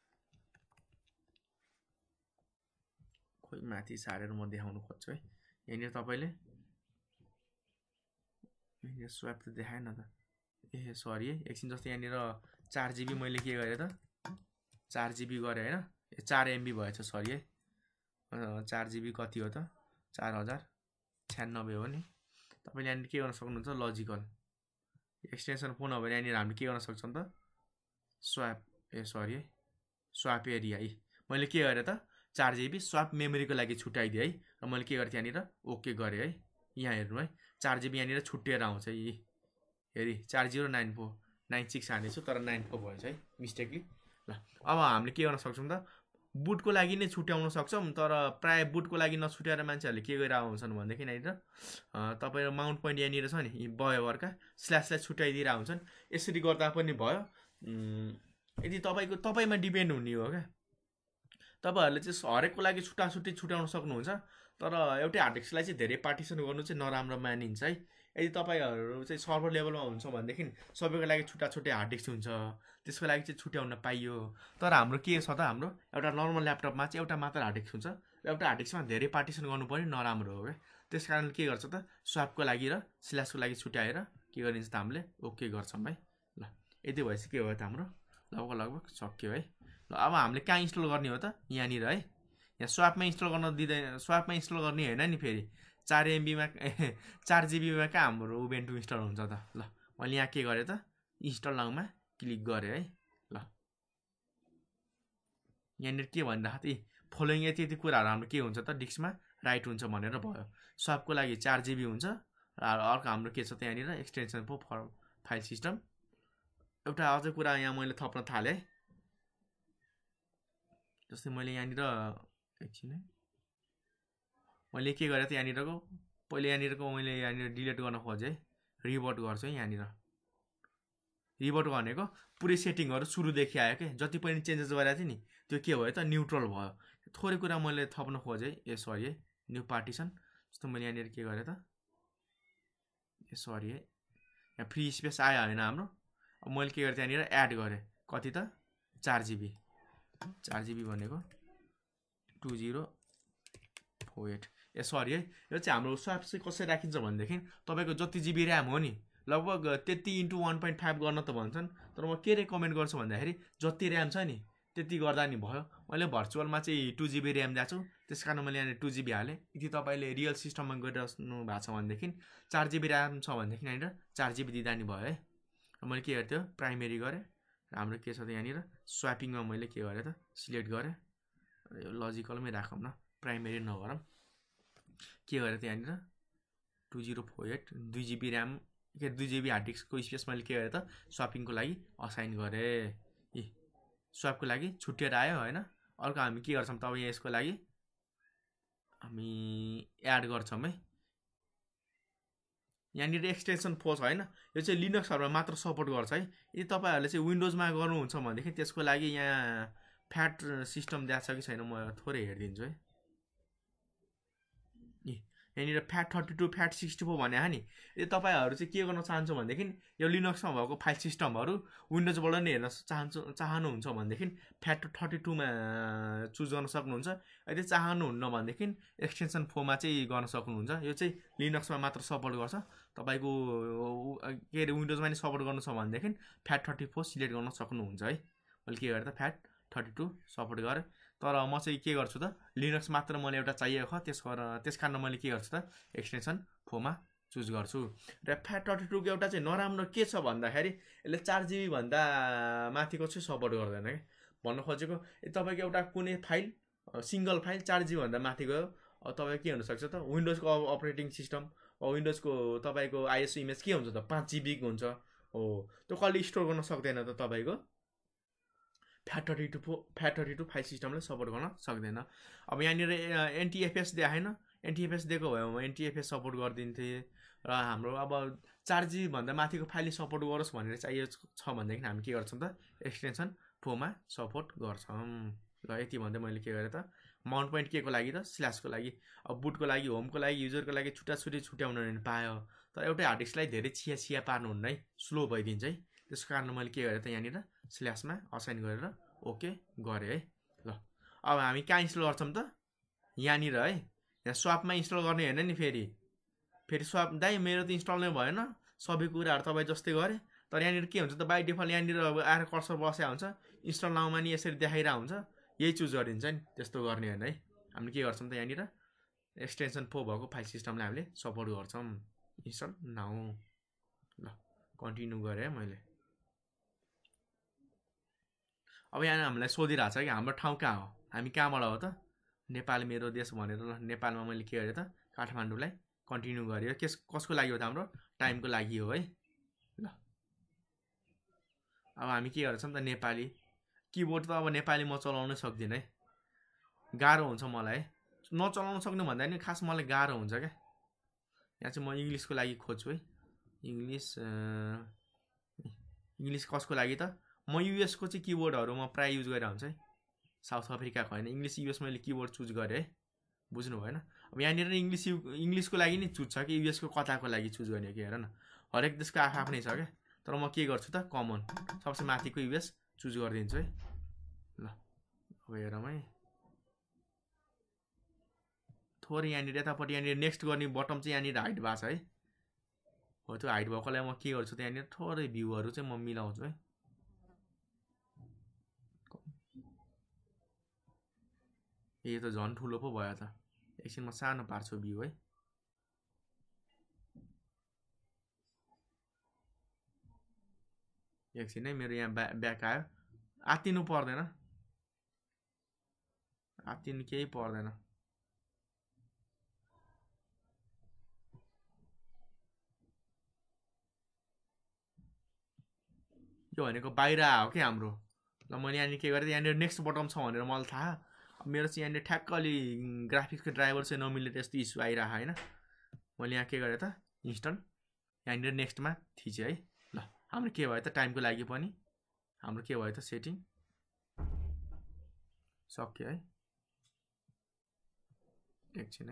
खोइ माथि सारेर म देखाउनु खोज्छु है यहाँनिर तपाईँले यहाँनिर स्वाप त देखाएन त ए सरी है एकछिन जस्तो यहाँनिर 4 GB मैले के गरेँ त 4 GB गरेँ होइन 4 MB भएछ सरी है 4 GB कति हो त 4096 हो नि तपाईँले यहाँनिर के गर्न सक्नुहुन्छ लजिकल एक्सटेन्सन फोन हो भने यहाँनिर हामीले के गर्न सक्छौँ त स्वाप ए सरी है स्वाप एरिया है मैले के गरेँ त 4 GB स्वाप मेमोरीको लागि छुट्याइदिएँ है। र मैले के गरेँ त्यहाँनिर ओके गरेँ है। यहाँ हेर्नु है 4 GB यहाँनिर छुट्टिएर आउँछ। यी हेरी 409496 हानेछु तर 94 भएछ है मिस्टेकली। ल अब हामीले के गर्न सक्छौँ त बुटको लागि नै छुट्याउन सक्छौँ। तर प्राय बुटको लागि नछुट्याएर मान्छेहरूले के गरेर आउँछन् भनेदेखि यहाँनिर तपाईँ माउन्ट पोइन्ट यहाँनिर छ नि यी बयोभरका स्ल्यासलाई छुट्याइदिएर आउँछन्। यसरी गर्दा पनि भयो। यदि तपाईँमा डिपेन्ड हुने हो क्या। तपाईँहरूले चाहिँ हरेकको लागि छुट्टी छुट्याउन सक्नुहुन्छ। तर एउटै हार्ड डिस्कलाई चाहिँ धेरै पार्टिसन गर्नु चाहिँ नराम्रो मानिन्छ है। यदि तपाईँहरू चाहिँ सर्भर लेभलमा हुन्छ भनेदेखि सबैको लागि छुट्टै हार्ड डिस्क हुन्छ। त्यसको लागि चाहिँ छुट्याउन पाइयो। तर हाम्रो के छ त हाम्रो एउटा नर्मल ल्यापटपमा चाहिँ एउटा मात्र हार्ड डिस्क हुन्छ। र एउटा हार्ड डिस्कमा धेरै पार्टिसन गर्नु पनि नराम्रो हो क्या। त्यस कारण के गर्छ त स्वापको लागि र स्ल्यासको लागि छुट्याएर के गरिन्छ त हामीले ओके गर्छौँ है। ल यति भएपछि के भयो त हाम्रो लगभग सक्यो है। ल अब हामीले कहाँ इन्स्टल गर्ने हो त यहाँनिर है। यहाँ स्वापमा इन्स्टल गर्न दिँदैन। स्वापमा इन्स्टल गर्ने होइन नि फेरि 4GB कहाँ हाम्रो उबुन्टु इन्स्टल हुन्छ त। ल मैले यहाँ के गरेँ त इन्स्टल नाउमा क्लिक गरेँ है। ल यहाँनिर के भनिरहेको थिएँ फलोइङ यति कुराहरू हाम्रो के हुन्छ त डिस्कमा राइट हुन्छ भनेर भयो। स्वापको लागि 4GB हुन्छ। र अर्को हाम्रो के छ त यहाँनिर एक्सटेन्सन फर फाइल सिस्टम। एउटा अझै कुरा यहाँ मैले थप्न थालेँ है। जस्तै मैले यहाँनिर एकछिन है मैले के गरेँ त यहाँनिरको पहिले यहाँनिरको मैले यहाँनिर डिलिट गर्न खोजेँ। रिभर्ट गर्छु है। यहाँनिर रिभर्ट भनेको पुरै सेटिङहरू सुरुदेखि आयो क्या। जति पनि चेन्जेस गरेको थिएँ नि त्यो के भयो त न्युट्रल भयो। थोरै कुरा मैले थप्न खोजेँ। सरी है न्यू पार्टिसन। जस्तो मैले यहाँनिर के गरेँ त सरी है यहाँ फ्री स्पेस आयो होइन हाम्रो। अब मैले के गरेँ त्यहाँनिर एड गरेँ कति त 4GB भनेको 2048 सरी है। यो चाहिँ हाम्रो स्वाप चाहिँ कसरी राखिन्छ भनेदेखि तपाईँको जति GB ऱ्याम हो नि लगभग त्यति इन्टु 1.5 गर्न त भन्छन्। तर म के रेकमेन्ड गर्छु भन्दाखेरि जति ऱ्याम छ नि त्यति गर्दा नि भयो। मैले भर्चुअलमा चाहिँ 2GB ऱ्याम दिएको छु। त्यस कारण मैले यहाँनिर 2GB हालेँ। यदि तपाईँले रियल सिस्टममा गरिरहनु भएको छ भनेदेखि 4GB ऱ्याम छ भनेदेखि यहाँनिर 4GB दिँदा नि भयो है। र मैले के गरेँ त्यो प्राइमेरी गरेँ। हाम्रो के छ त यहाँनिर स्वापिङमा मैले के गरेँ त सिलेक्ट गरेँ। यो लजिकलमै राखौँ न प्राइमेरी नगरौँ। के गरेँ त यहाँनिर 2048 2GB RAM 2GB hard डिस्कको space मैले के गरेँ त स्वापिङको लागि असाइन गरेँ। स्वापको लागि छुट्टिएर आयो होइन। अर्को हामी के गर्छौँ तब यसको लागि हामी एड गर्छौँ है। यहाँनिर एक्सटेन्सन फोर्स होइन यो चाहिँ लिनक्सहरूमा मात्र सपोर्ट गर्छ है। यदि तपाईँहरूले चाहिँ विन्डोजमा गर्नुहुन्छ भनेदेखि त्यसको लागि यहाँ फ्याट सिस्टम दिएको छ कि छैन म थोरै हेरिदिन्छु है। यहाँनिर फ्याट 32 फ्याट 64 भने नि यदि तपाईँहरू चाहिँ के गर्न चाहन्छ भनेदेखि यो लिनक्समा भएको फाइल सिस्टमहरू विन्डोजबाट नै हेर्न चाहनुहुन्छ भनेदेखि फ्याट 32मा चुज गर्न सक्नुहुन्छ। यदि चाहनुहुन्न भनेदेखि एक्सटेन्सन 4मा चाहिँ गर्न सक्नुहुन्छ। यो चाहिँ लिनक्समा मात्र सपोर्ट गर्छ। तपाईँको के अरे विन्डोजमा नि सपोर्ट गर्नु छ भनेदेखि फ्याट 34 सिलेक्ट गर्न सक्नुहुन्छ है। मैले के गरेँ त फ्याट 32 सपोर्ट गरेँ। तर म चाहिँ के गर्छु त लिनक्स मात्र मलाई एउटा चाहिएको त्यस कारण मैले के गर्छु त एक्सटेन्सन 4मा चुज गर्छु। र फ्याट 32 को एउटा चाहिँ नराम्रो के छ भन्दाखेरि यसले 4GB भन्दा माथिको चाहिँ सपोर्ट गर्दैन क्या। भन्न खोजेको तपाईँको एउटा कुनै फाइल सिङ्गल फाइल 4GB भन्दा माथि गयो तपाईँको के हुनसक्छ त विन्डोजको अपरेटिङ सिस्टम विन्डोजको तपाईँको आइएसओ इमेज के हुन्छ त 5GB हुन्छ हो। त्यो कसले स्टोर गर्न सक्दैन त तपाईँको फ्याट 32 फाइल सिस्टमले सपोर्ट गर्न सक्दैन। अब यहाँनिर एनटिएफएस देखाएन। एनटिएफएस दिएको भए म एनटिएफएस सपोर्ट गरिदिन्थेँ। र हाम्रो अब 4GB भन्दा माथिको फाइल सपोर्ट गरोस् भनेर चाहिएको छ भनेदेखि हामी के गर्छौँ त एक्सटेन्सन 4मा सपोर्ट गर्छौँ। ल यति भन्दै मैले के गरेँ त माउन्ट पोइन्ट के को लागि त स्ल्यासको लागि। अब बुटको लागि होमको लागि युजरको लागि छुट्याउन पायो। तर एउटै हार्ड डिस्कलाई धेरै छिया पार्नुहुन्न है स्लो भइदिन्छ है। त्यसको कारण मैले के गरेँ त यहाँनिर स्ल्यासमा असाइन गरेर ओके गरेँ है। ल अब हामी कहाँ इन्स्टल गर्छौँ त यहाँनिर है। यहाँ स्वापमा इन्स्टल गर्ने होइन नि फेरि स्वाप दाइ मेरो त इन्स्टल नै भएन सबै कुराहरू तपाईँ जस्तै गरेँ। तर यहाँनिर के हुन्छ त बाई डिफल्ट यहाँनिर अब आएर कर्सर बसेको हुन्छ इन्स्टल नाउमा नि यसरी देखाइरहेको हुन्छ यही चुज गरिन्छ नि। त्यस्तो गर्ने होइन है। हामीले के गर्छौँ त यहाँनिर एक्सटेन्सन 4 भएको फाइल सिस्टमलाई हामीले सपोर्ट गर्छौँ इन्स्टल नाउ। ल कन्टिन्यू गरेँ मैले। अब यहाँ हामीलाई सोधिरहेको छ कि हाम्रो ठाउँ कहाँ हो हामी कहाँबाट हो त नेपाल मेरो देश भनेर ल नेपालमा मैले के गरेँ त काठमाडौँलाई कन्टिन्यू गरेँ। कसको लागि हो त हाम्रो टाइमको लागि हो है। ल अब हामी के गर्छौँ त नेपाली किबोर्ड त अब नेपाली म चलाउनै सक्दिनँ है, गाह्रो हुन्छ मलाई है। नचलाउन सक्नु भन्दा नि खास मलाई गाह्रो हुन्छ क्या। यहाँ चाहिँ म इङ्ग्लिसको लागि खोज्छु है। इङ्ग्लिस कसको लागि त म युएसको चाहिँ किबोर्डहरू म प्रायः युज गरेर हुन्छ है। साउथ अफ्रिकाको होइन, इङ्ग्लिस युएस मैले किबोर्ड चुज गरेँ है, बुझ्नु भएन। अब यहाँनिर इङ्ग्लिसको लागि नि चुज छ कि युएसको कताको लागि चुज गर्ने कि हेर न, हरेक देशको आफ्नै छ क्या। तर म के गर्छु त कमन सबसे माथिको युएस चुज गरिदिन्छु है। ल अब हेरौँ है, थोरै यहाँनिर यतापट्टि यहाँनिर नेक्स्ट गर्ने बटम चाहिँ यहाँनिर हाइड भएको छ है। हो त्यो हाइड भएकोलाई म के गर्छु त यहाँनिर थोरै भ्यूहरू चाहिँ म मिलाउँछु है। यो त झन् ठुलो पो भयो त, एकछिन म सानो पार्छु भ्यू है। एकछिन है, मेरो यहाँ ब्याक आयो। आत्तिनु पर्दैन, आत्तिनु केही पर्दैन। यो भनेको बाहिर आयो क्या हाम्रो। ल मैले यहाँनिर के गरेँ, यहाँनिर नेक्स्ट बटम छ भनेर मलाई थाहा। मेरो चाहिँ यहाँनिर ठ्याक्क अलि ग्राफिक्सको ड्राइभर चाहिँ नमिलेर यस्तो इस्यु आइरहेको होइन। मैले यहाँ के गरेँ त इन्स्टल यहाँनिर नेक्स्टमा थिचेँ है। ल हाम्रो के भयो त टाइमको लागि पनि हाम्रो के भयो त सेटिङ सक्यो है। एकछिन है,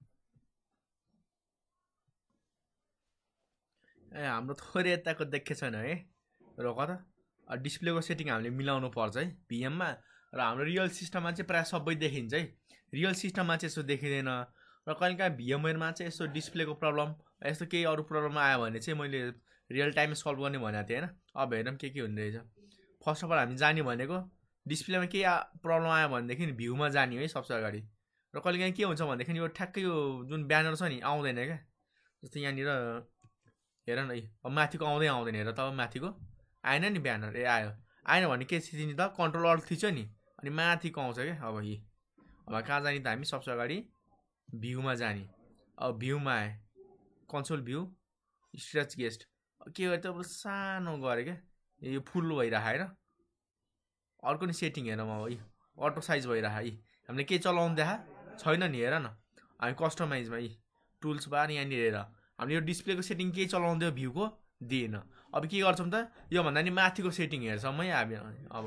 ए हाम्रो थोरै यताको देखे छैन है। र कता डिस्प्लेको सेटिङ हामीले मिलाउनु पर्छ है भिएममा। र हाम्रो रियल सिस्टममा चाहिँ प्रायः सबै देखिन्छ है, रियल सिस्टममा चाहिँ यसो देखिँदैन। र कहिलेकाहीँ भिएमवेयरमा चाहिँ यसो डिस्प्लेको प्रब्लम यस्तो केही अरू प्रब्लम आयो भने चाहिँ मैले रियल टाइममा सल्भ गर्ने भनेको थिएँ होइन। अब हेरौँ के हुने रहेछ। फर्स्ट अफ अल हामी जाने भनेको डिस्प्लेमा केही प्रब्लम आयो भनेदेखि भ्यूमा जाने है सबसे अगाडि। र कहिलेकाहीँ के हुन्छ भनेदेखि यो ठ्याक्कै यो जुन ब्यानर छ नि आउँदैन क्या। जस्तै यहाँनिर हेर न, अब माथिको आउँदैन हेर त, अब माथिको आएन नि ब्यानर, ए आएन भने के थिच्ने त कन्ट्रोल अल्ट थिच्यो नि अनि माथिको आउँछ क्या। अब कहाँ जाने त हामी सबसे अगाडि भ्यूमा जाने। अब भ्यूमा आएँ, कन्सोल भ्यू स्ट्रेच गेस्ट के गर्यो त अब सानो गरेँ क्या, यो फुल भइरहेको होइन। अर्को नि सेटिङ हेरौँ अब अटो साइज भइरहेको हामीले केही चलाउनु देखा छैन नि, हेर न। हामी कस्टमाइजमा टुल्स बार यहाँनिर हेर हामीले यो डिस्प्लेको सेटिङ केही चलाउँदै भ्यूको दिएन। अब के गर्छौँ त योभन्दा नि माथिको सेटिङ हेर्छौँ है हामी। अब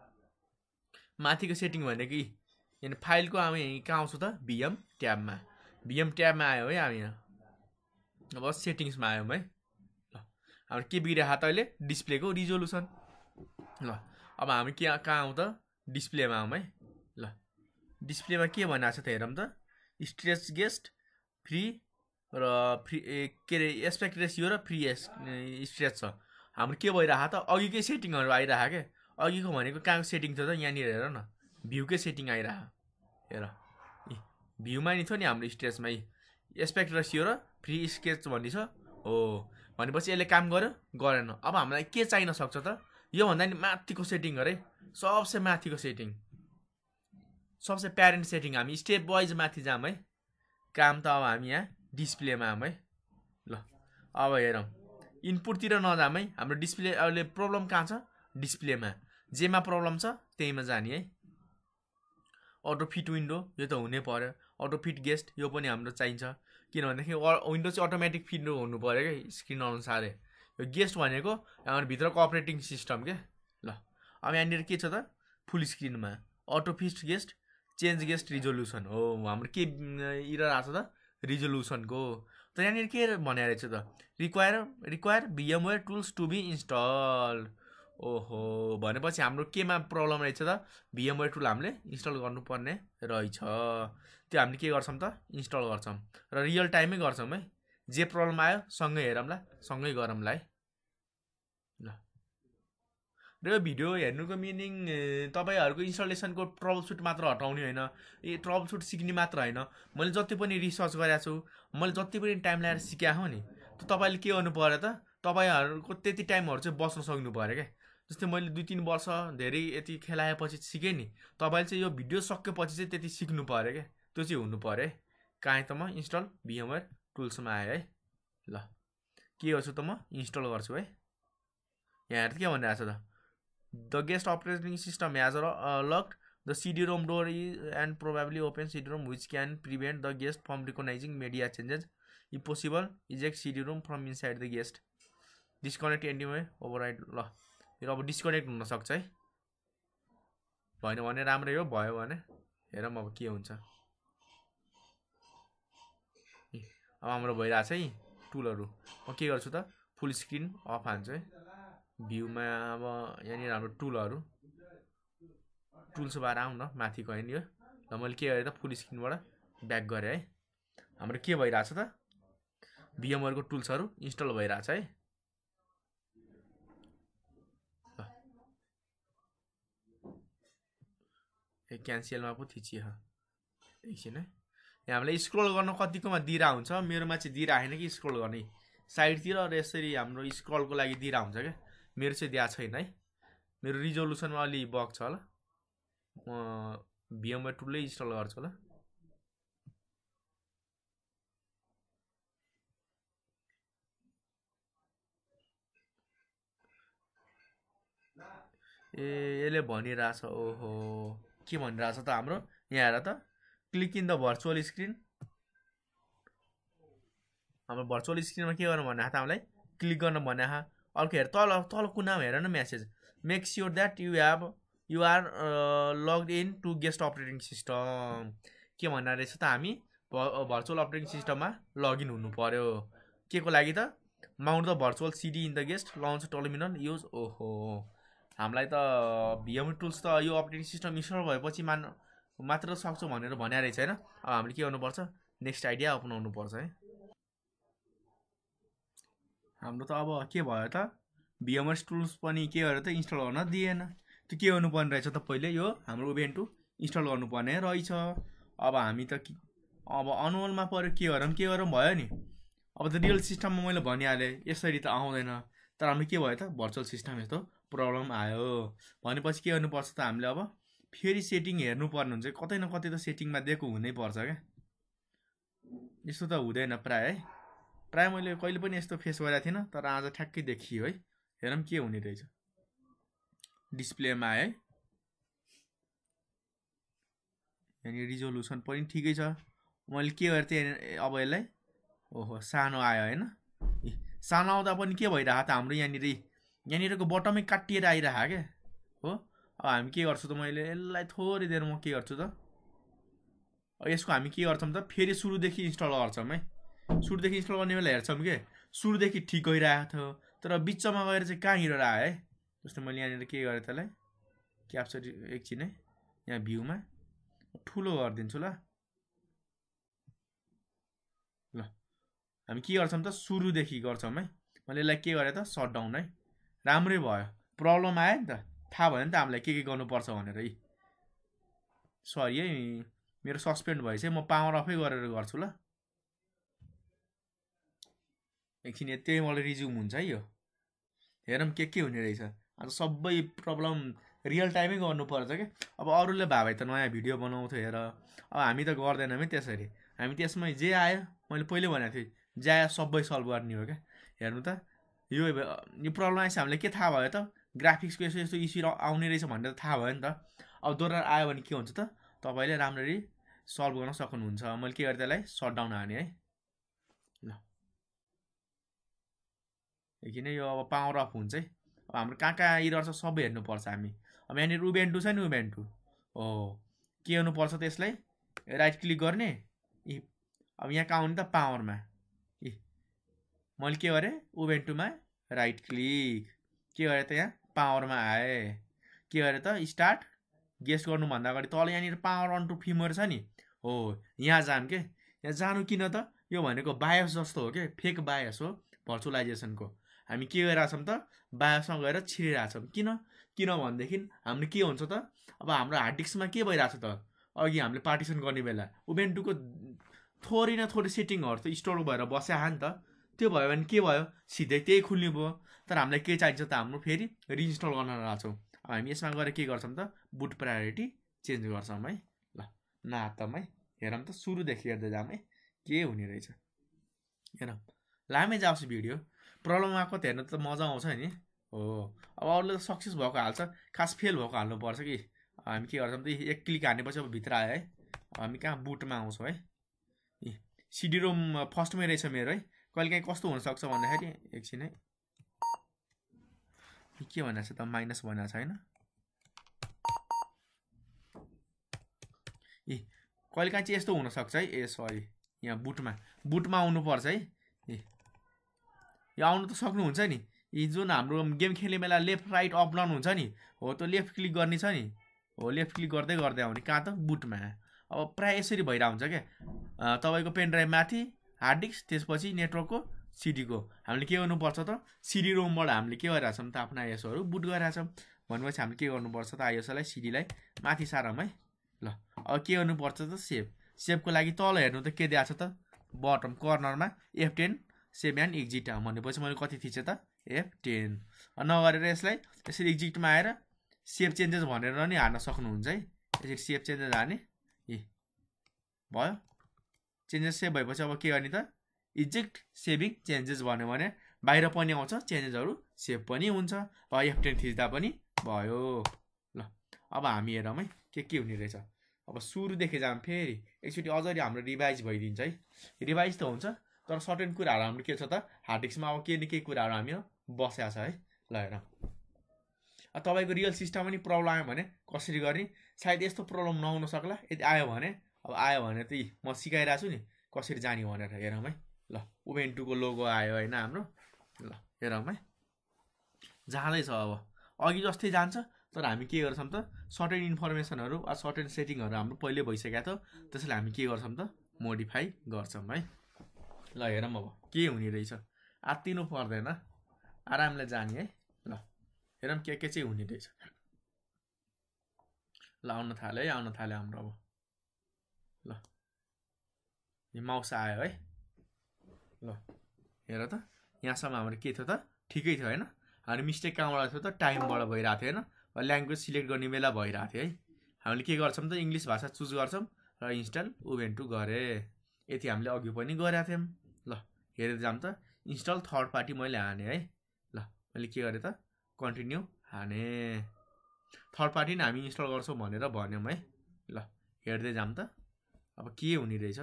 माथिको सेटिङ भनेको यहाँ फाइलको हामी कहाँ आउँछौँ त भिएम ट्याबमा आयो है हामी। अब सेटिङ्समा आयौँ है। ल हाम्रो के बिग्रिरहेको त अहिले डिस्प्लेको रिजोल्युसन। ल अब हामी कहाँ आउँ त डिस्प्लेमा आउँ है। ल डिस्प्लेमा के भनेको छ त हेरौँ त, स्ट्रेच गेस्ट फ्री र के अरे एस्पेक्ट रेसियो र फ्री स्ट्रेच छ। हाम्रो के भइरहेको त अघिकै सेटिङहरू आइरहेको क्या। अघिको भनेको कहाँको सेटिङ थियो त यहाँनिर हेर न, भ्यूकै सेटिङ आइरहेको हेर। भ्यूमा नि थियो नि हाम्रो स्ट्रेचमा एस्पेक्ट रेसियो र फ्री स्केच भन्ने छ हो। भनेपछि यसले काम गर्यो गरेन। अब हामीलाई के चाहिन सक्छ त योभन्दा नि माथिको सेटिङ गरे, सबसे माथिको सेटिङ, सबसे प्यारेन्ट सेटिङ। हामी स्टेप वाइज माथि जाऊँ है। काम त अब हामी यहाँ डिस्प्लेमा आऊँ है। ल अब हेरौँ इनपुटतिर नजाऊँ है। हाम्रो डिस्प्ले अहिले प्रब्लम कहाँ छ डिस्प्लेमा, जेमा प्रब्लम छ त्यहीमा जाने है। अटो फिट विन्डो यो त हुनै पर्यो, अटो फिट गेस्ट यो पनि हाम्रो चाहिन्छ। किनभनेदेखि विन्डो चाहिँ अटोमेटिक फिट हुनु पर्यो क्या स्क्रिन अनुसारै। यो गेस्ट भनेको हाम्रो भित्रको अपरेटिङ सिस्टम क्या। ल अब यहाँनिर के छ त फुल स्क्रिनमा auto fit guest change guest resolution हो। हाम्रो के इरर आएको छ त रिजोल्युसनको। त यहाँनिर के भनेको रहेछ त require VMware tools to be installed. ओहो भनेपछि हाम्रो केमा प्रब्लम रहेछ त भिएमवेयर टुल हामीले इन्स्टल गर्नुपर्ने रहेछ। त्यो हामीले के गर्छौँ त इन्स्टल गर्छौँ र रियल टाइममै गर्छौँ है। जे प्रब्लम आयो सँगै हेरौँला सँगै गरौँला है। ल र यो भिडियो हेर्नुको मिनिङ तपाईँहरूको इन्स्टलेसनको ट्रबल सुट मात्र हटाउने होइन, ट्रबल सुट सिक्ने मात्र होइन। मैले जति पनि रिसर्च गरेको छु, मैले जति पनि टाइम लगाएर सिकाएको नि, त तपाईँले के गर्नु पऱ्यो त तपाईँहरूको त्यति टाइमहरू चाहिँ बस्न सक्नु पऱ्यो क्या। जस्तै मैले 2-3 वर्ष धेरै यति खेलाएपछि सिकेँ नि, तपाईँले चाहिँ यो भिडियो सकेपछि चाहिँ त्यति सिक्नु पऱ्यो क्या, त्यो चाहिँ हुनु पऱ्यो है। कहाँ त म इन्स्टल VMware टुल्समा आएँ है। ल के गर्छु त म इन्स्टल गर्छु है। यहाँ हेर्नु के भनिरहेको छ त, the guest operating system has locked the CD-ROM door and probably open CD-ROM which can prevent the guest from recognizing media changes. If possible, eject CD-ROM from inside the guest. Disconnect anyway override. ल यो अब disconnect हुन सक्छ है, भएन भने राम्रै हो, भयो भने हेरौँ अब के हुन्छ। अब हाम्रो भइरहेछ है टुलहरू। म के गर्छु त फुल स्क्रिन अफ हान्छु है। भ्यूमा अब यहाँनिर हाम्रो टुलहरू, टुल्स बार आउँ न माथिको होइन यो। ल मैले के गरेँ त फुल स्क्रिनबाट ब्याक गरेँ है। हाम्रो के भइरहेछ त VMware को टुल्सहरू इन्स्टल भइरहेछ है। क्यान्सलमा पो थिचियो एकछिन है। यहाँ हामीलाई स्क्रोल गर्न कतिकोमा दिइरा हुन्छ, मेरोमा चाहिँ दिइरा होइन कि स्क्रोल गर्ने साइडतिर र यसरी हाम्रो स्क्रोलको लागि दिइरा हुन्छ क्या, मेरो चाहिँ दिएको छैन है। मेरो रिजोल्युसनमा अलि बग छ होला, म VMware टुलै इन्स्टल गर्छु होला। ए यसले भनिरहेछ, ओहो के भनिरहेछ त हाम्रो यहाँ हेर त, click in the virtual screen. हाम्रो भर्चुअल स्क्रिनमा के गर्नु भने त हामीलाई क्लिक गर्न भने। अर्को हेर तल तल कुनामा हेर न message, make sure that you are logged in to guest operating system. के भन्ने रहेछ त हामी भर्चुअल अपरेटिङ सिस्टममा लगइन हुनु पर्यो। के को लागि त mount the virtual CD in the guest launch terminal use. ओहो हामीलाई त VMware टुल्स त यो अपरेटिङ सिस्टम इन्स्टल भएपछि मात्र सक्छौँ भनेर भन्या रहेछ होइन। अब हामीले के गर्नुपर्छ, नेक्स्ट आइडिया अपनाउनु पर्छ है। हाम्रो त अब के भयो त VMware टुल्स पनि के गरेर त इन्स्टल गर्न दिएन। त्यो के गर्नुपर्ने रहेछ त पहिले यो हाम्रो उबुन्टु इन्स्टल गर्नुपर्ने रहेछ। अब हामी त अब अनुअलमा पऱ्यो, के गरौँ भयो नि। अब त रियल सिस्टममा मैले भनिहालेँ यसरी त आउँदैन, तर हाम्रो के भयो त भर्चुअल सिस्टम यस्तो प्रब्लम आयो भनेपछि के गर्नुपर्छ त हामीले अब फेरि सेटिङ हेर्नुपर्ने हुन्छ। कतै न कतै त सेटिङमा दिएको हुनैपर्छ क्या, यस्तो त हुँदैन प्राय है। प्राय मैले कहिले पनि यस्तो फेस गरेको थिइनँ, तर आज ठ्याक्कै देखियो है। हेरौँ के हुने रहेछ। डिस्प्लेमा आयो है, यहाँनिर रिजोल्युसन पनि ठिकै छ। मैले के गरेँ थिएँ अब यसलाई, ओहो सानो आयो होइन। सानो आउँदा पनि के भइरहेको त हाम्रो यहाँनिरको बटमै काटिएर आइरहेको क्या हो। अब हामी के गर्छौँ त, मैले यसलाई थोरै देर म के गर्छु त, यसको हामी के गर्छौँ त फेरि सुरुदेखि इन्स्टल गर्छौँ है। सुरुदेखि इन्स्टल गर्ने बेला हेर्छौँ कि सुरुदेखि ठिक गइरहेको थियो, तर बिचमा गएर चाहिँ कहाँ हिँडेर आयो है। जस्तै मैले यहाँनिर के गरेँ त्यसलाई क्याप्चर एकछिन है, यहाँ भ्यूमा ठुलो गरिदिन्छु ल। हामी के गर्छौँ त सुरुदेखि गर्छौँ है। मैले यसलाई के गरेँ त सटडाउन है, राम्रै भयो। प्रब्लम आयो नि त, थाहा भयो नि त हामीलाई के गर्नुपर्छ भनेर है। सरी है मेरो सस्पेन्ड भएछ, म पावर अफै गरेर गर्छु ल एकछिन। यतै मलाई रिज्युम हुन्छ है यो, हेरौँ के हुने रहेछ। आज सबै प्रब्लम रियल टाइमै गर्नुपर्छ क्या। अब अरूले भए त नयाँ भिडियो बनाउँथ्यो हेर, अब हामी त गर्दैनौँ है त्यसरी। हामी त्यसमै जे आयो मैले पहिले भनेको थिएँ, जे आयो सबै सल्भ गर्ने हो क्या। हेर्नु त यो प्रब्लम आएपछि हामीलाई के थाहा भयो त, ग्राफिक्सको यस्तो यस्तो इस्यु आउने रहेछ भनेर थाहा भयो नि त। अब दोहोऱ्याएर आयो भने के हुन्छ त, तपाईँले राम्ररी सल्भ गर्न सक्नुहुन्छ। मैले के गरेँ त्यसलाई सटडाउन हाने है। ल एकछिन यो अब पावर अफ हुन्छ है। अब हाम्रो कहाँ एरर छ सबै हेर्नुपर्छ हामी। अब यहाँनिर उबुन्टु छ नि, उबुन्टु हो के गर्नुपर्छ त, यसलाई राइट क्लिक गर्ने। अब यहाँ कहाँ आउने त पावरमा, मैले के गरेँ उबुन्टुमा राइट क्लिक, के गरेँ त यहाँ पावरमा आएँ। के गरेँ त स्टार्ट गेस्ट गर्नुभन्दा अगाडि तल यहाँनिर पावर अन टु VMware छ नि, हो यहाँ जानु के। यहाँ जानु किन त, यो भनेको बायोस जस्तो हो कि, फेक बायोस हो भर्चुअलाइजेसनको। हामी के गरिरहेछौँ त बायोसमा गएर छिरिरहेछौँ। किन भनेदेखि हाम्रो के हुन्छ त, अब हाम्रो हार्ड डिस्कमा के भइरहेछ त, अघि हामीले पार्टिसन गर्ने बेला उबुन्टुको थोरै न थोरै सेटिङहरू त स्टोर भएर बस्या नि त, त्यो भयो भने के भयो सिधै त्यही खुल्ने भयो तर हामीलाई के चाहिन्छ त हाम्रो फेरि रिइन्स्टल गर्न लाग्छौँ हामी यसमा गएर के गर्छौँ त बुट प्रायोरिटी चेन्ज गर्छौँ है ल नातम है हेरौँ त सुरुदेखि हेर्दै जाऊँ है के हुने रहेछ हेरौँ लामै जाओस् भिडियो प्रब्लम आएको त हेर्नु त मजा आउँछ नि हो अब अरूले त सक्सेस भएको हाल्छ खास फेल भएको हाल्नुपर्छ कि हामी के गर्छौँ त एक क्लिक हानेपछि अब भित्र आयो है हामी कहाँ बुटमा आउँछौँ है सिडी रोम फर्स्टमै रहेछ मेरो है कहिलेकाहीँ कस्तो हुनसक्छ भन्दाखेरि एकछिन है के भनेको छ त माइनस भनेको छ होइन कहिलेकाहीँ चाहिँ यस्तो हुनसक्छ है ए सरी यहाँ बुटमा आउनुपर्छ है यो आउनु त सक्नुहुन्छ नि यी जुन हाम्रो गेम खेल्ने बेला लेफ्ट राइट अप डाउन हुन्छ नि हो त्यो लेफ्ट क्लिक गर्ने छ नि हो लेफ्ट क्लिक गर्दै गर्दै आउने कहाँ त बुटमा अब प्रायः यसरी भइरहेको हुन्छ क्या तपाईँको पेन ड्राइभ माथि हार्ड डिस्क त्यसपछि नेटवर्कको सिडीको हामीले के गर्नुपर्छ त सिडी रोमबाट हामीले के गरिरहेको छौँ त आफ्नो आइएसओहरू बुट गरिरहेछौँ भनेपछि हामीले के गर्नुपर्छ त आइएसओलाई सिडीलाई माथि सारौँ है ल अब के गर्नुपर्छ त सेभको लागि तल हेर्नु त के दिएको छ त बटम कर्नरमा F10 सेभ एन्ड एक्जिट भनेपछि मैले कति थिचेँ त F10 नगरेर यसलाई यसरी एक्जिटमा आएर सेभ चेन्जेस भनेर नि हार्न सक्नुहुन्छ है यसरी सेभ चेन्जेस हार्ने भयो चेन्जेस सेभ भएपछि अब के गर्ने त इजेक्ट सेभिङ चेन्जेस भन्यो भने बाहिर पनि आउँछ चेन्जेसहरू सेभ पनि हुन्छ F10 थिच्दा पनि भयो ल अब हामी हेरौँ है के हुने रहेछ अब सुरुदेखि जाऊँ फेरि एकचोटि अझै हाम्रो रिभाइज भइदिन्छ है रिभाइज त हुन्छ तर सर्टेन कुराहरू हाम्रो के छ त हार्ड डिस्कमा अब के न केही कुराहरू हामी बसेको छ है ल हेरौँ तपाईँको रियल सिस्टम पनि प्रब्लम आयो भने कसरी गर्ने सायद यस्तो प्रब्लम नहुन सक्ला यदि आयो भने अब आयो भने त म सिकाइरहेको छु नि कसरी जाने भनेर हेरौँ है ल उबेन्टुको लोगो आयो होइन हाम्रो ल हेरौँ है जाँदैछ अब अघि जस्तै जान्छ तर हामी के गर्छौँ त सर्टेन इन्फर्मेसनहरू वा सर्टेन सेटिङहरू हाम्रो पहिले भइसकेको थियो त्यसैले हामी के गर्छौँ त मोडिफाई गर्छौँ है ल हेरौँ अब के हुने रहेछ आत्तिनु पर्दैन आरामले जाने है ल हेरौँ के चाहिँ हुने रहेछ ल आउन थाल्यो हाम्रो अब ल यो माउस आयो है ल हेर त यहाँसम्म हाम्रो के थियो त ठिकै थियो होइन हाम्रो मिस्टेक कहाँबाट थियो त टाइमबाट भइरहेको थियो होइन ल्याङ्ग्वेज सिलेक्ट गर्ने बेला भइरहेको थियो है हामीले के गर्छौँ त इङ्ग्लिस भाषा चुज गर्छौँ र इन्स्टल उबेन्टु गरे यति हामीले अघि पनि गरेका थियौँ ल हेरेर जाऊँ त इन्स्टल थर्ड पार्टी मैले हाने है ल मैले के गरेँ त कन्टिन्यू हाने थर्ड पार्टी नै हामी इन्स्टल गर्छौँ भनेर भन्यौँ है ल हेर्दै जाऊँ त अब के हुने रहेछ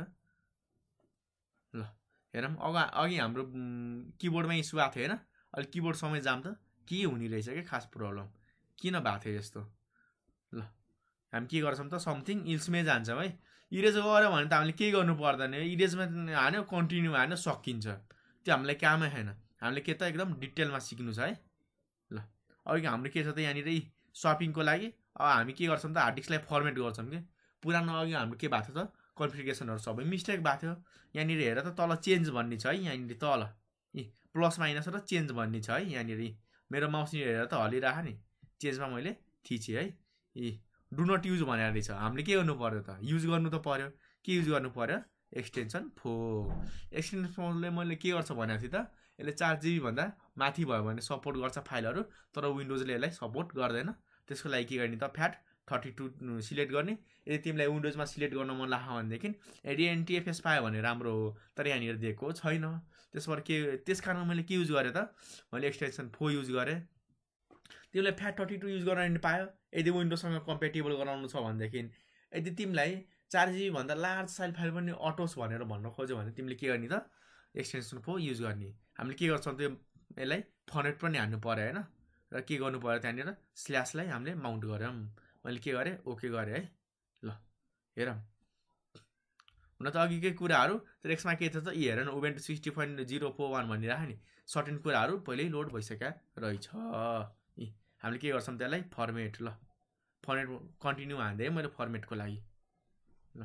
ल हेरौँ अघि हाम्रो किबोर्डमा इस्यु भएको थियो होइन अहिले किबोर्डसँगै जाऊँ त के हुने रहेछ क्या खास प्रब्लम किन भएको थियो यस्तो ल हामी के गर्छौँ त समथिङ इल्समै जान्छौँ है इरेज गऱ्यो भने त हामीले केही गर्नु पर्दैन इरेजमा हान्यो कन्टिन्यू हान्यो सकिन्छ त्यो हामीलाई कामै छैन हामीले के त एकदम डिटेलमा सिक्नु छ है ल अघि हाम्रो के छ त यहाँनिर सपिङको लागि अब हामी के गर्छौँ त हार्ड डिस्कलाई फर्मेट गर्छौँ कि पुरानो अघि हाम्रो के भएको थियो त कन्फिगरेसनहरू सबै मिस्टेक भएको थियो यहाँनिर हेर त तल चेन्ज भन्ने छ है यहाँनिर तल प्लस माइनस र चेन्ज भन्ने छ है यहाँनिर मेरो माउसनिर हेरेर त हलिरहेको नि चेन्जमा मैले थिचेँ है डु नट युज भनेर रहेछ हामीले के गर्नु पर्यो त युज गर्नु त पर्यो के युज गर्नु पर्यो एक्सटेन्सन 4 एक्सटेन्सन 4ले मैले के गर्छ भनेको थिएँ त यसले 4 GB भन्दा माथि भयो भने सपोर्ट गर्छ फाइलहरू तर विन्डोजले यसलाई सपोर्ट गर्दैन त्यसको लागि के गर्ने त फ्याट 32 सिलेक्ट गर्ने यदि तिमीलाई विन्डोजमा सिलेक्ट गर्न मन लाग्यो भनेदेखि एडिएनटिएफएस पायो भने राम्रो हो तर यहाँनिर दिएको छैन त्यसबाट के त्यस कारण मैले के युज गरेँ त मैले एक्सटेन्सन 4 युज गरेँ तिमीलाई फ्याट 32 युज गर्न पायो यदि विन्डोजसँग कम्पेटेबल गराउनु छ भनेदेखि यदि तिमीलाई 4 GB भन्दा लार्ज साइज फाइल पनि अटोस् भनेर भन्न खोज्यो भने तिमीले के गर्ने त एक्सटेन्सन 4 युज गर्ने हामीले के गर्छौँ त्यो यसलाई फर्मेट पनि हान्नु पर्यो होइन र के गर्नु पर्यो त्यहाँनिर स्ल्यासलाई हामीले माउन्ट गऱ्यौँ मैले के गरेँ ओके गरेँ है ल हेरौँ हुन त अघिकै कुराहरू तर यसमा के थियो त हेर न उबेन्टु 60.041 भनिरहेको नि सर्टेन कुराहरू पहिल्यै लोड भइसकेका रहेछ हामीले के गर्छौँ त्यसलाई फर्मेट ल फर्मेट कन्टिन्यू हान्दै मैले फर्मेटको लागि ल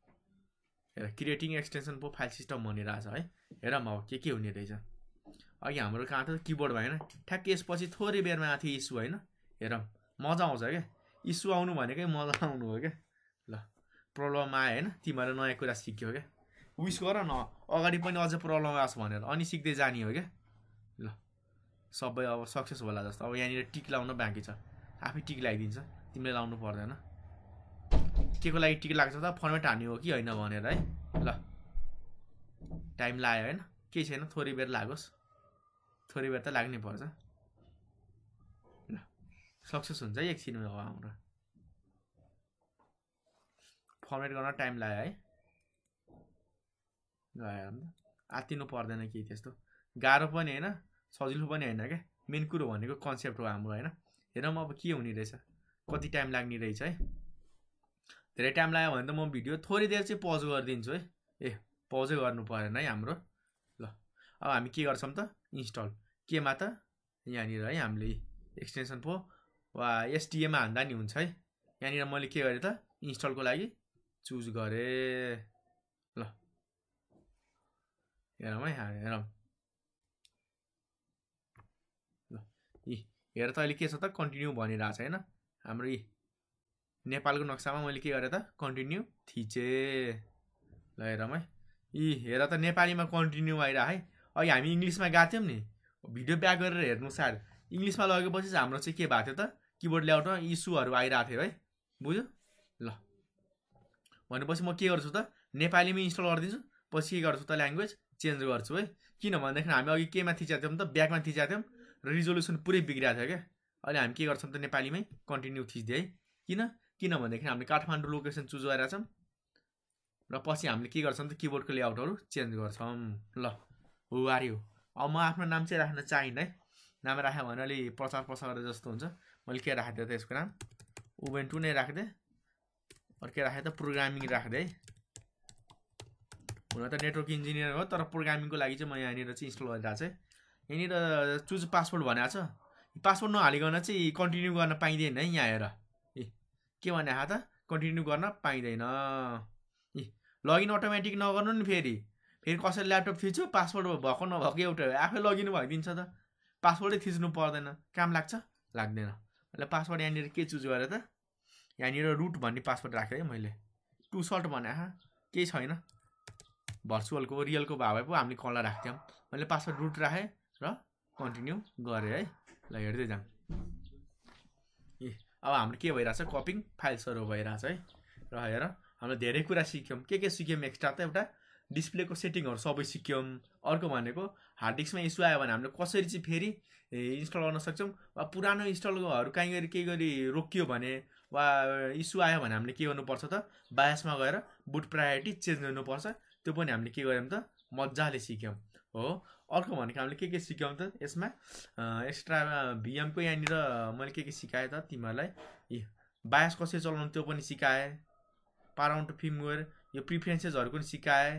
हेर क्रिएटिङ एक्सटेन्सन पो फाइल सिस्टम भनिरहेछ है हेरौँ अब के हुने रहेछ अघि हाम्रो कहाँ त किबोर्डमा होइन ठ्याक्कै यसपछि थोरै बेरमा आएको थियो इस्यु होइन हेरौँ मजा आउँछ क्या इस्यु आउनु भनेकै मजा आउनु हो क्या ल प्रब्लम आयो होइन तिमीहरू नयाँ कुरा सिक्यो क्या विस गर न अगाडि पनि अझै प्रब्लम आएको छ भनेर अनि सिक्दै जाने हो क्या ल सबै अब सक्सेस होला जस्तो अब यहाँनिर टिक लाउन बाँकी छ आफै टिक लगाइदिन्छ तिमीले लाउनु पर्दैन के को लागि टिक लाग्छ त फर्मेट हान्ने हो कि होइन भनेर है ल टाइम लाग्यो होइन केही छैन थोरै बेर लागोस् थोरै बेर त लाग्नै पर्छ ल सक्सेस हुन्छ है एकछिनमा अब हाम्रो फर्मेट गर्न टाइम लाग्यो है आत्तिनु पर्दैन केही त्यस्तो गाह्रो पनि होइन सजिलो पनि होइन क्या मेन कुरो भनेको कन्सेप्ट हो हाम्रो होइन हेरौँ अब के हुने रहेछ कति टाइम लाग्ने रहेछ है धेरै टाइम लाग्यो भने त म भिडियो थोरै देर चाहिँ पज गरिदिन्छु है ए पजै गर्नु परेन है हाम्रो ल अब हामी के गर्छौँ त इन्स्टल केमा त यहाँनिर है हामीले एक्सटेन्सन पो वा एसटिएमा हान्दा नि हुन्छ है यहाँनिर मैले के गरेँ त इन्स्टलको लागि चुज गरेँ ल हेरौँ है हेरौँ ल हेर त अहिले के छ त कन्टिन्यू भनिरहेको छ होइन हाम्रो नेपालको नक्सामा मैले के गरेँ त कन्टिन्यू थिचेँ ल हेरौँ है हेर त नेपालीमा कन्टिन्यू आइरह है अघि हामी इङ्ग्लिसमा गएको थियौँ नि भिडियो ब्याक गरेर हेर्नु सार इङ्ग्लिसमा लगेपछि चाहिँ हाम्रो चाहिँ के भएको थियो त किबोर्ड लेआउटमा इस्युहरू आइरहेको थियो है बुझ्यो ल भनेपछि म के गर्छु त नेपालीमै इन्स्टल गरिदिन्छु पछि के गर्छु त ल्याङ्ग्वेज चेन्ज गर्छु है किन भन्दाखेरि हामी अघि केमा थिचेको थियौँ त ब्याकमा थिचेको थियौँ र रिजोल्युसन पुरै बिग्रिएको थियो क्या अहिले हामी के गर्छौँ त नेपालीमै कन्टिन्यू थिच्दै है किन भन्दाखेरि हामीले काठमाडौँ लोकेसन चुज गरेका छौँ र पछि हामीले के गर्छौँ त किबोर्डको लेआउटहरू चेन्ज गर्छौँ ल हो आर्यो अब म आफ्नो नाम चाहिँ राख्न चाहिन्न है नाम राख्यो भने अलि प्रचार प्रसार गरे जस्तो हुन्छ मैले के राखिदिएँ त यसको नाम उबुन्टु नै राखिदिएँ अरू के राखेँ त प्रोग्रामिङ राखिदिएँ है हुन त नेटवर्क इन्जिनियर हो तर प्रोग्रामिङको लागि चाहिँ म यहाँनिर चाहिँ इन्स्टल गरिरहेको छु यहाँनिर चुज पासवर्ड भनेको छ पासवर्ड नहालिकन चाहिँ कन्टिन्यू गर्न पाइँदैन है यहाँ हेर के भने त कन्टिन्यू गर्न पाइँदैन लगइन अटोमेटिक नगर्नु नि फेरि कसैले ल्यापटप थिच्यो पासवर्ड भएको नभएको एउटा आफै लगइन भइदिन्छ त पासवर्डै थिच्नु पर्दैन काम लाग्छ लाग्दैन मैले पासवर्ड यहाँनिर के चुज गरेँ त यहाँनिर रुट भन्ने पासवर्ड राखेँ है मैले टु सर्ट भने केही छैन भर्चुअलको रियलको भए पो हामीले कलर राख्थ्यौँ मैले पासवर्ड रुट राखेँ र कन्टिन्यू गरेँ है ल हेर्दै जाऊँ अब हाम्रो के भइरहेछ कपिङ फाइल्सहरू भइरहेछ है र हेर हामीले धेरै कुरा सिक्यौँ के सिक्यौँ एक्स्ट्रा त एउटा डिस्प्लेको सेटिङहरू सबै सिक्यौँ अर्को भनेको हार्ड डिस्कमा इस्यु आयो भने हामीले कसरी चाहिँ फेरि इन्स्टल गर्न सक्छौँ वा पुरानो इन्स्टलहरू काहीँ गरी केही गरी रोकियो भने वा इस्यु आयो भने हामीले के गर्नुपर्छ त बायसमा गएर बुट प्रायोरिटी चेन्ज गर्नुपर्छ त्यो पनि हामीले के गर्यौँ त मजाले सिक्यौँ हो अर्को भनेको हामीले के सिक्यौँ त यसमा एक्स्ट्रा भिएमको यहाँनिर मैले के सिकाएँ त तिमीहरूलाई बायस कसरी चलाउनु त्यो पनि सिकाएँ पाराउन्ड फिल्म गएर यो प्रिफरेन्सेसहरू पनि सिकाएँ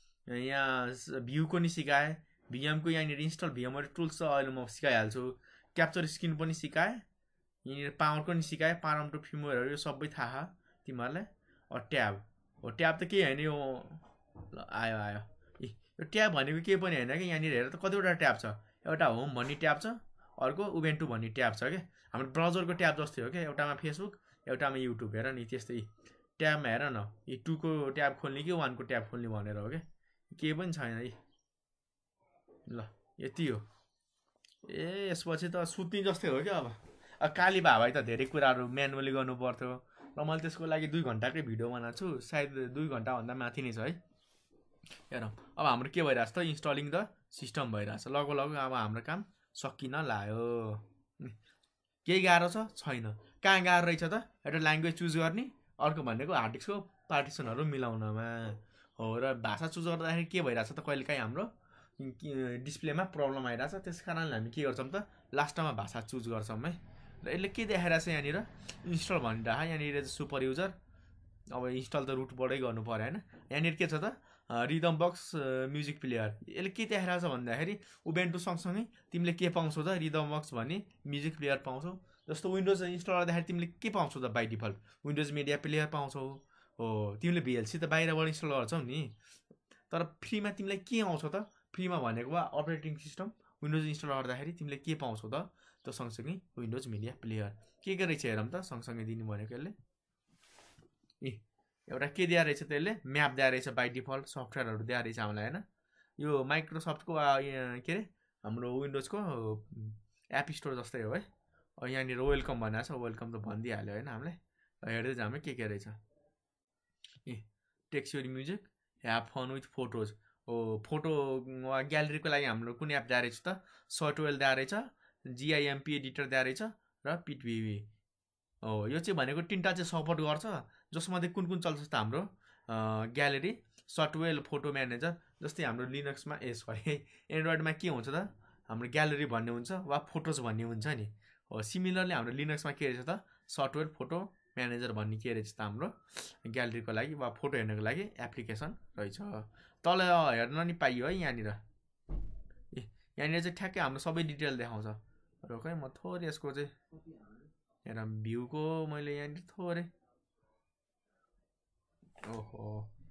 यहाँ भ्यूको नि सिकाएँ भिएमको यहाँनिर इन्स्टल भिएमहरू टुल्स त अहिले म सिकाइहाल्छु क्याप्चर स्क्रिन पनि सिकाएँ यहाँनिर पावरको नि सिकाएँ पाराउन्ड फिल्महरू यो सबै थाहा तिमीहरूलाई ट्याब हो ट्याब त केही होइन यो आयो यो ट्याब भनेको केही पनि होइन कि यहाँनिर हेर त कतिवटा ट्याब छ एउटा होम भन्ने ट्याब छ अर्को उबुन्टु भन्ने ट्याब छ क्या हाम्रो ब्राउजरको ट्याब जस्तै हो क्या एउटामा फेसबुक एउटामा युट्युब हेर नि त्यस्तै ट्याबमा हेर न यो 2 को ट्याब खोल्ने कि 1 को ट्याब खोल्ने भनेर हो क्या केही पनि छैन है ल यति हो यसपछि त सुत्ने जस्तै हो क्या अब काली भाइ त धेरै कुराहरू म्यानुअली गर्नु पर्थ्यो र मैले त्यसको लागि 2 घन्टाकै भिडियो बनाएको छु सायद 2 घन्टाभन्दा माथि नै छ है हेरौँ अब हाम्रो के भइरहेछ त इन्स्टलिङ द सिस्टम भइरहेछ लगभग अब हाम्रो काम सकिन लाग्यो केही गाह्रो छैन कहाँ गाह्रो रहेछ त एउटा ल्याङ्ग्वेज चुज गर्ने अर्को भनेको हार्ड डिस्कको पार्टिसनहरू मिलाउनमा हो र भाषा चुज गर्दाखेरि के भइरहेछ त कहिलेकाहीँ हाम्रो डिस्प्लेमा प्रब्लम आइरहेछ त्यस कारणले हामी के गर्छौँ त लास्टमा भाषा चुज गर्छौँ है र यसले के देखाइरहेछ यहाँनिर इन्स्टल भनिरह यहाँनिर सुपर युजर अब इन्स्टल त रुटबाटै गर्नु पर्यो होइन यहाँनिर के छ त रिदम बक्स म्युजिक प्लेयर यसले के देखाइरहेछ भन्दाखेरि उबुन्टु सँगसँगै तिमीले के पाउँछौ त रिदम बक्स भन्ने म्युजिक प्लेयर पाउँछौ जस्तो विन्डोज इन्स्टल गर्दाखेरि तिमीले के पाउँछौ त by default Windows media player पाउँछौ हो तिमीले भिएलसी त बाहिरबाट इन्स्टल गर्छौ नि तर फ्रीमा तिमीलाई के आउँछ त फ्रीमा भनेको वा अपरेटिङ सिस्टम विन्डोज इन्स्टल गर्दाखेरि तिमीले के पाउँछौ त त्यो सँगसँगै विन्डोज मिडिया प्लेयर के रहेछ हेरौँ त सँगसँगै दिनु भनेको यसले एउटा के दिएर रहेछ त्यसले म्याप दिएर रहेछ बाई डिफल्ट सफ्टवेयरहरू दिएर रहेछ हामीलाई होइन यो माइक्रोसफ्टको के अरे हाम्रो विन्डोजको एप स्टोर जस्तै हो है यहाँनिर वेलकम भनेको छ वेलकम त भनिदिइहाल्यो होइन हामीलाई हेर्दै जाऊँ के रहेछ a text your music have fun with photos हो फोटो वा ग्यालेरीको लागि हाम्रो कुन एप दिएर रहेछ त सफ्टवेयर दिएर रहेछ जिआइएमपी एडिटर दिएर रहेछ र पिटभिभी हो यो चाहिँ भनेको तिनवटा चाहिँ सपोर्ट गर्छ जसमध्ये कुन चल्छ त हाम्रो ग्यालेरी सफ्टवेयर फोटो म्यानेजर जस्तै हाम्रो लिनक्समा सरी एन्ड्रोइडमा के हुन्छ त हाम्रो ग्यालेरी भन्ने हुन्छ वा फोटोज भन्ने हुन्छ नि हो सिमिलरली हाम्रो लिनक्समा के रहेछ त सफ्टवेयर फोटो म्यानेजर भन्ने के रहेछ त हाम्रो ग्यालेरीको लागि वा फोटो हेर्नको लागि एप्लिकेसन रहेछ तल हेर्न नि पाइयो है यहाँनिर यहाँनिर चाहिँ ठ्याक्कै हाम्रो सबै डिटेल देखाउँछ रोक है म थोरै यसको चाहिँ हेर भ्यूको मैले यहाँनिर थोरै ओहो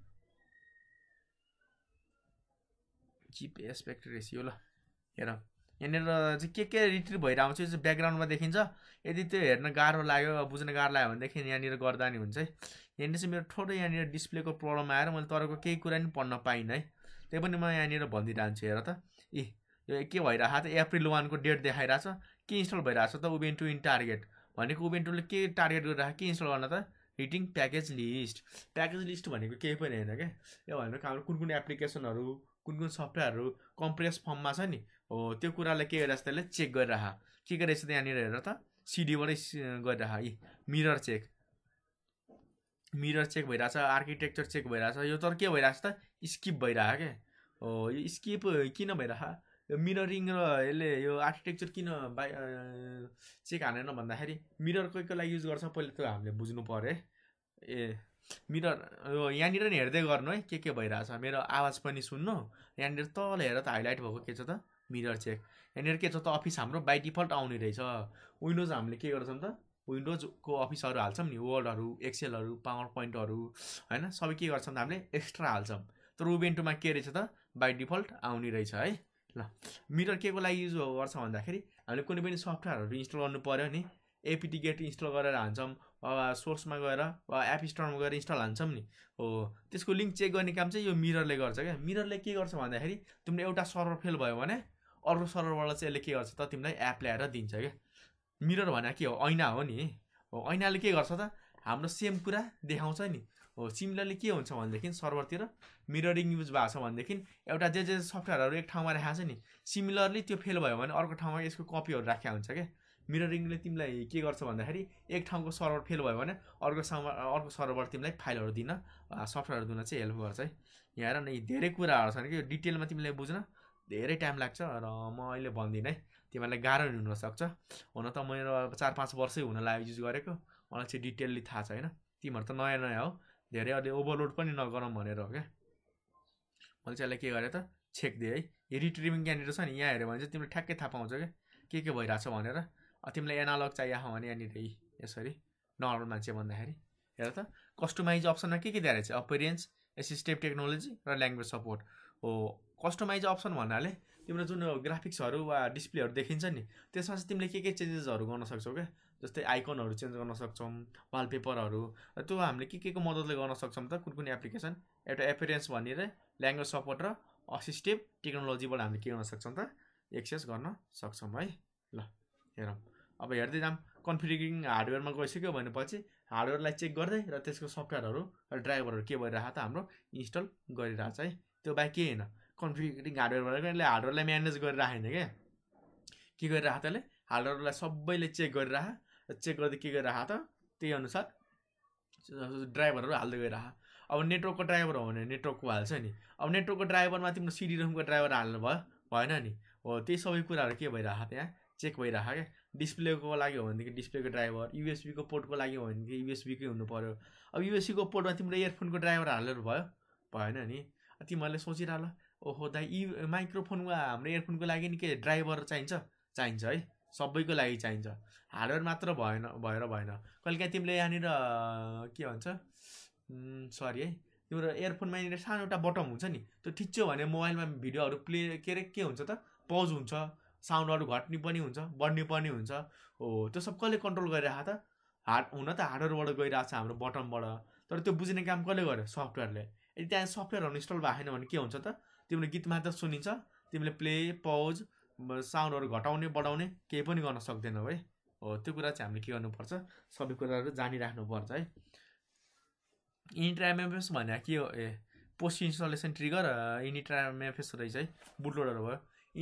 जिप एस्पेक्ट रेसियो ल हेर यहाँनिर चाहिँ के रिट्रिभ भइरहेको छ यो चाहिँ ब्याकग्राउन्डमा देखिन्छ यदि त्यो हेर्न गाह्रो लाग्यो बुझ्न गाह्रो लाग्यो भनेदेखि यहाँनिर गर्दा नि हुन्छ है यहाँनिर चाहिँ मेरो थोरै यहाँनिर डिस्प्लेको प्रब्लम आएर मैले तरको केही कुरा नि पढ्न पाइनँ है त्यही पनि म यहाँनिर भनिदिइरहन्छु हेर त यो के भइरहेको त अप्रिल 1 को डेट देखाइरहेछ के इन्स्टल भइरहेछ त उबुन्टु इन टार्गेट भनेको उबुन्टुले के टार्गेट गरिरहेको के इन्स्टल गर्न त हिटिङ प्याकेज लिस्ट भनेको केही पनि होइन क्या यो भनेको हाम्रो कुन एप्लिकेसनहरू कुन सफ्टवेयरहरू कम्प्रेस फर्ममा छ नि हो त्यो कुरालाई के गरिरहेछ त्यसले चेक गरिरह के गरेछ त यहाँनिर हेर त सिडीबाटै गरिरह मिरर चेक भइरहेछ आर्किटेक्चर चेक भइरहेछ यो तर के भइरहेछ त स्किप भइरह क्या हो यो स्किप किन भइरह यो मिररिङ र यसले यो आर्किटेक्चर किन चेक हानेन भन्दाखेरि मिरर कोहीको लागि युज गर्छ पहिले त्यो हामीले बुझ्नु पर्यो है मिरर यो यहाँनिर नि हेर्दै गर्नु है के भइरहेछ मेरो आवाज पनि सुन्नु यहाँनिर तल हेर त हाइलाइट भएको के छ त मिरर चेक यहाँनिर के छ त अफिस हाम्रो बाई डिफल्ट आउने रहेछ विन्डोज हामीले के गर्छौँ त विन्डोजको अफिसहरू हाल्छौँ नि वर्डहरू एक्सेलहरू पावर पोइन्टहरू होइन सबै के गर्छौँ त हामीले एक्स्ट्रा हाल्छौँ तर उबुन्टुमा के रहेछ त बाई डिफल्ट आउने रहेछ है ल मिरर के को लागि युज गर्छ भन्दाखेरि हामीले कुनै पनि सफ्टवेयरहरू इन्स्टल गर्नु पर्यो नि एपिटी गेट इन्स्टल गरेर हान्छौँ वा सोर्समा गएर वा एप स्टोरमा गएर इन्स्टल हान्छौँ नि हो त्यसको लिङ्क चेक गर्ने काम चाहिँ यो मिररले गर्छ क्या मिररले के गर्छ भन्दाखेरि तिमीले एउटा सर्भर फेल भयो भने अर्को सर्भरबाट चाहिँ यसले के गर्छ त तिमीलाई एप ल्याएर दिन्छ क्या मिरर भनेको के हो ऐना हो नि हो ऐनाले के गर्छ त हाम्रो सेम कुरा देखाउँछ नि हो सिमिलरली के हुन्छ भनेदेखि सर्भरतिर मिररिङ युज भएको छ भनेदेखि एउटा जे सफ्टवेयरहरू एक ठाउँमा राखेको छ नि सिमिलरली त्यो फेल भयो भने अर्को ठाउँमा यसको कपीहरू राखेको हुन्छ क्या मिररिङले तिमीलाई के गर्छ भन्दाखेरि एक ठाउँको सर्भर फेल भयो भने अर्को सर्भरबाट तिमीलाई फाइलहरू दिन सफ्टवेयरहरू दिन चाहिँ हेल्प गर्छ है यहाँ हेर न धेरै कुराहरू छन् कि डिटेलमा तिमीलाई बुझ्न धेरै टाइम लाग्छ र म अहिले भन्दिनँ है तिमीहरूलाई गाह्रो हुनसक्छ हुन त मेरो 4-5 वर्षै हुन लाग्यो युज गरेको मलाई चाहिँ डिटेलली थाहा छ होइन तिमीहरू त नयाँ हो धेरै अहिले ओभरलोड पनि नगरौँ भनेर हो क्या मैले चाहिँ यसलाई के गरेँ त चेक दिएँ है यो रिट्रिभिङ यहाँनिर छ नि यहाँ हेऱ्यो भने चाहिँ तिमीले ठ्याक्कै थाहा पाउँछ क्या के भइरहेछ भनेर तिमीलाई एनालग चाहिएको भने यहाँनिर यसरी नर्मल मान्छे भन्दाखेरि हेर त कस्टमाइज अप्सनमा के दिएर रहेछ अपेरियन्स एसिस्टिभ टेक्नोलोजी र ल्याङ्ग्वेज सपोर्ट हो कस्टमाइज अप्सन भन्नाले तिम्रो जुन ग्राफिक्सहरू वा डिस्प्लेहरू देखिन्छ नि त्यसमा चाहिँ तिमीले के चेन्जेसहरू गर्न सक्छौ क्या जस्तै आइकनहरू चेन्ज गर्न सक्छौँ वालपेपरहरू त्यो हामीले के को मद्दतले गर्न सक्छौँ त कुन एप्लिकेसन एउटा एपेरेन्स भनेर ल्याङ्ग्वेज सपोर्ट र असिस्टिभ टेक्नोलोजीबाट हामीले के गर्न सक्छौँ त एक्सेस गर्न सक्छौँ है ल हेरौँ अब हेर्दै जाऊँ कन्फिगरिङ हार्डवेयरमा गइसक्यो भनेपछि हार्डवेयरलाई चेक गर्दै र त्यसको सफ्टवेयरहरू र ड्राइभरहरू के भइरहेको त हाम्रो इन्स्टल गरिरहेछ है त्यो बाहेक के होइन कन्फिगरिङ हार्डवेयरबाट यसले हार्डवेयरलाई म्यानेज गरिरहेन क्या के गरिरहेको त्यसले हार्डवेयरलाई सबैले चेक गरिरह चेक गर्दै के गरिरह त त्यही अनुसार ड्राइभरहरू हाल्दै गइरह अब नेटवर्कको ड्राइभर हो भने नेटवर्कको हाल्छ नि अब नेटवर्कको ड्राइभरमा तिम्रो सिडी रोमको ड्राइभर हाल्नु भएन नि हो त्यही सबै कुराहरू के भइरह त्यहाँ चेक भइरह क्या डिस्प्लेको लागि हो भनेदेखि डिस्प्लेको ड्राइभर युएसबीको पोर्टको लागि हो भनेदेखि युएसबीकै हुनु पर्यो अब युएसबीको पोर्टमा तिम्रो इयरफोनको ड्राइभर हालेर भएन नि तिमीहरूले सोचिरह ओहो दाइ माइक्रोफोन वा हाम्रो इयरफोनको लागि नि के ड्राइभर चाहिन्छ है सबैको लागि चाहिन्छ हार्डवेयर मात्र भएन कहिलेकाहीँ तिमीले यहाँनिर के भन्छ सरी है तिम्रो इयरफोनमा यहाँनिर सानो एउटा बटम हुन्छ नि त्यो ठिच्च्यो भने मोबाइलमा भिडियोहरू प्ले के हुन्छ त पज हुन्छ साउन्डहरू घट्ने पनि हुन्छ बढ्ने पनि हुन्छ हो त्यो सब कसले कन्ट्रोल गरिरहेको त हुन त हार्डवेयरबाट गइरहेको छ हाम्रो बटमबाट तर त्यो बुझ्ने काम कसले गर्यो? सफ्टवेयरले। यदि त्यहाँ सफ्टवेयरहरू इन्स्टल भएको छैन भने के हुन्छ त? तिमीले गीत मात्र सुनिन्छ, तिमीले प्ले पज साउन्डहरू घटाउने बढाउने केही पनि गर्न सक्दैनौ है। हो त्यो कुरा चाहिँ हामीले के गर्नुपर्छ? सबै कुराहरू जानिराख्नुपर्छ है। इनिट एमएफएस भने के हो? Post installation trigger init MFS रहेछ है, बुटलोडर भयो।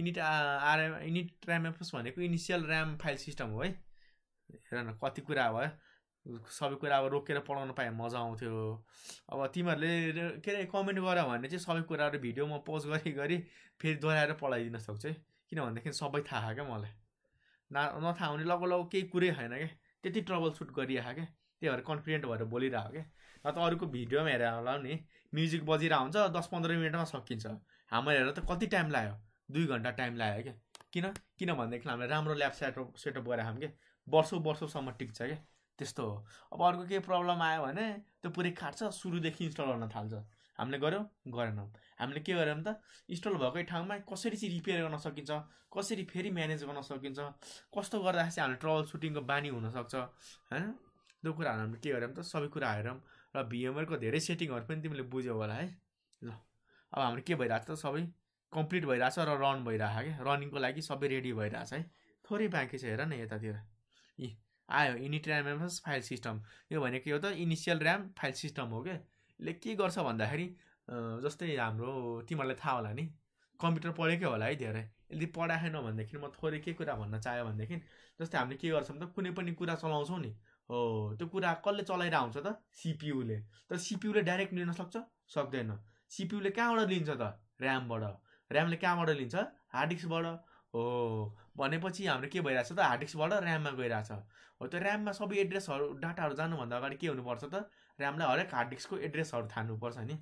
इनिट एमएफएस भनेको इनिसियल ऱ्याम फाइल सिस्टम हो है। हेर न कति कुरा भयो, सबै कुरा अब रोकेर पढाउन पाए मजा आउँथ्यो। अब तिमीहरूले के अरे कमेन्ट गर भने चाहिँ सबै कुराहरू भिडियो म पोस्ट गरी फेरि दोहोऱ्याएर पढाइदिन सक्छु है। किनभनेदेखि सबै थाहा क्या मलाई, नथाहा हुने लगभग केही कुरै छैन क्या, त्यति ट्रबल सुट गरिरहेको क्या, त्यही भएर कन्फिडेन्ट भएर बोलिरहेको क्या। न त अरूको भिडियोमा हेरेर होला नि, म्युजिक बजिरहेको हुन्छ 10-15 मिनटमा सकिन्छ। हाम्रो हेरेर त कति टाइम लाग्यो? 2 घन्टा टाइम लाग्यो क्या। किनभनेदेखि हामीले राम्रो ल्याब सेटअप गरेर हामी क्या, वर्षौँसम्म टिक्छ क्या। त्यस्तो हो। अब अर्को केही प्रब्लम आयो भने त्यो पुरै काट्छ, सुरुदेखि इन्स्टल गर्न थाल्छ। हामीले गऱ्यौँ गरेनौँ, हामीले के गर्यौँ त? इन्स्टल भएकै ठाउँमा कसरी चाहिँ रिपेयर गर्न सकिन्छ, कसरी फेरि म्यानेज गर्न सकिन्छ, कस्तो गर्दाखेरि चाहिँ हामीले ट्रबल सुटिङको बानी हुनसक्छ होइन। त्यो कुराहरू हामीले के गर्यौँ त? सबै कुरा हेरौँ। र भिएमआरको धेरै सेटिङहरू पनि तिमीले बुझ्यौ होला है। ल अब हाम्रो के भइरहेको छ? सबै कम्प्लिट भइरहेछ र रन भइरहेछ क्या। रनिङको लागि सबै रेडी भइरहेछ है। थोरै बाँकी छ, हेर न यतातिर। आयो इनिट एमएफएस फाइल सिस्टम। यो भनेको यो त इनिसियल ऱ्याम फाइल सिस्टम हो क्या। यसले के गर्छ भन्दाखेरि जस्तै हाम्रो तिमीहरूलाई थाहा होला नि, कम्प्युटर पढेकै होला है धेरै। यदि पढाएन भनेदेखि म थोरै के कुरा भन्न चाह्यो भनेदेखि, जस्तै हामीले के गर्छौँ त? कुनै पनि कुरा चलाउँछौँ नि, हो त्यो कुरा कसले चलाइरहेको हुन्छ त? सिपियुले। तर सिपियुले डाइरेक्ट लिन सक्छ? सक्दैन। सिपियुले कहाँबाट लिन्छ त? ऱ्यामबाट। ऱ्यामले कहाँबाट लिन्छ? हार्ड डिस्कबाट। हो भनेपछि हाम्रो के भइरहेछ त? हार्ड डिस्कबाट ऱ्याममा गइरहेछ। हो त्यो ऱ्याममा सबै एड्रेसहरू डाटाहरू जानुभन्दा अगाडि के हुनुपर्छ त? ऱ्यामलाई हरेक हार्ड डिस्कको एड्रेसहरू थाहा नि।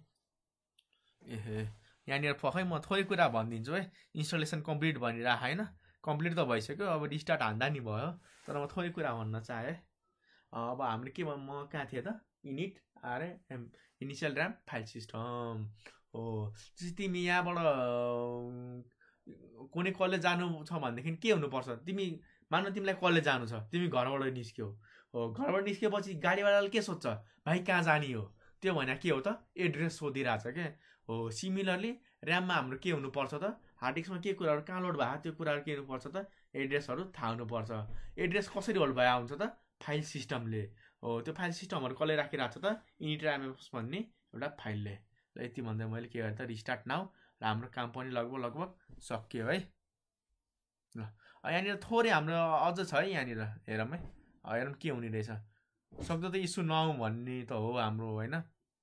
यहाँनिर पखै म थोरै कुरा भनिदिन्छु है। इन्स्टलेसन कम्प्लिट भनिरहेको होइन, कम्प्लिट त भइसक्यो, अब रिस्टार्ट हान्दा नि भयो। तर म थोरै कुरा भन्न चाहेँ है। अब हामीले के म कहाँ थिएँ त? इनिसियल ऱ्याम फाइल सिस्टम हो। तिमी यहाँबाट कुनै कलेज जानु छ भनेदेखि के हुनुपर्छ? तिमी मान्नु तिमीलाई कलेज जानु छ, तिमी घरबाट निस्क्यौ। हो घरबाट निस्केपछि गाडीवालाले के सोध्छ? भाइ कहाँ जाने हो? त्यो भने के हो त? एड्रेस सोधिरहेछ क्या। हो सिमिलरली ऱ्याममा हाम्रो के हुनुपर्छ त? हार्ड डिस्कमा के कुराहरू कहाँ लोड भएको त्यो कुराहरू के हुनुपर्छ त? एड्रेसहरू थाहा हुनुपर्छ। एड्रेस कसरी होल्ड भए हुन्छ त? फाइल सिस्टमले। हो त्यो फाइल सिस्टमहरू कसले राखिरहेको छ त? इनिट एमएफएस भन्ने एउटा फाइलले। ल यति भन्दा मैले के गरेँ त? Restart now. र हाम्रो काम पनि लगभग सक्यो है। ल यहाँनिर थोरै हाम्रो अझ छ है। यहाँनिर हेरौँ है, हेरौँ के हुने रहेछ। सक्दो त इस्यु नआउँ भन्ने त हो हाम्रो होइन।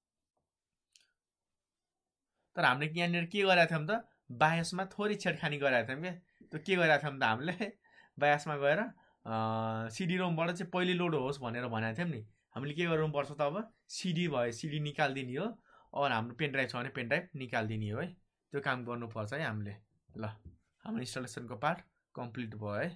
तर हामीले यहाँनिर के गरेका थियौँ त? बायसमा थोरै छेडखानी गरेका थियौँ क्या। त्यो के गरेका थियौँ त? हामीले बायसमा गएर सिडी रोमबाट चाहिँ पहिले लोड होस् भनेर भनेको थियौँ नि। हामीले के गर्नुपर्छ त? अब सिडी भयो, सिडी निकालिदिने हो। और हाम्रो पेनड्राइभ छ भने पेनड्राइभ निकालिदिने हो है। त्यो काम गर्नुपर्छ है हामीले। ल हाम्रो इन्स्टलेसनको पार्ट कम्प्लिट भयो है।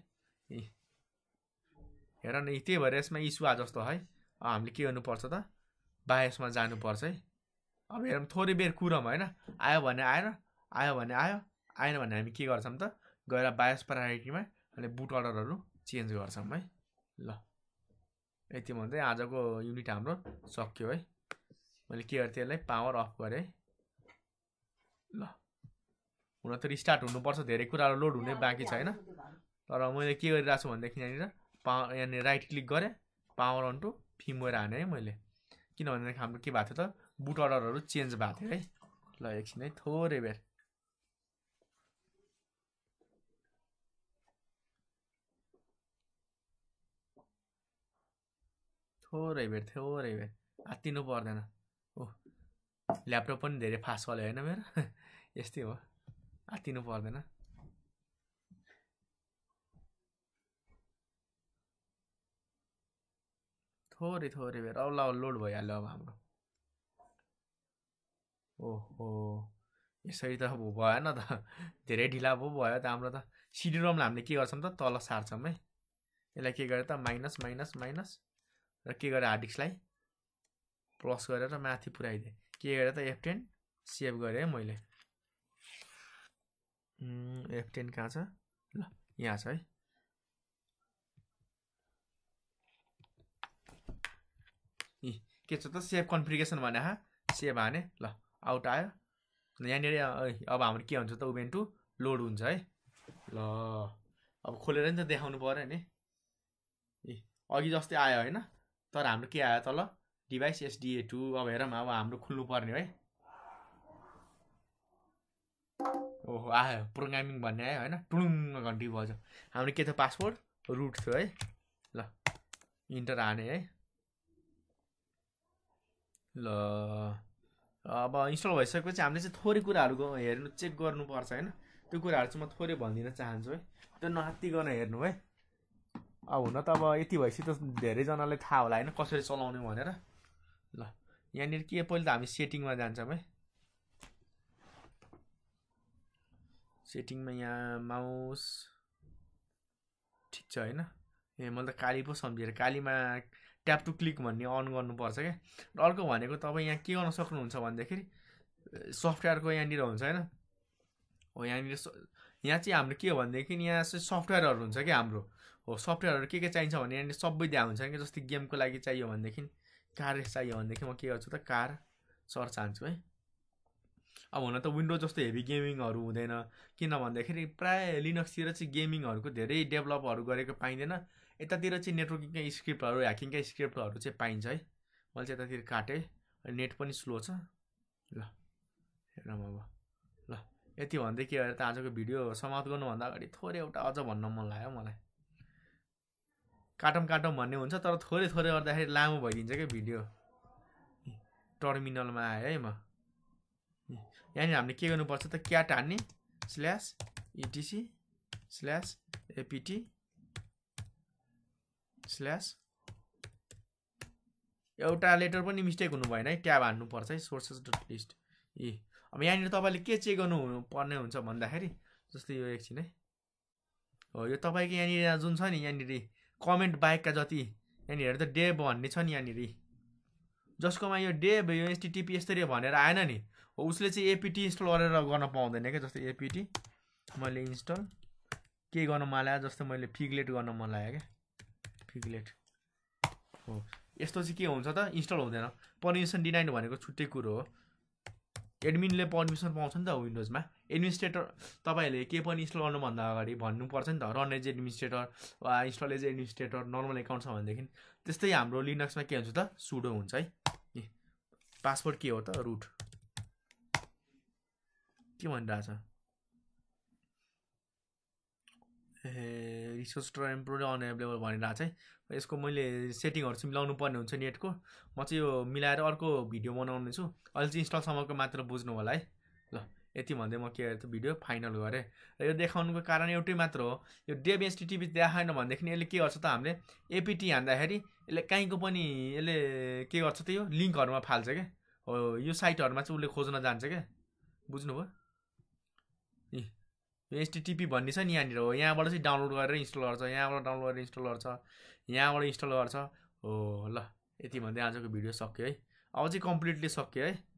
हेर न, त्यही भएर यसमा इस्यु आए जस्तो है। हामीले के गर्नुपर्छ त? बायसमा जानुपर्छ है। अब हेरौँ थोरै बेर कुरौँ होइन। आयो भने आएन, आयो भने आयो, आएन भने हामी के गर्छौँ त? गएर बायस प्रायोरिटीमा हामीले बुट अर्डरहरू चेन्ज गर्छौँ है। ल यति भन्दै आजको युनिट हाम्रो सक्यो है। मैले के गरेँ त्यसलाई पावर अफ गरेँ है। ल हुन त रिस्टार्ट हुनुपर्छ, धेरै कुराहरू लोड हुने बाँकी छैन। तर मैले के गरिरहेको छु भनेदेखि यहाँनिर राइट क्लिक गरेँ, पावर अन टु फिर्मवेयर हाने है मैले। किनभनेदेखि हाम्रो के भएको थियो त? बुट अर्डरहरू चेन्ज भएको थियो है। ल एकछिन है, थोरै बेर। थोरै बेर आत्तिनु पर्दैन। ओ ल्यापटप पनि धेरै फास्ट चल्यो होइन मेरो। यस्तै हो, आत्तिनु पर्दैन। थोरै बेर अब लोड भइहाल्यो अब हाम्रो। ओहो यसरी त अब भएन त, धेरै ढिला पो भयो त हाम्रो त। सिडी रोमलाई हामीले के गर्छौँ त? तल सार्छौँ है। यसलाई के गरेर त? माइनस माइनस माइनस र के गरेर हार्ड डिस्कलाई प्लस गरेर माथि पुऱ्याइदिएँ। के गरेर त? F10 सेभ गरेँ है मैले। F10 कहाँ छ? ल यहाँ छ है। के छ त सेभ कन्फिगरेसन भने सेभ हाने ल आउट आयो यहाँनिर अब हाम्रो के हुन्छ त उबुन्टु लोड हुन्छ है ल अब खोलेर नि त देखाउनु पर्यो नि अघि जस्तै आयो हैन तर हाम्रो के आयो तल डिभाइस SDA2 अब हेरौँ अब हाम्रो खुल्नु पर्ने है ओहो आयो प्रोग्रामिङ भन्ने आयो हैन टुडुङ घन्टी बज्यो हाम्रो के थियो पासवर्ड रुट थियो है ल इन्टर हाने है ल अब इन्स्टल भइसकेपछि हामीले चाहिँ थोरै कुराहरु हेर्नु चेक गर्नुपर्छ हैन त्यो कुराहरु चाहिँ म थोरै भनिदिन चाहन्छु है त्यो नहात्तिकन हेर्नु है अब हुन त अब यति भएपछि त धेरै जनालाई थाहा होला हैन कसरी चलाउने भनेर ल यहाँनिर के पहिले त हामी सेटिङमा जान्छौँ है सेटिङमा यहाँ माउस ठीक छ हैन मैले त काली पो सम्झेर कालीमा ट्याप टु क्लिक भन्ने अन गर्नुपर्छ के र अर्को भनेको तपाईँ यहाँ के गर्न सक्नुहुन्छ भन्दाखेरि सफ्टवेयरको यहाँनिर हुन्छ हैन हो यहाँनिर यहाँ चाहिँ हाम्रो के हो भनेदेखि यहाँ चाहिँ सफ्टवेयरहरु हुन्छ के हाम्रो हो सफ्टवेयरहरु के चाहिन्छ भने यहाँनिर सबै दिया हुन्छ के जस्तै गेमको लागि चाहियो भनेदेखि कार चाहियो भनेदेखि म के गर्छु त कार सर्च हान्छु है अब हुन त विन्डोज जस्तो हेभी गेमिङहरु हुँदैन किन भन्दाखेरि प्राय लिनक्सतिर चाहिँ गेमिङहरुको धेरै डेभलपहरु गरेको पाइँदैन यतातिर चाहिँ नेटवर्किङका स्क्रिप्टहरु ह्याकिङका स्क्रिप्टहरु चाहिँ पाइन्छ है मैले चाहिँ यतातिर काटे नेट पनि स्लो छ ल हेरौँ अब ल यति भन्दै के त आजको भिडियो समाप्त गर्नुभन्दा अगाडि थोरै एउटा अझ भन्न मन लाग्यो मलाई काटौँ भन्ने हुन्छ तर थोरै गर्दाखेरि लामो भइदिन्छ के भिडियो टर्मिनलमा आयो है म यहाँनिर हामीले के गर्नुपर्छ त क्याट हान्ने /etc/apt/ एउटा लेटर पनि मिस्टेक हुनु भएन है ट्याब हान्नु पर्छ है sources.list अब यहाँनिर तपाईले के चेक गर्नु पर्ने हुन्छ भन्दाखेरि जस्तै यो एकछिन है हो यो तपाईको यहाँनिर जुन छ नि यहाँनिर कमेन्ट बाहेकका जति यहाँनिर त डेभ भन्ने छ नि यहाँनिर जसकोमा यो डेभ यो http यसरी भनेर आएन नि हो उसले चाहिँ apt इन्स्टल गरेर गर्न पाउँदैन के जस्तै apt मैले इन्स्टल के गर्न मन लाग्यो जस्तै मैले फिगलेट गर्न मन लाग्यो के फिगलेट हो यस्तो चाहिँ के हुन्छ त इन्स्टल हुँदैन पर्मिसन डिनाइड भनेको छुट्टै कुरो हो एडमिनले पर्मिसन पाउँछ नि त विन्डोजमा एडमिनिस्ट्रेटर तपाईहरुले के पनि इन्स्टल गर्नुभन्दा अगाडि भन्नुपर्छ नि त रन एज एडमिनिस्ट्रेटर वा install as administrator normal account छ भनेदेखि त्यस्तै हाम्रो लिनक्समा के हुन्छ त सुडो हुन्छ है पासवर्ड के हो त रुट के भनिरहेछ रिसोर्स टेम्पोररी अनअवेलेबल भनिरहेछ है यसको मैले सेटिङहरु चाहिँ मिलाउनु पर्ने हुन्छ नेटको म चाहिँ यो मिलाएर अर्को भिडियो बनाउने छु अहिले चाहिँ इन्स्टलसम्मको मात्र बुझ्नु होला है ल यति भन्दै म के त भिडियो फाइनल गरे र यो देखाउनुको कारण एउटै मात्र हो यो डेभ http देखाएन भनेदेखि यसले के गर्छ त हामीले apt हान्दाखेरि यसले काहीँको पनि यसले के गर्छ त यो लिंकहरुमा फाल्छ के हो यो साइटहरुमा चाहिँ उसले खोज्न जान्छ के बुझ्नुभयो यो http भन्ने छ नि यहाँनिर हो यहाँबाट चाहिँ डाउनलोड गरेर इन्स्टल गर्छ यहाँबाट डाउनलोड गरेर इन्स्टल गर्छ यहाँबाट इन्स्टल गर्छ हो ल यति भन्दै आजको भिडियो सक्यो है अब चाहिँ कम्प्लिटली सक्यो है